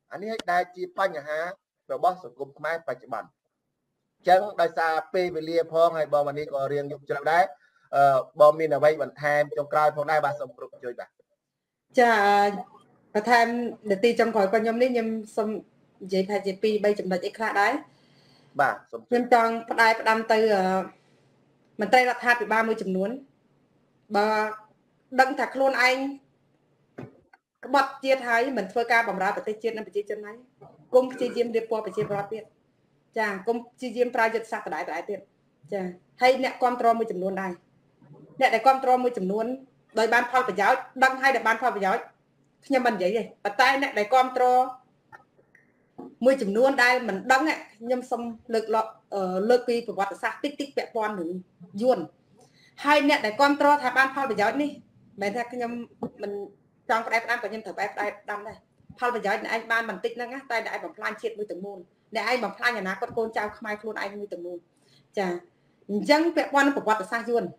anh ấy đại chi phanh hả rồi boss cùng máy phải chụp bản chẳng đại sa pe về lia phong hay bom anh ấy có riêng dùng cho đấy bom min ở đây bản tham trong cài phong này bà sông cục chơi bà chà bà tham để ti trong khỏi con nhóm đấy nhâm xong dễ phải dễ pi bay chụp đặt ít khác đấy bà nhâm trong đại đam từ mình tay là tháp bị ba mươi chấm nuốn bà đăng thạc luôn anh bật chia thái mình phơi ca bằng ra bật tay chia năm bật chia chân này cung chia diêm điệp qua bật chia ra tiền chàng cung chia diêm trai giật sạc đại đại tiền chàng hay nè control mươi chấm nuốn này nè để control mươi chấm nuốn đôi ban phao phải giáo đăng hay để ban phao phải giáo nhưng mình vậy vậy bật tay nè để control mươi chấm nuốn đây mình đăng ạ nhưng xong lực lọ lực kỳ của vật sạc tích tích vẹn con nữa yuan hai nè để control thà ban phao phải giáo đi mẹ thà cái nhâm mình trong cái đám của nhân thử bài đây đâm đây phao phải giáo anh ban mình tích nó ngắt tay đại bằng plan triệt mươi từng môn để ai bằng plan nhà ná con con trao khai luôn anh mươi từng môn chà dân vẹn con của vật sạc yuan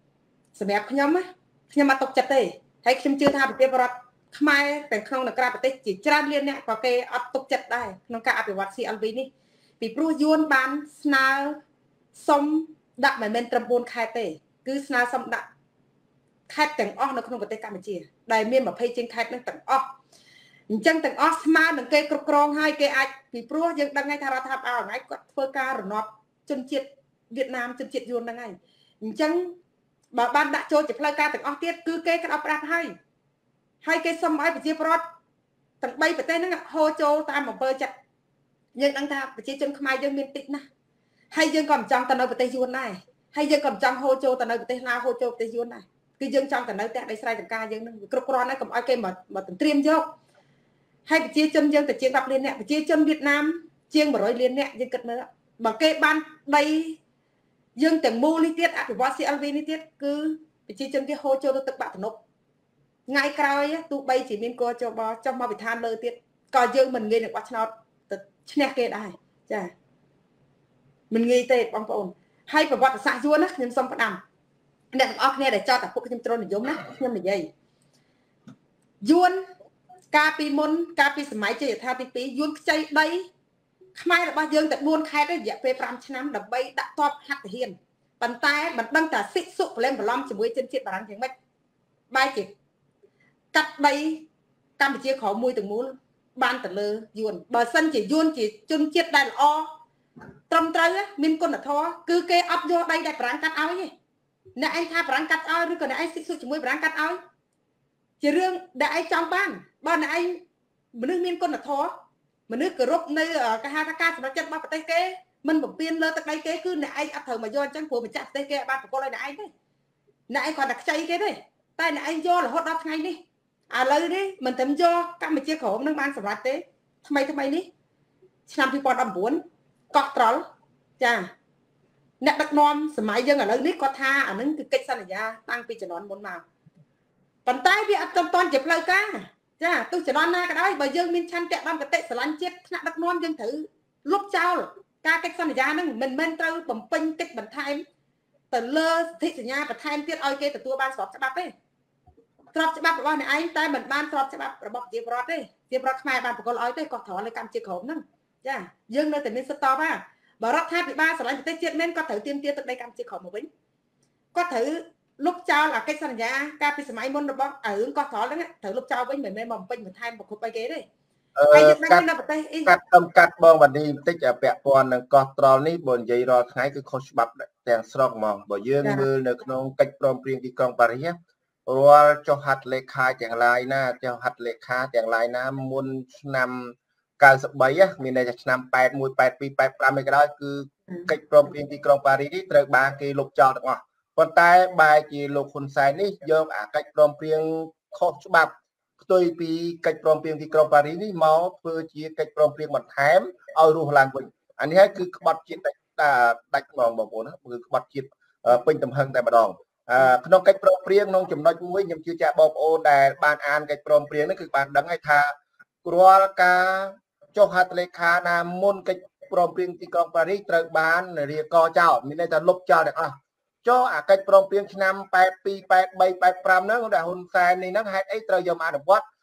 sầm đẹp nhâm á nhưng mà tục chặt tê hay khi chưa tham được vật Khmerแต่ក្នុងនគរប្រទេសជាច្រើនលានអ្នកក៏គេអត់ទុកចិត្តដែរក្នុងការអភិវឌ្ឍ xê en vê នេះពីព្រោះយួនបានស្នើសុំដាក់មិនមែនត្រឹមបួនខេត្តទេគឺស្នើសុំដាក់ខេត្តទាំងអស់នៅក្នុងប្រទេសកម្ពុជាដែលមានยี่สิบជាងខេត្តនឹងទាំងអស់អញ្ចឹងទាំងអស់ស្មើនឹងគេគ្រប់គ្រងហើយគេអាចពីព្រោះយើងដឹងហើយថារដ្ឋាភិបាលថ្ងៃគាត់ធ្វើការរំលាប់ជនជាតិវៀតណាមជនជាតិយួនហ្នឹងហើយអញ្ចឹងបើបានដាក់ចូលជាផ្លូវការទាំងអស់ទៀតគឺគេក្តោបប្រាស់ហើយហើយគេសុំឲ្យប្រជាពលរដ្ឋទាំងបីប្រទេសហ្នឹងហូរចូលតាមអំពើចិត្តយើងដឹងថាប្រជាជនខ្មែរយើងមានតិចណាស់ហើយយើងក៏មិនចង់ទៅនៅប្រទេសយួនដែរហើយយើងក៏មិនចង់ហូរចូលទៅនៅប្រទេសឡាវហូរចូលប្រទេសយួនដែរគឺយើងចង់ទៅនៅផ្ទះដីស្រែចម្ការយើងហ្នឹងគ្រប់គ្រាន់ហើយកុំឲ្យគេមកមកត្រៀមយកហើយប្រជាជនយើងទៅជាងដប់លានអ្នកប្រជាជនវៀតណាមជាងone hundredលានអ្នកយើងគិតមើលបើគេបានដីយើងទាំងមូលនេះទៀតអភិវឌ្ឍ xê en vê នេះទៀតគឺប្រជាជនគេហូរចូលទៅទឹកបាក់ទំនប់ថ្ងៃក្រោយទោះបីជាមានកោចបចុះមកវិធានលើទៀតក៏យើងមិនងាយនឹងបោះឆ្នោតទៅឈ្នះគេដែរចាមិនងាយទេបងប្អូនហើយប្រវត្តិសាស្ត្រយួនណាខ្ញុំសូមផ្ដាំអ្នកទាំងអស់គ្នាដែលចោទតែពួកខ្ញុំត្រុននិយមណាខ្ញុំនិយាយយួនកាលពីមុនកាលពីសម័យជាយថាទីtwoយួនខ្ចីដីខ្មែររបស់យើងតែfourខែទេរយៈពេលfiveឆ្នាំដើម្បីដាក់តបហាត់ទាហានប៉ុន្តែមិនដឹងថាសិទ្ធិសុប្រឡំប្រឡំជាមួយជនជាតិបារាំងយ៉ាងម៉េចបែរជាកាត់ដីកម្ពុជាក្រោមមួយទាំងមូលបានទៅលើយួនបើសិនជាយួនជាជនជាតិដែលល្អត្រឹមត្រូវមានគុណធម៌គឺគេអត់យកដីដែលបារាំងកាត់ឲ្យទេអ្នកឯងថាបារាំងកាត់ឲ្យឬក៏អ្នកឯងសិទ្ធិសុជាមួយបារាំងកាត់ឲ្យជារឿងដែលឯងចង់បានបើអ្នកឯងមនុស្សមានគុណធម៌មនុស្សគោរពនៅកហថាការសម្រេចចិត្តរបស់ប្រទេសគេមិនបំពេញលើទឹកដីគេគឺអ្នកឯងអត់ត្រូវមកយកអញ្ចឹងព្រោះម្ចាស់ប្រទេសគេបានប្រកល់ឲ្យអ្នកឯងទេអ្នកឯងគាត់តែខ្ចីគេទេតែអ្នកឯងយករហូតដល់ថ្ងៃនេះឥឡូវនេះមិនត្រឹមយកកម្ពុជាក្រមនឹងបានសម្រេចទេថ្មីថ្មីនេះឆ្នាំtwo thousand nineteenកោះត្រល់ចាអ្នកដឹកនាំសម័យយើងឥឡូវនេះគាត់ថាអានឹងគឺកិច្ចសន្យាតាំងពីជំនាន់មុនមកប៉ុន្តែវាអត់ទាន់ជាផ្លូវការចាទោះជំនាន់ណាក៏ដោយបើយើងមានឆន្ទៈបំកតិស្រឡាញ់ជាតិថ្នាក់ដឹកនាំយើងត្រូវលុបចោលការកិច្ចសន្យាហ្នឹងមិនមែនត្រូវបំពេញកិច្ចបន្ថែមទៅលើសិទ្ធិសញ្ញាបន្ថែមទៀតឲ្យគេទទួលបានស្របច្បាប់ទេស្របច្បាប់របស់អ្នកឯងតែមិនបានស្របច្បាប់របស់ប្រជាពលរដ្ឋទេប្រជាពលរដ្ឋខ្មែរបានប្រកល់ឲ្យទេក៏ត្រង់នៅកម្ពុជាក្រមហ្នឹងចាយើងនៅតែមានសិទ្ធិតបថាបើរដ្ឋាភិបាលស្រឡាញ់ប្រទេសជាតិមែនគាត់ត្រូវទាមទារទឹកដីកម្ពុជាក្រមមកវិញគាត់ត្រូវលុបចោលអាកិច្ចសន្យាកាលពីសម័យមុនរបស់រឿងកោះត្រល់ហ្នឹងត្រូវលុបចោលវិញមិនមែនមកបំពេញបន្ថែមប្រគប់អីគេទេហើយយើងដឹងនៅប្រទេសអីកាត់កំកាត់បងវណ្ណីបន្តិចពាក់ព័ន្ធនឹងកោះត្រល់នេះបើនិយាយរាល់ថ្ងៃគឺខុសច្បាប់ទាំងស្រុងហ្មងបើយើងមើលនៅក្នុងកិច្ចព្រមព្រៀងទីក្រុងប៉ារីសរាល់ចុះហត្ថលេខាទាំងឡាយណាចុះហត្ថលេខាទាំងឡាយណាមុនឆ្នាំninety-threeមានន័យថាឆ្នាំeighty-one eighty-two eighty-fiveឯក៏ដោយគឺកិច្ចព្រមព្រៀងទីក្រុងប៉ារីសនេះត្រូវបានគេលុបចោលទាំងអស់ប៉ុន្តែបែរជាលោកហ៊ុនសែននេះយកអាកិច្ចព្រមព្រៀងខុសច្បាប់ផ្ទុយពីកិច្ចព្រមព្រៀងទីក្រុងប៉ារីសនេះមកធ្វើជាកិច្ចព្រមព្រៀងបន្ថែមឲ្យរស់ឡើងវិញអានេះហើយគឺក្បត់ជាតិដាច់ដាច់ហ្មងបងប្អូនគឺក្បត់ជាតិពេញទំហឹងតែម្ដងក្នុងកិច្ចព្រមព្រៀងក្នុងចំណុចមួយខ្ញុំជឿជាក់បងប្អូនដែលបានអានកិច្ចព្រមព្រៀងនេះគឺបានដឹងហើយថារាល់ការចុះហត្ថលេខាណាមុនកិច្ចព្រមព្រៀងទីក្រុងប៉ារីសត្រូវបានរាយការណ៍ចោលមានន័យថាលុបចោលទាំងអស់ចុះអាកិច្ចព្រមព្រៀងឆ្នាំeighty-two eighty-three eighty-fiveហ្នឹងដែលហ៊ុនសែននេះហ្នឹងហេតុអីត្រូវយកមកអនុវត្ត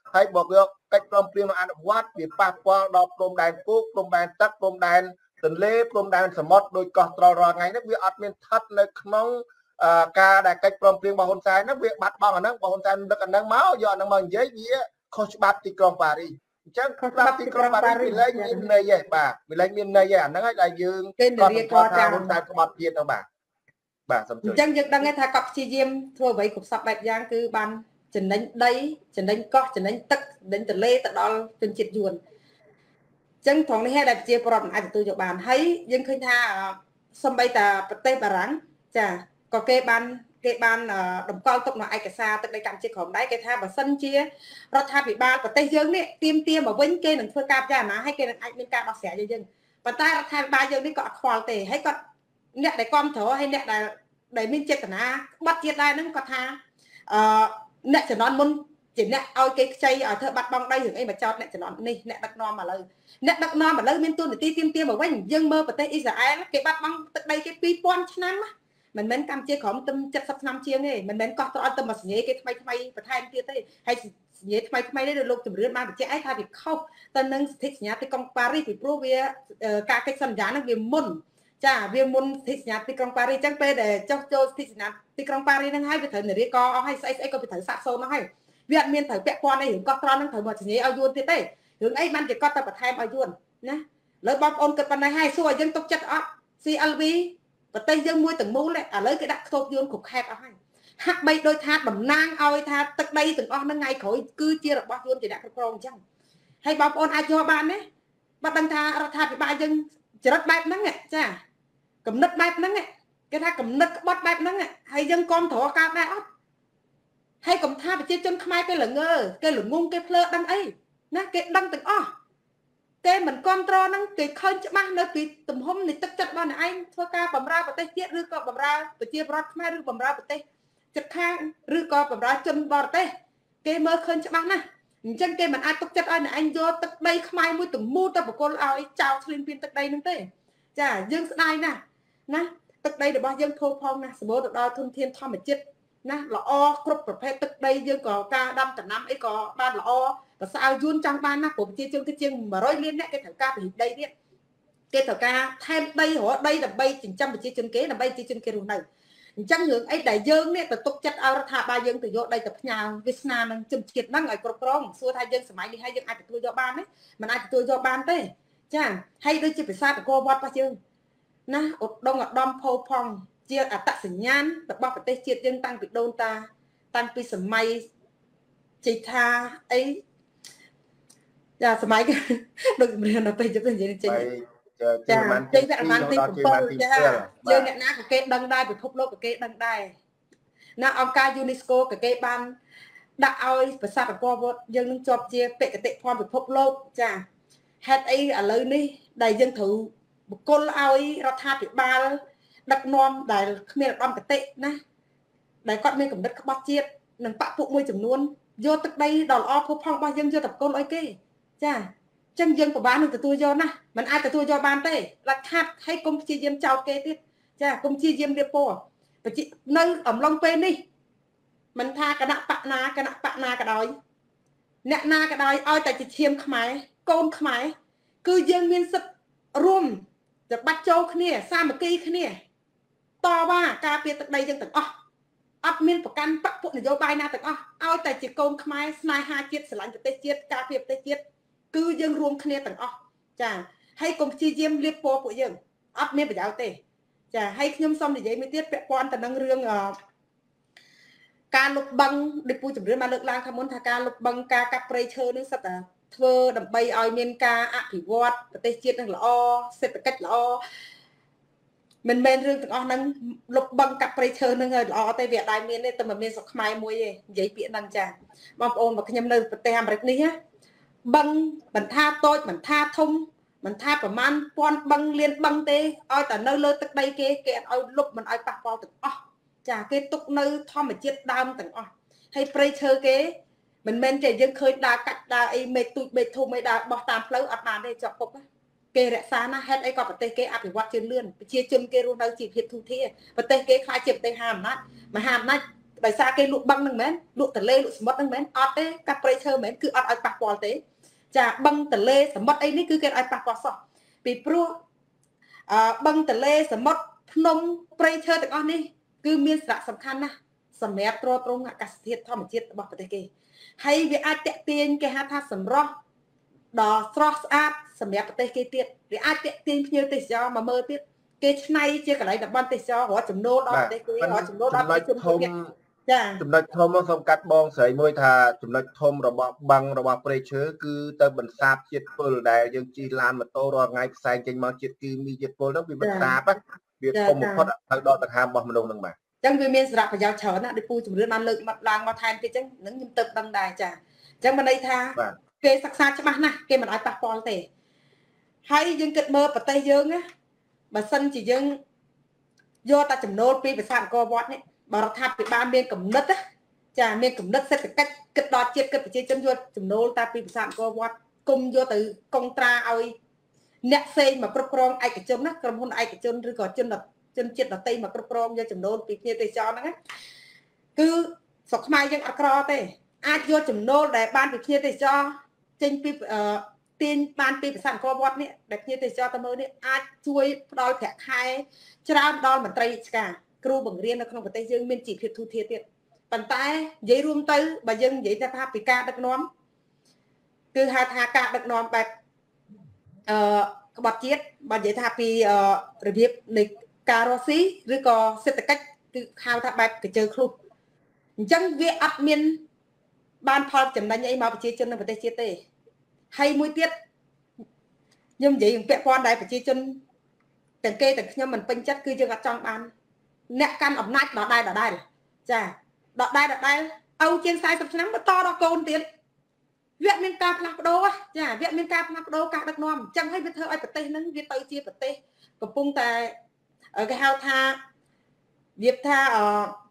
ហើយបើយកកិច្ចព្រមព្រៀងនៅអនុវត្តវាប៉ះពាល់ដល់ព្រំដែនគោកព្រំដែនទឹកព្រំដែនទន្លេព្រំដែនសមុទ្រដោយកោះត្រល់រាល់ថ្ងៃនេះវាអត់មានស្ថិតនៅក្នុងការដែលកិច្ចព្រមព្រៀងរបស់ហ៊ុនសែនហ្នឹងវាបាត់បង់អាហ្នឹងបើហ៊ុនសែនដឹកអាហ្នឹងមកយកអាហ្នឹងមកនិយាយវាខុសច្បាប់ទីក្រុងប៉ារីសអញ្ចឹងច្បាប់ទីក្រុងប៉ារីសវាលែងមានន័យទេបាទវាលែងមានន័យទេអាហ្នឹងហើយដែលយើងគាត់គាត់ថាហ៊ុនសែនក្បត់ជាតិទៅបាទបាទសូមជួយអញ្ចឹងយើងដឹងថាគាត់ព្យាយាមធ្វើអ្វីគ្រប់សពបែបយ៉ាងគឺបានចំណេញដីចំណេញកោះចំណេញទឹកចំណេញទន្លេទៅដល់ជនជាតិយួនអញ្ចឹងត្រង់នេះហើយដែលប្រជាពលរដ្ឋមិនអាចទទួលយកបានហើយយើងឃើញថាសំបីតាប្រទេសបារាំងចាក៏គេបានគេបានតម្កល់ទុកនៅឯកសារទឹកដីកម្ពុជាក្រោមដៃគេថាបើសិនជារដ្ឋាភិបាលប្រទេសយើងនេះទៀមទាមកវិញគេនឹងធ្វើការពិចារណាហើយគេនឹងអាចមានការដោះស្រាយយើងយើងប៉ុន្តែរដ្ឋាភិបាលយើងនេះក៏អត់ខ្វល់ទេហើយគាត់អ្នកដែលគ្រប់គ្រងហើយអ្នកដែលដែលមានចេតនាក្បត់ជាតិដែរហ្នឹងគាត់ថាអឺអ្នកជំនាន់មុនជាអ្នកឲ្យគេខ្ចីឲ្យធ្វើបាត់បង់ដីរឿងអីមកចោតអ្នកជំនាន់នេះអ្នកដឹកនាំឥឡូវអ្នកដឹកនាំឥឡូវមានទូនាទីទៀមទាមកវិញយើងមើលប្រទេសអ៊ីស្រាអែលគេបាត់បង់ទឹកដីគេពីរពាន់ឆ្នាំមិនមែនកម្ពុជាក្រោមទឹមเจ็ดสิบឆ្នាំជាងទេមិនមែនកោះត្រល់ទៅមកសញ្ញាគេថ្មីថ្មីបន្ថែមទៀតទេហើយសញ្ញាថ្មីថ្មីនេះលោកជំរឿនបានបញ្ជាក់ឲ្យថាវាខុសទៅនឹងសន្ធិសញ្ញាទីក្រុងប៉ារីសពីព្រោះវាការកិច្ចសន្យាហ្នឹងវាមុនចាវាមុនសន្ធិសញ្ញាទីក្រុងប៉ារីសអញ្ចឹងពេលដែលចុះចូលសន្ធិសញ្ញាទីក្រុងប៉ារីសហ្នឹងហើយវាត្រូវនារីកអស់ហើយស្អីស្អីក៏វាត្រូវសាកសូន្យហ្នឹងហើយវាអត់មានត្រូវពាក់ព័ន្ធអីរឿងកោះត្រល់ហ្នឹងត្រូវមកសញ្ញាឲ្យយួនទៀតទេរឿងអីបានជាគាត់ទៅបន្ថែមឲ្យយួនណាលើបងប្អូនគិតប៉ុណ្ណេះហើយសួរឲ្យយើងទុកចិត្តអត់ ซี แอล วี ប្រទេសយើងមួយទាំងមូលឥឡូវគេដាក់ខ្ទប់យួនគ្រប់ខេត្តអស់ហើយហាក់បីដូចថាតំណាងឲ្យថាទឹកដីទាំងអស់ហ្នឹងថ្ងៃក្រោយគឺជារបស់យួនជាអ្នកគ្រប់គ្រងអញ្ចឹងហើយបងប្អូនអាចយកបានទេបើដឹងថារដ្ឋាភិបាលយើងចរិតបែបហ្នឹងចាកំណត់បែបហ្នឹងគេថាកំណត់ក្បត់បែបហ្នឹងហើយយើងគ្រប់គ្រងការដែរអត់ហើយកុំថាប្រជាជនខ្មែរគេល្ងើគេល្ងងគេភ្លើដឹងអីណាគេដឹងទាំងអស់គេមិនគ្រប់គ្រងហ្នឹងគេឃើញច្បាស់នៅពីទំហំនៃទឹកចិត្តរបស់អ្នកឯងធ្វើការបម្រើប្រទេសជាតិឬក៏បម្រើប្រជាពលរដ្ឋខ្មែរឬបម្រើប្រទេសជិតខាងឬក៏បម្រើជនបរទេសគេមើលឃើញច្បាស់ណាស់អញ្ចឹងគេមិនអាចទុកចិត្តឲ្យអ្នកឯងយកទឹកដីខ្មែរមួយទាំងមូលទៅបកគលឲ្យចោលឆ្លៀនពៀនទឹកដីហ្នឹងទេចាយើងស្ដាយណាស់ណាទឹកដីរបស់យើងធូរផងណាសម្បូរទៅដោយធនធានធម្មជាតិណាល្អគ្រប់ប្រភេទទឹកដីយើងក៏ការដាំដំណាំអីក៏បានល្អប្រសើរយួនចង់បានណាព្រោះប្រជាជនគេជាងmột trămលានអ្នកគេត្រូវការពហិដីទៀតគេត្រូវការថែមដីរកដីដើម្បីចិញ្ចឹមប្រជាជនគេដើម្បីប្រជាជនគេរស់នៅអញ្ចឹងរឿងអីដែលយើងនេះទៅទុកចិត្តឲ្យរដ្ឋាភិបាលយើងទៅយកដីទៅផ្ញើវាសនានឹងជនជាតិហ្នឹងឲ្យគ្រប់គ្រងសួរថាយើងសម័យនេះហើយយើងអាចទទួលយកបានទេមិនអាចទទួលយកបានទេចាហើយដូចជាភាសាតកវត្តរបស់យើងណាឧត្តមឧត្តមផោផង់ជាអត្តសញ្ញាណរបស់ប្រទេសជាតិយើងតាំងពីដូនតាតាំងពីសម័យជ័យថាអីចាសម័យដូចជំរាបនៅពេលយើងនិយាយចេញចាជ័យវរ្ម័នទីbảyចាយើងអ្នកណាក៏គេដឹងដែរពិភពលោកក៏គេដឹងដែរណាអង្គការ UNESCO ក៏គេបានដាក់ឲ្យប្រាសាទអង្គរវត្តយើងនឹងជាប់ជាបេតិកភណ្ឌពិភពលោកចាហេតុអីឥឡូវនេះដែលយើងត្រូវបកគលឲ្យរដ្ឋាភិបាលដឹកនាំដែលគ្មានឧត្តមគតិណាដែលគាត់មានកម្រិតក្បត់ជាតិនិងបពពួកមួយចំនួនយកទឹកដីដ៏ល្អផូរផង់របស់យើងយកទៅបកគលឲ្យគេចាអញ្ចឹងយើងពិបាកនឹងទទួលយកណាមិនអាចទទួលយកបានទេដាច់ខាតហើយកុំព្យាយាមចោទគេទៀតចាកុំព្យាយាមរៀបពណ៌នៅអំឡុងពេលនេះមិនថាគណៈបកណាគណៈបកណាក៏ដោយអ្នកណាក៏ដោយឲ្យតែជាឈាមខ្មែរកូនខ្មែរគឺយើងមានសិទ្ធិរួមទៅបាត់ចូលគ្នាសាមគ្គីគ្នាតវ៉ាការពារទឹកដីយើងទាំងអស់អត់មានប្រកាន់បកពួកនយោបាយណាទាំងអស់ឲ្យតែជាកូនខ្មែរស្នេហាជាតិស្រឡាញ់ប្រទេសជាតិការពារប្រទេសជាតិគឺយើងរួមគ្នាទាំងអស់ចាហើយកុំព្យាយាមលៀបពណ៌ពួកយើងអត់មានប្រយោជន៍ទេចាហើយខ្ញុំសូមនិយាយមួយទៀតពាក់ព័ន្ធទៅនឹងរឿងការលុបបង្កដូចពូជំរឿនបានលើកឡើងខាងមុនថាការលុបបង្កការកាប់ព្រៃឈើនឹងសិតតែធ្វើដើម្បីឲ្យមានការអភិវឌ្ឍប្រទេសជាតិនឹងល្អសេដ្ឋកិច្ចល្អមិនមែនរឿងទាំងអស់ហ្នឹងលុបបង្កកាប់ព្រៃឈើនឹងល្អទេវាអត់ដែលមានទេតែមិនមានស្រុកខ្មែរមួយទេនិយាយពាក្យហ្នឹងចាបងប្អូនមកខ្ញុំនៅប្រទេសអាមេរិកនេះណាបឹងបន្ថាតូចបន្ថាធំមិនថាប្រមាណពាន់បឹងលានបឹងទេឲ្យតែនៅលើទឹកដីគេគេអត់ឲ្យលុបមិនឲ្យប៉ះពាល់ទាំងអស់ចាគេទុកនៅធម្មជាតិដើមទាំងអស់ហើយព្រៃឈើគេមិនមែនតែយើងឃើញដើរកាច់ដើរអីមេឃទូចមេឃធំអីដើរបោះតាមផ្លូវអត់បានទេជាប់ពុកគេរក្សាណាហេតុអីក៏ប្រទេសគេអភិវឌ្ឍជឿនលឿនប្រជាជនគេរស់នៅជីវភាពធូរធារប្រទេសគេខ្លាចជាប្រទេសមហាអំណាចមហាអំណាចដោយសារគេលក់បឹងហ្នឹងមែនលក់ទលេលក់សមុទ្រហ្នឹងមែនអត់ទេកាប់ព្រៃឈើមែនគឺអត់ឲ្យប៉ះពាល់ទេចាបឹងទលេសមុទ្រអីនេះគឺគេឲ្យប៉ះពាល់សោះពីព្រោះអឺបឹងទលេសមុទ្រភ្នំព្រៃឈើទាំងអស់នេះគឺមានសារៈសំខាន់ណាស់សម្រាប់ទ្រទ្រង់អាកាសធាតុធម្មជាតិរបស់ប្រទេសគេហើយវាអាចតាក់ទាញគេហៅថាសម្រស់ដ៏ស្រស់ស្អាតសម្រាប់ប្រទេសគេទៀតវាអាចតាក់ទាញភ្ញៀវទេសចរមកមើលទៀតគេឆ្នៃជាកន្លែងតំបន់ទេសចររកចំណូលដល់ប្រទេសគេរកចំណូលដល់ប្រជាជនទៀតចាចំណុចធំមកសូមកាត់បងស្រីមួយថាចំណុចធំរបស់បឹងរបស់ព្រៃឈើគឺទៅបន្សាបជាតិពុលដែលយើងជិះឡានម៉ូតូរាល់ថ្ងៃផ្សែងចេញមកជាតិគីមីជាតិពុលហ្នឹងវាបន្សាបវាធំបំផុតទៅដល់ដង្ហើមរបស់មនុស្សហ្នឹងបាទអញ្ចឹងវាមានសារៈប្រយោជន៍ច្រើនណាស់ដូចពូជំរឿនបានលើកមកឡើងមកថែមទៀតអញ្ចឹងនឹងខ្ញុំទៅដឹងដែរចាអញ្ចឹងមិនន័យថាគេសិក្សាច្បាស់ណាស់គេមិនឲ្យប៉ះពាល់ទេហើយយើងគិតមើលប្រទេសយើងណាបើសិនជាយើងយកតែចំណូលពីប្រាសាទអង្គរវត្តនេះបរដ្ឋាភិបាលមានកំណត់ណាចាមានកំណត់សេដ្ឋកិច្ចគិតដល់ជាតិគិតប្រជាជនយកចំណូលតែពីប្រាសាទអង្គរវត្តគុំយកទៅកុងត្រាឲ្យអ្នកផ្សេងមកគ្រប់គ្រងឯកជនណាក្រុមហ៊ុនឯកជនឬក៏ជនជនជាតិដទៃមកគ្រប់គ្រងយកចំណូលពីភ្ញៀវទេសចរហ្នឹងគឺស្រុកខ្មែរយើងអត់ក្រទេអាចយកចំណូលដែលបានពីភ្ញៀវទេសចរចេញពីទាញបានពីប្រាសាទអង្គរវត្តនេះដែលភ្ញៀវទេសចរទៅមើលនេះអាចជួយផ្ដល់ប្រាក់ខែច្រើនដល់មន្ត្រីរាជការគ្រូបង្រៀននៅក្នុងប្រទេសយើងមានជីវភាពទូធាទៀតប៉ុន្តែនិយាយរួមទៅបើយើងនិយាយថាពីការដឹកនាំគឺហៅថាការដឹកនាំបែបអឺក្បត់ជាតិបើនិយាយថាពីរបៀបនៃការរស់ស៊ីឬក៏សេដ្ឋកិច្ចគឺហៅថាបែបកញ្ជើឃ្លុះអញ្ចឹងវាអត់មានបានផលចំណេញអីមកប្រជាជននៅប្រទេសជាតិទេហើយមួយទៀតខ្ញុំនិយាយពាក់ព័ន្ធដែរប្រជាជនទាំងគេទាំងខ្ញុំមិនពេញចិត្តគឺយើងអត់ចង់បានអ្នកកាន់អំណាចដដែលដដែលចាដដែលដដែលឲ្យជាងสี่สิบឆ្នាំបន្តដល់កូនទៀតវាមានការផ្លាស់ប្ដូរចាវាមានការផ្លាស់ប្ដូរការដឹកនាំអញ្ចឹងហើយវាធ្វើឲ្យប្រទេសហ្នឹងវាទៅជាប្រទេសកំពុងតែគេហៅថាវាថាអឺ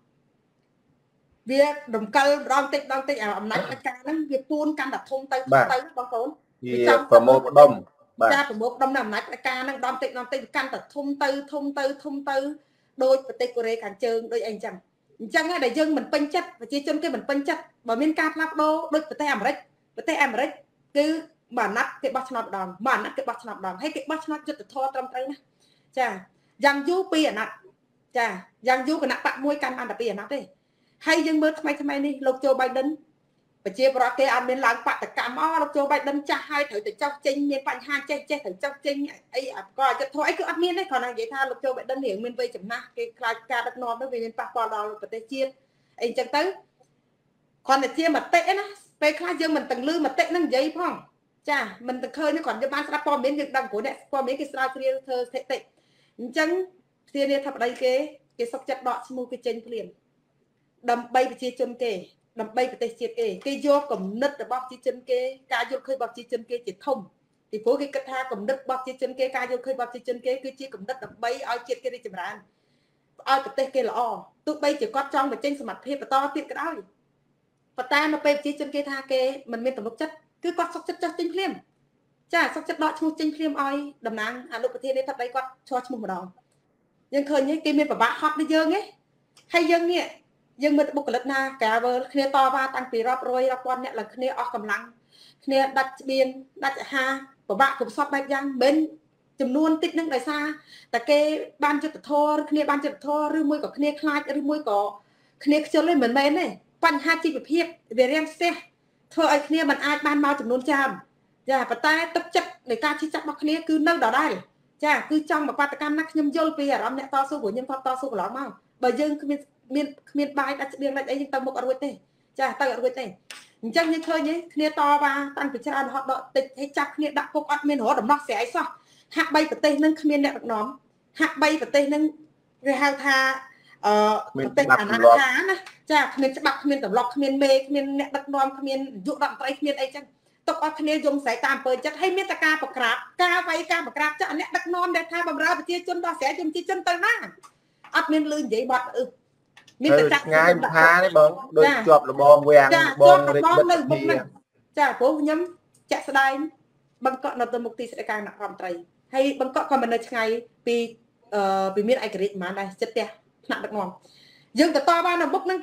វារំកិលម្ដងតិចម្ដងតិចអំណាចផ្ដាច់ការហ្នឹងវាពួនកាន់តែធំទៅទៅបងប្អូនវាចង់ប្រមូលផ្ដុំបាទចាប្រមូលផ្ដុំនៅអំណាចផ្ដាច់ការហ្នឹងម្ដងតិចម្ដងតិចកាន់តែធំទៅធំទៅធំទៅដោយប្រទេសកូរ៉េខាងជើងដូចអីអញ្ចឹងអញ្ចឹងហើយដែលយើងមិនពេញចិត្តប្រជាជនគេមិនពេញចិត្តបើមានការផ្លាស់ប្ដូរដូចប្រទេសអាមេរិកប្រទេសអាមេរិកគឺមួយអាណត្តិគេបោះឆ្នោតម្ដងមួយអាណត្តិគេបោះឆ្នោតម្ដងហើយគេបោះឆ្នោតយុត្តិធម៌ត្រឹមត្រូវណាចាយ៉ាងយូរពីរអាណត្តិចាយ៉ាងយូរគណៈបកមួយកាន់បានតែពីរអាណត្តិទេហើយយើងមើលថ្មីថ្មីនេះលោកโจ Biden ប្រជាប្រដ្ឋគេអត់មានឡើងបដកម្មអលោកโจ Biden ចាស់ហើយត្រូវទៅចោះចេញមានបញ្ហាចេះចេះត្រូវចោះចេញអីក៏អយុត្តិធម៌អីគឺអត់មានទេគ្រាន់តែនិយាយថាលោកโจ Biden រៀងមានវ័យចំណាស់គេខ្លាចការដឹកនាំនោះវាមានប៉ះពាល់ដល់ប្រទេសជាតិអីអញ្ចឹងទៅគ្រាន់តែជាមតិណាពេលខ្លះយើងមិនទាំងលឺមតិនឹងនិយាយផងចាមិនទាំងឃើញគ្រាន់តែបានស្ដាប់ព័ត៌មានយើងដឹងព្រោះអ្នកព័ត៌មានគេស្រាវជ្រាវធ្វើស្ថិតិអញ្ចឹងធានាថាប្តីគេគេសុខចិត្តដកឈ្មោះគេចេញភ្លាមដើម្បីប្រជាជនគេដើម្បីប្រទេសជាតិគេគេយកគំនិតរបស់ប្រជាជនគេការយល់ឃើញរបស់ប្រជាជនគេជាធំពីព្រោះគេគិតថាគំនិតរបស់ប្រជាជនគេការយល់ឃើញរបស់ប្រជាជនគេគឺជាគំនិតដើម្បីឲ្យជាតិគេរីកចម្រើនឲ្យប្រទេសគេល្អទោះបីជាគាត់ចង់បញ្ចេញសមត្ថភាពបន្តទៀតក៏ដោយប៉ុន្តែនៅពេលប្រជាជនគេថាគេមិនមានទំនុកចិត្តគឺគាត់សុខចិត្តចោះចេញភ្លាមចាសុខចិត្តដកឈ្មោះចេញភ្លាមឲ្យតំណាងអនុប្រធាននេះថាបីគាត់ឈរឈ្មោះម្ដងយើងឃើញគេមានប្របាក់ហត់ដូចយើងឯងហើយយើងនេះយើងមើលបុគ្គលិកណាកាវើគ្នាតវ៉ាតាំងពីរាប់រយរាប់ពាន់អ្នកឡើងគ្នាអស់កម្លាំងគ្នាដាច់ស្បៀងដាច់អាហារពិបាកគ្រប់សពបែបយ៉ាងមិនចំនួនតិចនឹងដោយសារតែគេបានយុទ្ធធរឬគ្នាបានយុទ្ធធរឬមួយក៏គ្នាខ្លាចឬមួយក៏គ្នាខ្ជិលទេមិនមែនទេបញ្ហាជីវភាពវារាំងស្ទះធ្វើឲ្យគ្នាមិនអាចបានមកចំនួនច្រើនចាប៉ុន្តែទឹកចិត្តនៃការជិះចាប់របស់គ្នាគឺនៅដដែលចាគឺចង់មកបាតកម្មណាខ្ញុំយល់ពីអារម្មណ៍អ្នកតស៊ូព្រោះខ្ញុំតតស៊ូកន្លងមកបើយើងគ្មានមានគ្មានបាយដាច់ស្បៀងដាច់អីយើងទៅមុខអត់រួចទេចាទៅអត់រួចទេអញ្ចឹងយើងឃើញទេគ្នាតវ៉ាតាំងពីច្រើនរហូតដល់តិចឲ្យចាប់គ្នាដាក់គុកអត់មានរហូតដំណោះស្រាយសោះហាក់បីប្រទេសនឹងគ្មានអ្នកដឹកនាំហាក់បីប្រទេសនឹងគេហៅថាអឺប្រទេសអនាធាណាចាគ្មានច្បាប់គ្មានទម្លាប់គ្មានមេគ្មានអ្នកដឹកនាំគ្មានយុគរដ្ឋមន្ត្រីគ្មានអីចឹងទុកអស់គ្នាយំស្រែកតាមអំពើចិត្តហើយមានតែការប្រក្រាបការវាយការប្រក្រាបចាក់អ្នកដឹកនាំដែលថាបម្រើប្រជាជនដល់ស្រែជនជាតិជនទៅណាអត់មានលឺនិយាយបាត់អឺមានតែចាក់ងាយផាទេបងដូចជាប់លបងវាំងបងរិចបិទនៅមុខហ្នឹងចាព្រោះខ្ញុំចាក់ស្ដែងបង្កក់នៅទៅមុខទីស្តីការរដ្ឋមន្ត្រីហើយបង្កក់ក៏មិននៅឆ្ងាយពីអឺពីមានឯករាជ្យប្រហែលដែរចិត្តផ្ទះថ្នាក់ដឹកនាំយើងទៅតបាននៅមុខហ្នឹងទៀត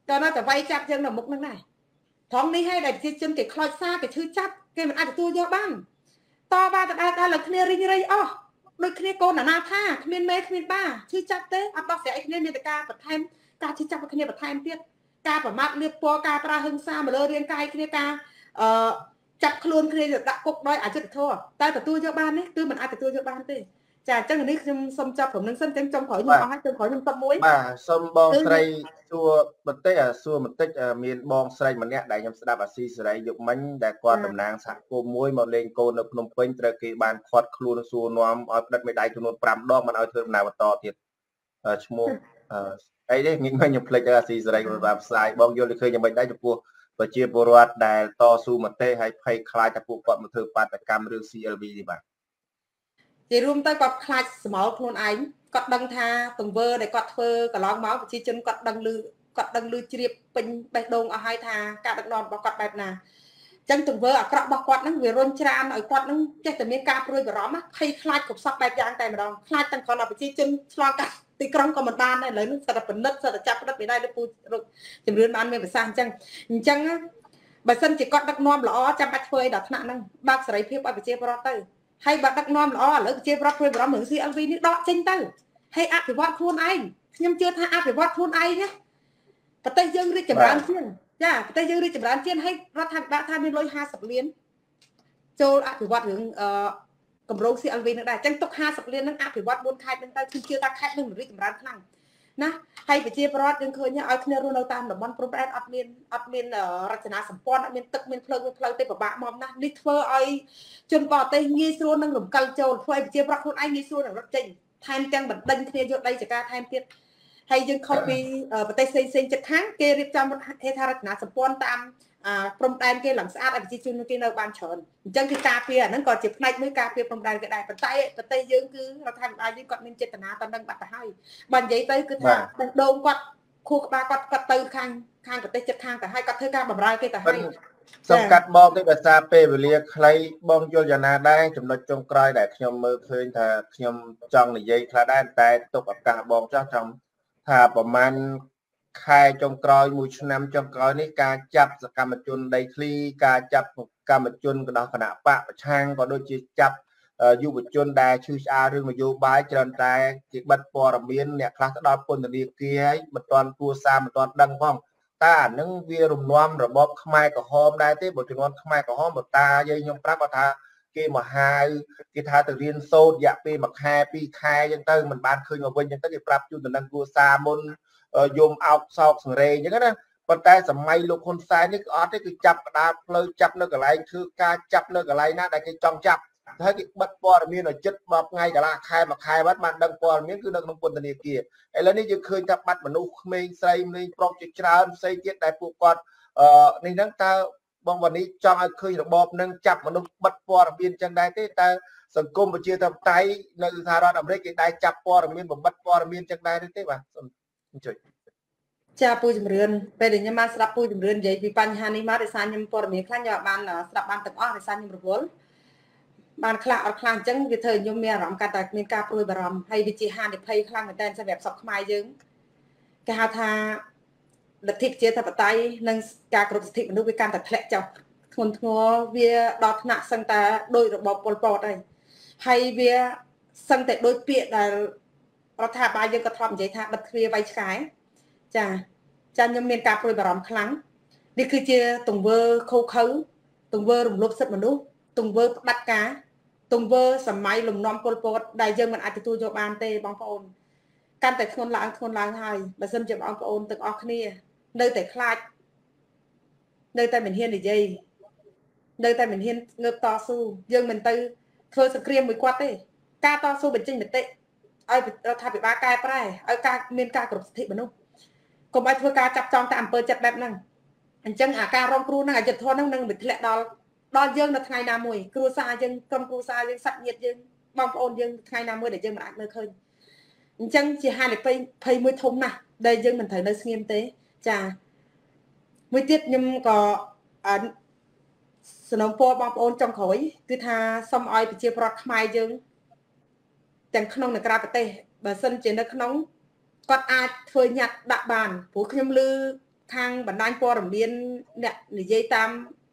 តើនៅតែវាយចាប់យើងនៅមុខហ្នឹងដែរត្រង់នេះហើយដែលប្រជាជនគេខ្លោចសារគេឈឺចាប់គេមិនអាចទទួលយកបានតបាតដែលដល់គ្នារិញរៃអស់ដូចគ្នាកូនអាណាថាគ្មានមេគ្មានបាឈឺចាប់ទេអត់ដោះស្រាយគ្នាមានតែការបន្ថែមការឈឺចាប់គ្នាបន្ថែមទៀតការប្រមាថលៀបពណ៌ការប្រើហិង្សាមកលើរាងកាយគ្នាការអឺចាប់ខ្លួនគ្នាដាក់គុកដោយអយុត្តិធម៌តែទទួលយកបាននេះគឺមិនអាចទទួលយកបានទេចាអញ្ចឹងនេះខ្ញុំសូមចាប់ព្រមនឹងសិនអញ្ចឹងចុងក្រោយខ្ញុំអស់ហើយចុងក្រោយខ្ញុំសុំមួយបាទសូមបងស្រីសួរបន្តិចសួរបន្តិចមានបងស្រីម្នាក់ដែលខ្ញុំស្ដាប់អាស៊ីសេរីយកមិញដែលគាត់តំណាងសហគមន៍មួយមកលេងកូននៅភ្នំពេញត្រូវគេបានខាត់ខ្លួនសួរនាំឲ្យផ្តិតមេដៃចំនួន5ដងមិនឲ្យធ្វើដំណើរបន្តទៀតឈ្មោះអីទេងាយមិញខ្ញុំភ្លេចអាស៊ីសេរីគាត់បានផ្សាយបងយល់ឃើញយ៉ាងម៉េចដែរចំពោះប្រជាពលរដ្ឋដែលតស៊ូមតិហើយភ័យខ្លាចថាពួកគាត់មកធ្វើបាតកម្មរឿង C L V នេះបាទជារួមទៅគាត់ខ្លាចស្មោលខ្លួនឯងគាត់ដឹងថាទង្វើដែលគាត់ធ្វើកន្លងមកប្រជាជនគាត់ដឹងឮគាត់ដឹងឮជ្រាបពេញបេះដូងអស់ហើយថាការដឹកនាំរបស់គាត់បែបណាអញ្ចឹងទង្វើអាក្រក់របស់គាត់ហ្នឹងវារុញច្រានឲ្យគាត់ហ្នឹងចេះតែមានការព្រួយបារម្ភភ័យខ្លាចគ្រប់សពបែបយ៉ាងតែម្ដងខ្លាចទាំងគ្រាន់តែប្រជាជនឆ្លងកាត់ទីក្រុងក៏មិនបានដែរឥឡូវនេះសិតតែពិនិត្យសិតតែចាប់ផ្តិតពីដៃលោកពូជំរឿនបានមានប្រសាសន៍អញ្ចឹងអញ្ចឹងបើសិនជាគាត់ដឹកនាំល្អចាំបាច់ធ្វើឲ្យដល់ថ្នាក់ហ្នឹងបើកសេរីភាពឲ្យប្រជាពលរដ្ឋទៅហើយបើដឹកនាំល្អឥឡូវប្រជាពលរដ្ឋព្រួយបារម្ភរឿង C L V នេះដកចេញទៅហើយអភិវឌ្ឍខ្លួនឯងខ្ញុំជឿថាអភិវឌ្ឍខ្លួនឯងណាប្រទេសយើងរីកចម្រើនជាងចាប្រទេសយើងរីកចម្រើនជាងហើយរដ្ឋាភិបាលថាមានលុយห้าสิบលានចូលអភិវឌ្ឍរឿងអឺកម្រង C L V នឹងដែរអញ្ចឹងទុកห้าสิบលាននឹងអភិវឌ្ឍbốnខេត្តនឹងទៅខ្ញុំជឿថាខេត្តនឹងរីកចម្រើនខ្លាំងណាហើយប្រជាពលរដ្ឋយើងឃើញឲ្យគ្នារស់នៅតាមតំបន់ព្រំដែនអត់មានអត់មានរចនាសម្ព័ន្ធអត់មានទឹកមានភ្លើងមានផ្លូវទេពិបាកមកណាស់នេះធ្វើឲ្យជនបរទេសងាយស្រួលនឹងរំកិលចូលធ្វើឲ្យប្រជាពលរដ្ឋខ្លួនឯងងាយស្រួលនឹងរត់ចេញថែមទាំងបណ្ដេញគ្នាយកដីចការថែមទៀតហើយយើងខុសពីប្រទេសផ្សេងផ្សេងជិតខាងគេរៀបចំហេដ្ឋារចនាសម្ព័ន្ធតាមព្រំដែនគេឡើងស្អាតឲ្យប្រជាជនគេនៅបានច្រើនអញ្ចឹងគឺការពារអាហ្នឹងក៏ជាផ្នែកមួយការពារព្រំដែនគេដែរប៉ុន្តែប្រទេសយើងគឺរដ្ឋាភិបាលយើងគាត់មានចេតនាតែនឹងបាត់ទៅហើយបើនិយាយទៅគឺថាដងគាត់ខួរក្បាលគាត់គាត់ទៅខាងខាងប្រទេសជិតខាងទៅហើយគាត់ធ្វើការបម្រើគេទៅហើយសូមកាត់បងទៅភាសាពេលវេលាខ្លីបងយល់យ៉ាងណាដែរចំណុចចុងក្រោយដែលខ្ញុំមើលឃើញថាខ្ញុំចង់និយាយខ្លះដែរតែទុកឱកាសបងចោះចង់ថាប្រហែលខែចុងក្រោយមួយឆ្នាំចុងក្រោយនេះការចាប់សកម្មជនដីធ្លីការចាប់សកម្មជនគណៈគណៈបកប្រឆាំងក៏ដូចជាចាប់យុវជនដែលឈឺឆ្អាលរឿងនយោបាយច្រើនតែគេបិទព័ត៌មានអ្នកខ្លះទៅដល់ពន្ធនាគារហើយមិនទាន់គួរសារមិនទាន់ដឹងផងតើអានឹងវារំលំរបបខ្មែរក្រហមដែរទេបើជំនាន់ខ្មែរក្រហមបើតាយាយខ្ញុំប្រាប់គាត់ថាគេមកហៅគេថាទៅរៀនសូត្ររយៈពេលមួយខែពីរខែអញ្ចឹងទៅមិនបានឃើញមកវិញអញ្ចឹងទៅគេប្រាប់ជូនដំណឹងគួរសារមុនយមអោបសោកសង្រេងអញ្ចឹងណាប៉ុន្តែសម័យលោកហ៊ុនសែននេះគឺអត់ទេគឺចាប់កដាលផ្លូវចាប់នៅកន្លែងធ្វើការចាប់នៅកន្លែងណាដែលគេចង់ចាប់ហើយគេបិទព័ត៌មានឲ្យចិត្តបបថ្ងៃកន្លះខែមួយខែបាត់បានដឹងព័ត៌មានគឺនៅក្នុងពន្ធនាគារឥឡូវនេះយើងឃើញថាបាត់មនុស្សក្មេងស្រីម្លេងប្រុសជាច្រើនផ្សេងទៀតដែលពួកគាត់អឺនេះហ្នឹងតើបងវ៉ានីចង់ឲ្យឃើញរបបនឹងចាប់មនុស្សបិទព័ត៌មានចឹងដែរទេតើសង្គមប្រជាធិបតេយ្យនៅសហរដ្ឋអាមេរិកគេដែរចាប់ព័ត៌មានបំបិទព័ត៌មានចឹងដែរទេបាទសូមអញ្ជើញចាពូជំរឿនពេលដែលខ្ញុំបានស្ដាប់ពូជំរឿននិយាយពីបញ្ហានេះមកដោយសារខ្ញុំព័ត៌មានខ្លះខ្ញុំបានស្ដាប់បានទាំងអស់ដោយសារខ្ញុំរវល់បានខ្លះអត់ខ្លះអញ្ចឹងវាធ្វើឲ្យខ្ញុំមានអារម្មណ៍កាន់តែមានការព្រួយបារម្ភហើយវាជាហានិភ័យខ្លាំងមែនទែនសម្រាប់សពខ្មែរយើងគេហៅថាលទ្ធិប្រជាធិបតេយ្យនិងការគោរពសិទ្ធិមនុស្សវាកាន់តែធ្លាក់ចុះធ្ងន់ធ្ងរវាដល់ថ្នាក់សឹងតែដោយរបបប៉ុលពតហើយហើយវាសឹងតែដូចពាក្យដែលរដ្ឋាភិបាលយើងក៏ធ្លាប់និយាយថាបិទទ្វារវាយឆ្កែចាចាខ្ញុំមានការព្រួយបារម្ភខ្លាំងនេះគឺជាទង្វើខូខើទង្វើរំលោភសិទ្ធិមនុស្សទង្វើផ្ដាច់ការទង្វើសម័យលំនាំប៉ុលពតដែលយើងមិនអាចទទួលយកបានទេបងប្អូនកាន់តែធ្ងន់ឡើងធ្ងន់ឡើងហើយបើសិនជាបងប្អូនទាំងអស់គ្នានៅតែខ្លាចនៅតែមិនហ៊ាននិយាយនៅតែមិនហ៊ានងើបតស៊ូយើងមិនទៅធ្វើសង្គ្រាមមួយគាត់ទេការតស៊ូបញ្ចេញមតិឲ្យរដ្ឋាភិបាលកែប្រែឲ្យការមានការគោរពសិទ្ធិមនុស្សកុំឲ្យធ្វើការចាប់ចងតែអំពើចិត្តបែបហ្នឹងអញ្ចឹងអាការរងគ្រោះហ្នឹងអយុធធម៌ហ្នឹងនឹងវាធ្លាក់ដល់ដល់យើងនៅថ្ងៃណាមួយគ្រួសារយើងក្រុមគ្រួសារយើងសាច់ញាតិយើងបងប្អូនយើងថ្ងៃណាមួយដែលយើងមិនអាចមើលឃើញអញ្ចឹងជាហានិភ័យភ័យមួយធំណាស់ដែលយើងមិនត្រូវនៅស្ងៀមទេចាមួយទៀតខ្ញុំក៏សំណូមពរបងប្អូនចុងក្រោយគឺថាសូមឲ្យប្រជាពលរដ្ឋខ្មែរយើងទាំងក្នុងនិងក្រៅប្រទេសបើសិនជានៅក្នុងគាត់អាចធ្វើញត្តិដាក់បានព្រោះខ្ញុំឮខាងបណ្ដាញព័ត៌មានអ្នកនិយាយតាម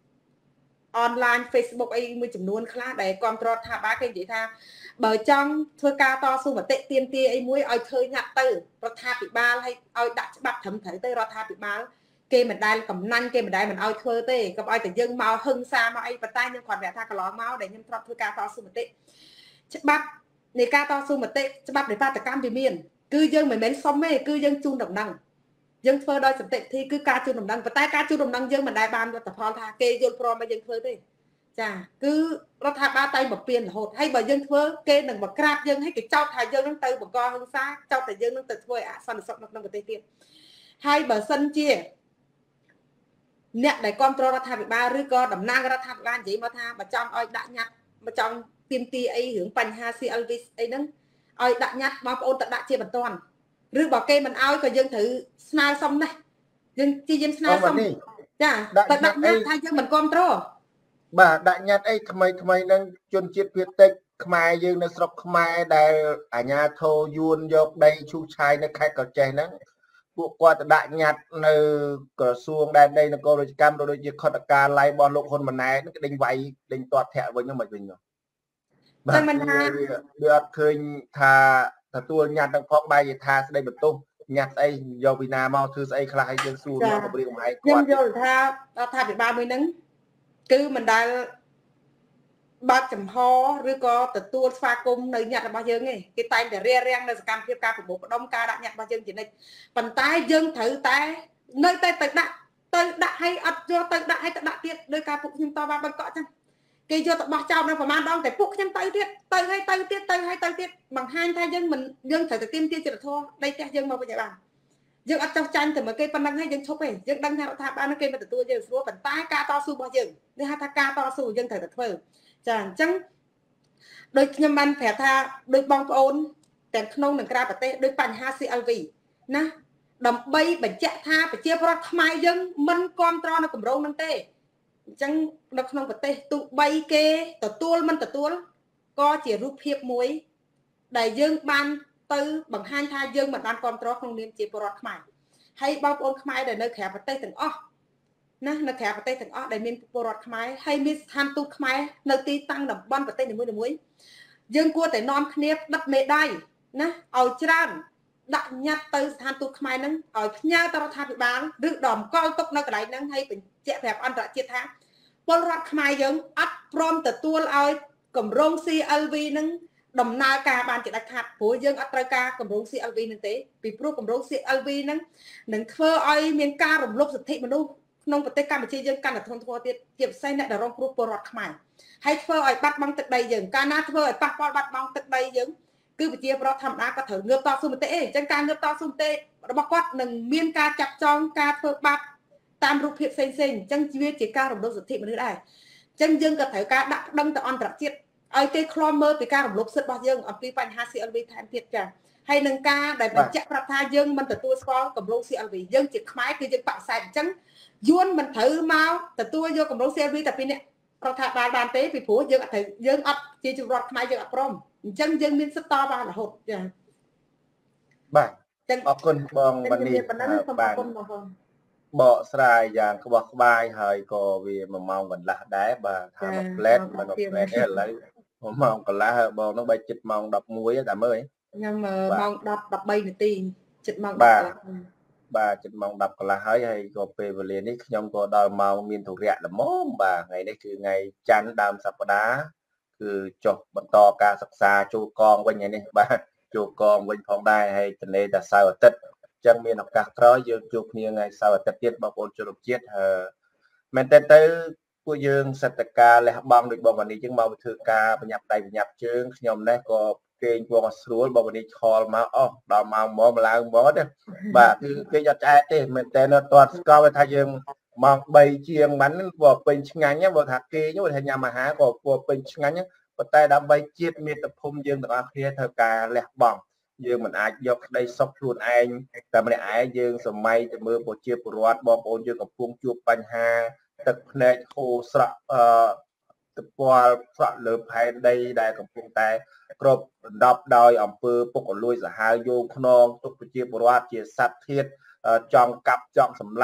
online Facebook អីមួយចំនួនខ្លះដែលគ្រប់គ្រងថាបាទគេនិយាយថាបើចង់ធ្វើការតស៊ូមតិទាមទារអីមួយឲ្យឃើញញ៉ាត់ទៅរដ្ឋាភិបាលឲ្យឲ្យដាក់ច្បាប់ត្រឹមត្រូវទៅរដ្ឋាភិបាលគេមិនដែលកំណាញ់គេមិនដែលមិនឲ្យធ្វើទេកុំឲ្យតែយើងមកហឹងសាមកអីប៉ុន្តែខ្ញុំគ្រាន់តែថាកន្លងមកដែលខ្ញុំធ្លាប់ធ្វើការតស៊ូមតិច្បាប់នៃការតស៊ូមតិច្បាប់នៃបាតកម្មវាមានគឺយើងមិនមែនសុំទេគឺយើងជូនដំណឹងយើងធ្វើដោយសន្តិវិធីគឺការជូនដំណឹងប៉ុន្តែការជូនដំណឹងយើងមិនដែលបានលទ្ធផលថាគេយល់ព្រមឲ្យយើងធ្វើទេចាគឺរដ្ឋាភិបាលតែបំពេញរហូតហើយបើយើងធ្វើគេនឹងមកក្រាបយើងឲ្យគេចោទថាយើងនឹងទៅបង្កហិង្សាចោទតែយើងនឹងទៅធ្វើឲ្យអសន្តិសុខនៅក្នុងប្រទេសទៀតហើយបើសិនជាអ្នកដែលគ្រប់គ្រងរដ្ឋាភិបាលឬក៏តំណាងរដ្ឋាភិបាលនិយាយមកថាបើចង់ឲ្យដាក់ញត្តិបើចង់ទាមទារអីរឿងបញ្ហា C L V អីហ្នឹងឲ្យដាក់ញត្តិបងប្អូនទៅដាក់ជាបន្ទាន់ឬបើគេមិនឲ្យក៏យើងត្រូវស្នើសុំដែរយើងជាយើងស្នើសុំចាទៅដាក់ញត្តិថាយើងមិនគ្រប់គ្រងបាទដាក់ញត្តិអីថ្មីថ្មីនឹងជនជាតិភាគតិចខ្មែរយើងនៅស្រុកខ្មែរដែលអាជ្ញាធរយួនយកដីឈូសឆាយនៅខេត្តកោះចេះហ្នឹងពួកគាត់ទៅដាក់ញត្តិនៅក្រសួងដែនដីនគររាជកម្មដូចជាខុទ្ទកាល័យរបស់លោកហ៊ុនម៉ាណែតនឹងដេញវាយដេញទាត់ធាក់វិញហ្នឹងមិនវិញនោះបាទមិនថាវាអត់ឃើញថាទទួលញត្តិទាំងផងបែរជាថាស្ដីបន្ទោសញត្តិស្អីយកពីណាមកធ្វើស្អីខ្លះឲ្យយើងសួរមកគម្រាមកំហែងគាត់ខ្ញុំយល់ថារដ្ឋាភិបាលមួយហ្នឹងគឺមិនដែលបើកចំហឬក៏ទទួលស្វាគមន៍នៅញត្តិរបស់យើងទេគេតែងតែរារាំងនៅសកម្មភាពការប្រមូលផ្ដុំការដាក់ញត្តិរបស់យើងជានិច្ចប៉ុន្តែយើងត្រូវតែនៅតែទៅដាក់ទៅដាក់ឲ្យអត់យកទៅដាក់ឲ្យទៅដាក់ទៀតដោយការពួកខ្ញុំតបបង្កក់ចឹងគេយកទៅបោះចោលនៅប្រហែលដងតែពួកខ្ញុំទៅទៀតទៅឲ្យទៅទៀតទៅឲ្យទៅទៀតបង្ហាញថាយើងមិនយើងត្រូវតែទាមទារចិត្តធម៌ដីផ្ទះយើងមកវិញឲ្យបានយើងអត់ចោះចាញ់ទៅមកគេប៉ុណ្ណឹងហើយយើងឈប់ទេយើងដឹងថារដ្ឋាភិបាលនឹងគេមិនទទួលយើងស្រួលប៉ុន្តែការតស៊ូរបស់យើងនេះហៅថាការតស៊ូយើងត្រូវតែធ្វើចាអញ្ចឹងដូចខ្ញុំបានប្រាប់ថាដូចបងប្អូនទាំងក្នុងនិងក្រៅប្រទេសដូចបញ្ហា C L V ណាដើម្បីបញ្ជាក់ថាប្រជាពលរដ្ឋខ្មែរយើងមិនគ្រប់គ្រងនៅគម្រោងហ្នឹងទេអញ្ចឹងនៅក្នុងប្រទេសទូបីគេទទួលមិនទទួលក៏ជារូបភាពមួយដែលយើងបានទៅបង្ហាញថាយើងមិនបានគ្រប់គ្រងក្នុងនាមជាពលរដ្ឋខ្មែរហើយបងប្អូនខ្មែរដែលនៅក្រៅប្រទេសទាំងអស់ណានៅក្រៅប្រទេសទាំងអស់ដែលមានពលរដ្ឋខ្មែរហើយមានស្ថានទូតខ្មែរនៅទីតាំងតំបន់ប្រទេសនីមួយៗយើងគួរតែនាំគ្នាដិតមេដាយណាឲ្យច្រើនដាក់ញត្តិទៅស្ថានទូតខ្មែរហ្នឹងឲ្យផ្ញើទៅរដ្ឋាភិបាលឬដំកល់ទុកនៅកន្លែងហ្នឹងហើយបញ្ជាក់ប្រាប់អន្តរជាតិថាពលរដ្ឋខ្មែរយើងអត់ព្រមទទួលឲ្យគម្រោង C L V ហ្នឹងដំណើរការបានជាដាច់ខាតព្រោះយើងអត់ត្រូវការគម្រោង C L V ហ្នឹងទេពីព្រោះគម្រោង C L V ហ្នឹងនឹងធ្វើឲ្យមានការរំលោភសិទ្ធិមនុស្សក្នុងប្រទេសកម្ពុជាយើងកាន់តែធ្ងន់ធ្ងរទៀតជាពិសេសអ្នកដែលរងគ្រោះពលរដ្ឋខ្មែរហើយធ្វើឲ្យបាត់បង់ទឹកដីយើងកាលណាធ្វើឲ្យប៉ះពាល់បាត់បង់ទឹកដីយើងគឺប្រជាពលរដ្ឋធម្មតាក៏ត្រូវងើបតស៊ូមតិអីអញ្ចឹងការងើបតស៊ូមតិរបស់គាត់នឹងមានការចាប់ចងការធ្វើបាបតាមរូបភាពផ្សេងផ្សេងអញ្ចឹងវាជាការរំលោភសិទ្ធិមនុស្សដែរអញ្ចឹងយើងក៏ត្រូវការដាក់ប្តឹងទៅអន្តរជាតិឲ្យគេឃ្លាំមើលពីការរំលោភសិទ្ធិរបស់យើងអំពីបញ្ហា C L V ថែមទៀតចាហើយនឹងការដែលបញ្ជាក់ប្រាប់ថាយើងមិនទទួលស្គាល់គម្រោង C L V យើងជាខ្មែរគឺយើងបដិសេធអញ្ចឹងយួនមិនត្រូវមកទទួលយកគម្រោង C L V តែពីអ្នករដ្ឋាភិបាលបានទេពីព្រោះយើងអត់ត្រូវយើងអត់ជាជំរដ្ឋខ្មែរយើងអត់ព្រមអញ្ចឹងយើងមានសិទ្ធិតបានរហូតចាបាទអរគុណបងបាននេះបានបកស្រាយយ៉ាងក្បោះក្បាយហើយក៏វាមួយម៉ោងកន្លះដែរបាទថាមួយផ្លែតមិនមួយផ្លែតទេឥឡូវមួយម៉ោងកន្លះបងនោះបែរចិត្តម៉ោងដប់មួយតែមើលខ្ញុំម៉ោងដប់ ដប់បីនាទីចិត្តម៉ោងបាទបាទចិត្តម៉ោងដប់កន្លះហើយហើយក៏ពេលវេលានេះខ្ញុំក៏ដល់ម៉ោងមានធុរៈល្មមបាទថ្ងៃនេះគឺថ្ងៃច័ន្ទដើមសប្តាហ៍គឺចុះបន្តការសិក្សាចូលកងវិញថ្ងៃនេះបាទចូលកងវិញផងដែរហើយទលេតែសៅរ៍អាទិត្យអញ្ចឹងមានឱកាសក្រោយយើងជួបគ្នាថ្ងៃសៅរ៍អាទិត្យទៀតបងប្អូនជនរួមជាតិមែនតើទៅពួកយើងសិទ្ធិការលះបង់ដូចបងវ៉ានីអញ្ចឹងមកធ្វើការបញ្ញាប់ដៃបញ្ញាប់ជើងខ្ញុំនេះក៏គេងពងស្រួលបងវ៉ានីខលមកអស់ដល់ម៉ោងមកឡើងមកទេបាទគឺគេអត់ឆ្អែតទេមែនតើនៅតតស្គាល់ថាយើងម៉ោងបីជាងបានក៏ពេញឆ្ងាញ់បើថាគេខ្ញុំថាញ៉ាំអាហារក៏ពោះពេញឆ្ងាញ់ប៉ុន្តែដើម្បីជាតិមាតុភូមិយើងទាំងអស់គ្នាធ្វើការលះបង់យើងមិនអាចយកក្តីសុខខ្លួនឯងតែម្នាក់ឯងយើងសម័យទៅមើលប្រជាពលរដ្ឋបងប្អូនយើងកំពុងជួបបញ្ហាទឹកភ្នែកហូរស្រក់អឺទឹកពាល់ស្រក់លើផែនដីដែលកំពុងតែគ្របដណ្ដប់ដោយអំពើពុករលួយសាហាវយោងខ្នងទុកប្រជាពលរដ្ឋជាសត្វធាតុចង់កាប់ចង់សម្លាប់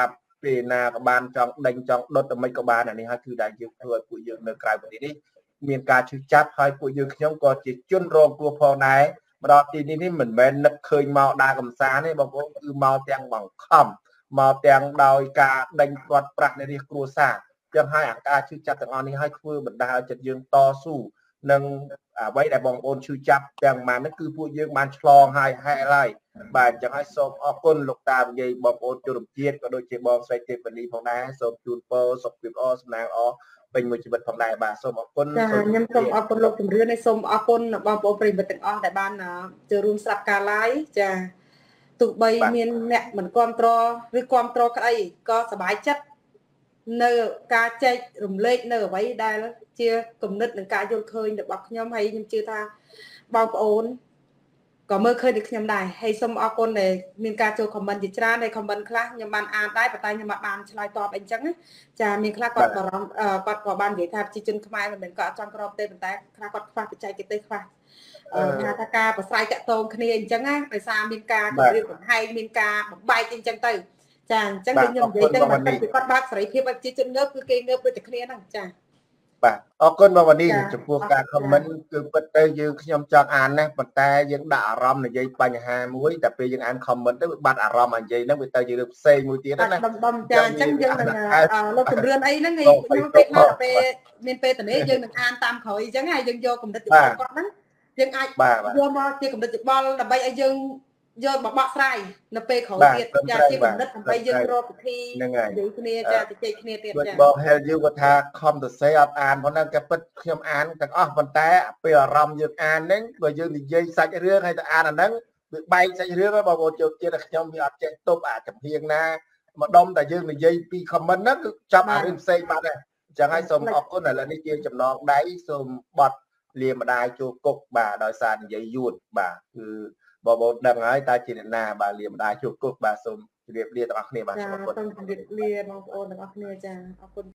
ពេលណាក៏បានចង់ដេញចង់ដុតតែមិនក៏បានអានេះហើយគឺដែលយើងធ្វើឲ្យពួកយើងនៅក្រៅប្រទេសនេះមានការឈឺចាប់ហើយពួកយើងខ្ញុំក៏ជាជនរងគ្រោះផងដែរមកដល់ទីនេះនេះមិនមែននឹកឃើញមកដើរកំសាន្តទេបងប្អូនគឺមកទាំងបង្ខំមកទាំងដោយការដេញទាត់ប្រាស់នៃរាជគ្រួសារចឹងហើយអាការឈឺចាប់ទាំងអស់នេះហើយធ្វើបណ្ដាលឲ្យចិត្តយើងតស៊ូនឹងអ្វីដែលបងប្អូនឈឺចាប់ទាំងម៉ាននេះគឺពួកយើងបានឆ្លងហើយហែលហើយបាទអញ្ចឹងហើយសូមអរគុណលោកតានិយាយបងប្អូនជនរួមជាតិក៏ដូចជាបងស្រីទេពវណ្ណីផងដែរសូមជូនពរសុខភាពល្អសំណាងល្អពេញមួយជីវិតផងដែរបាទសូមអរគុណចាខ្ញុំសូមអរគុណលោកជំរឿនហើយសូមអរគុណបងប្អូនប្រិយមិត្តទាំងអស់ដែលបានចូលរួមស្ដាប់ការ live ចាទោះបីមានអ្នកមិនគ្រប់គ្រងឬគ្រប់គ្រងក្តីក៏សប្បាយចិត្តនៅការចែករំលែកនៅអ្វីដែលជាគំនិតនិងការយល់ឃើញរបស់ខ្ញុំហើយខ្ញុំជឿថាបងប្អូនក៏មើលឃើញដូចខ្ញុំដែរហើយសូមអរគុណដែលមានការចូល comment ជាច្រើនហើយ comment ខ្លះខ្ញុំបានអានដែរប៉ុន្តែខ្ញុំបានឆ្លើយតបអីចឹងចាមានខ្លះគាត់បារម្ភគាត់ក៏បាននិយាយថាប្រជាជនខ្មែរមិនមែនគាត់អត់ចង់ក្របទេប៉ុន្តែខ្លះគាត់ខ្វះបច្ចេកទេសខ្វះថាថាការប្រស្រ័យតាក់ទងគ្នាអញ្ចឹងណាដោយសារមានការគម្រាមកំហែងមានការបំបែកអីចឹងទៅចាអញ្ចឹងខ្ញុំនិយាយទៅមិនថាគាត់បើកសេរីភាពឲ្យប្រជាជនងើបគឺគេងើបដូចតែគ្នាហ្នឹងចាបាទអរគុណបងវណ្ណីចំពោះការ comment គឺពិតទៅយើងខ្ញុំចង់អានណាប៉ុន្តែយើងដាក់អារម្មណ៍និយាយបញ្ហាមួយតែពេលយើងអាន comment ទៅវាបាត់អារម្មណ៍និយាយហ្នឹងវាទៅជារឿងផ្សេងមួយទៀតណាដំដំចាអញ្ចឹងយើងនឹងលោកជំរឿនអីហ្នឹងខ្ញុំពេលខ្លះពេលមានពេលតនេយើងនឹងអានតាមក្រោយអញ្ចឹងហើយយើងយកគំនិតរបស់គាត់ហ្នឹងយើងអាចយកមកជាគំនិតយោបល់ដើម្បីឲ្យយើងយកមកបកស្រាយនៅពេលក្រោយទៀតចាជាគំនិតដើម្បីយើងរកវិធីនិយាយគ្នាចាជជែកគ្នាទៀតចាបង Hell you គាត់ថាខំទៅសេអត់អានប៉ុណ្ណឹងតែពិតខ្ញុំអានទាំងអស់ប៉ុន្តែពេលអារម្មណ៍យើងអានហ្នឹងបើយើងនិយាយសាច់រឿងហើយទៅអានអាហ្នឹងវាបែកសាច់រឿងបងប្អូនចូលចិត្តខ្ញុំវាអត់ចេះទប់អាចំហៀងណាម្ដុំតែយើងនិយាយពី comment ហ្នឹងគឺចាប់អារឿងផ្សេងបាត់ហើយអញ្ចឹងហើយសូមអរគុណឥឡូវនេះជាចំណងដៃសូមបត់លាម្ដាយចូលគុកបាទដោយសារនិយាយយួនបាទគឺបងប្អូនដឹងហើយតើជាអ្នកណាបាទលាម្ដាយជួបគុកបាទសូមជម្រាបលាទាំងអស់គ្នាបាទសូមអរគុណសូមជម្រាបលាបងប្អូនទាំងអស់គ្នាចាអរគុណ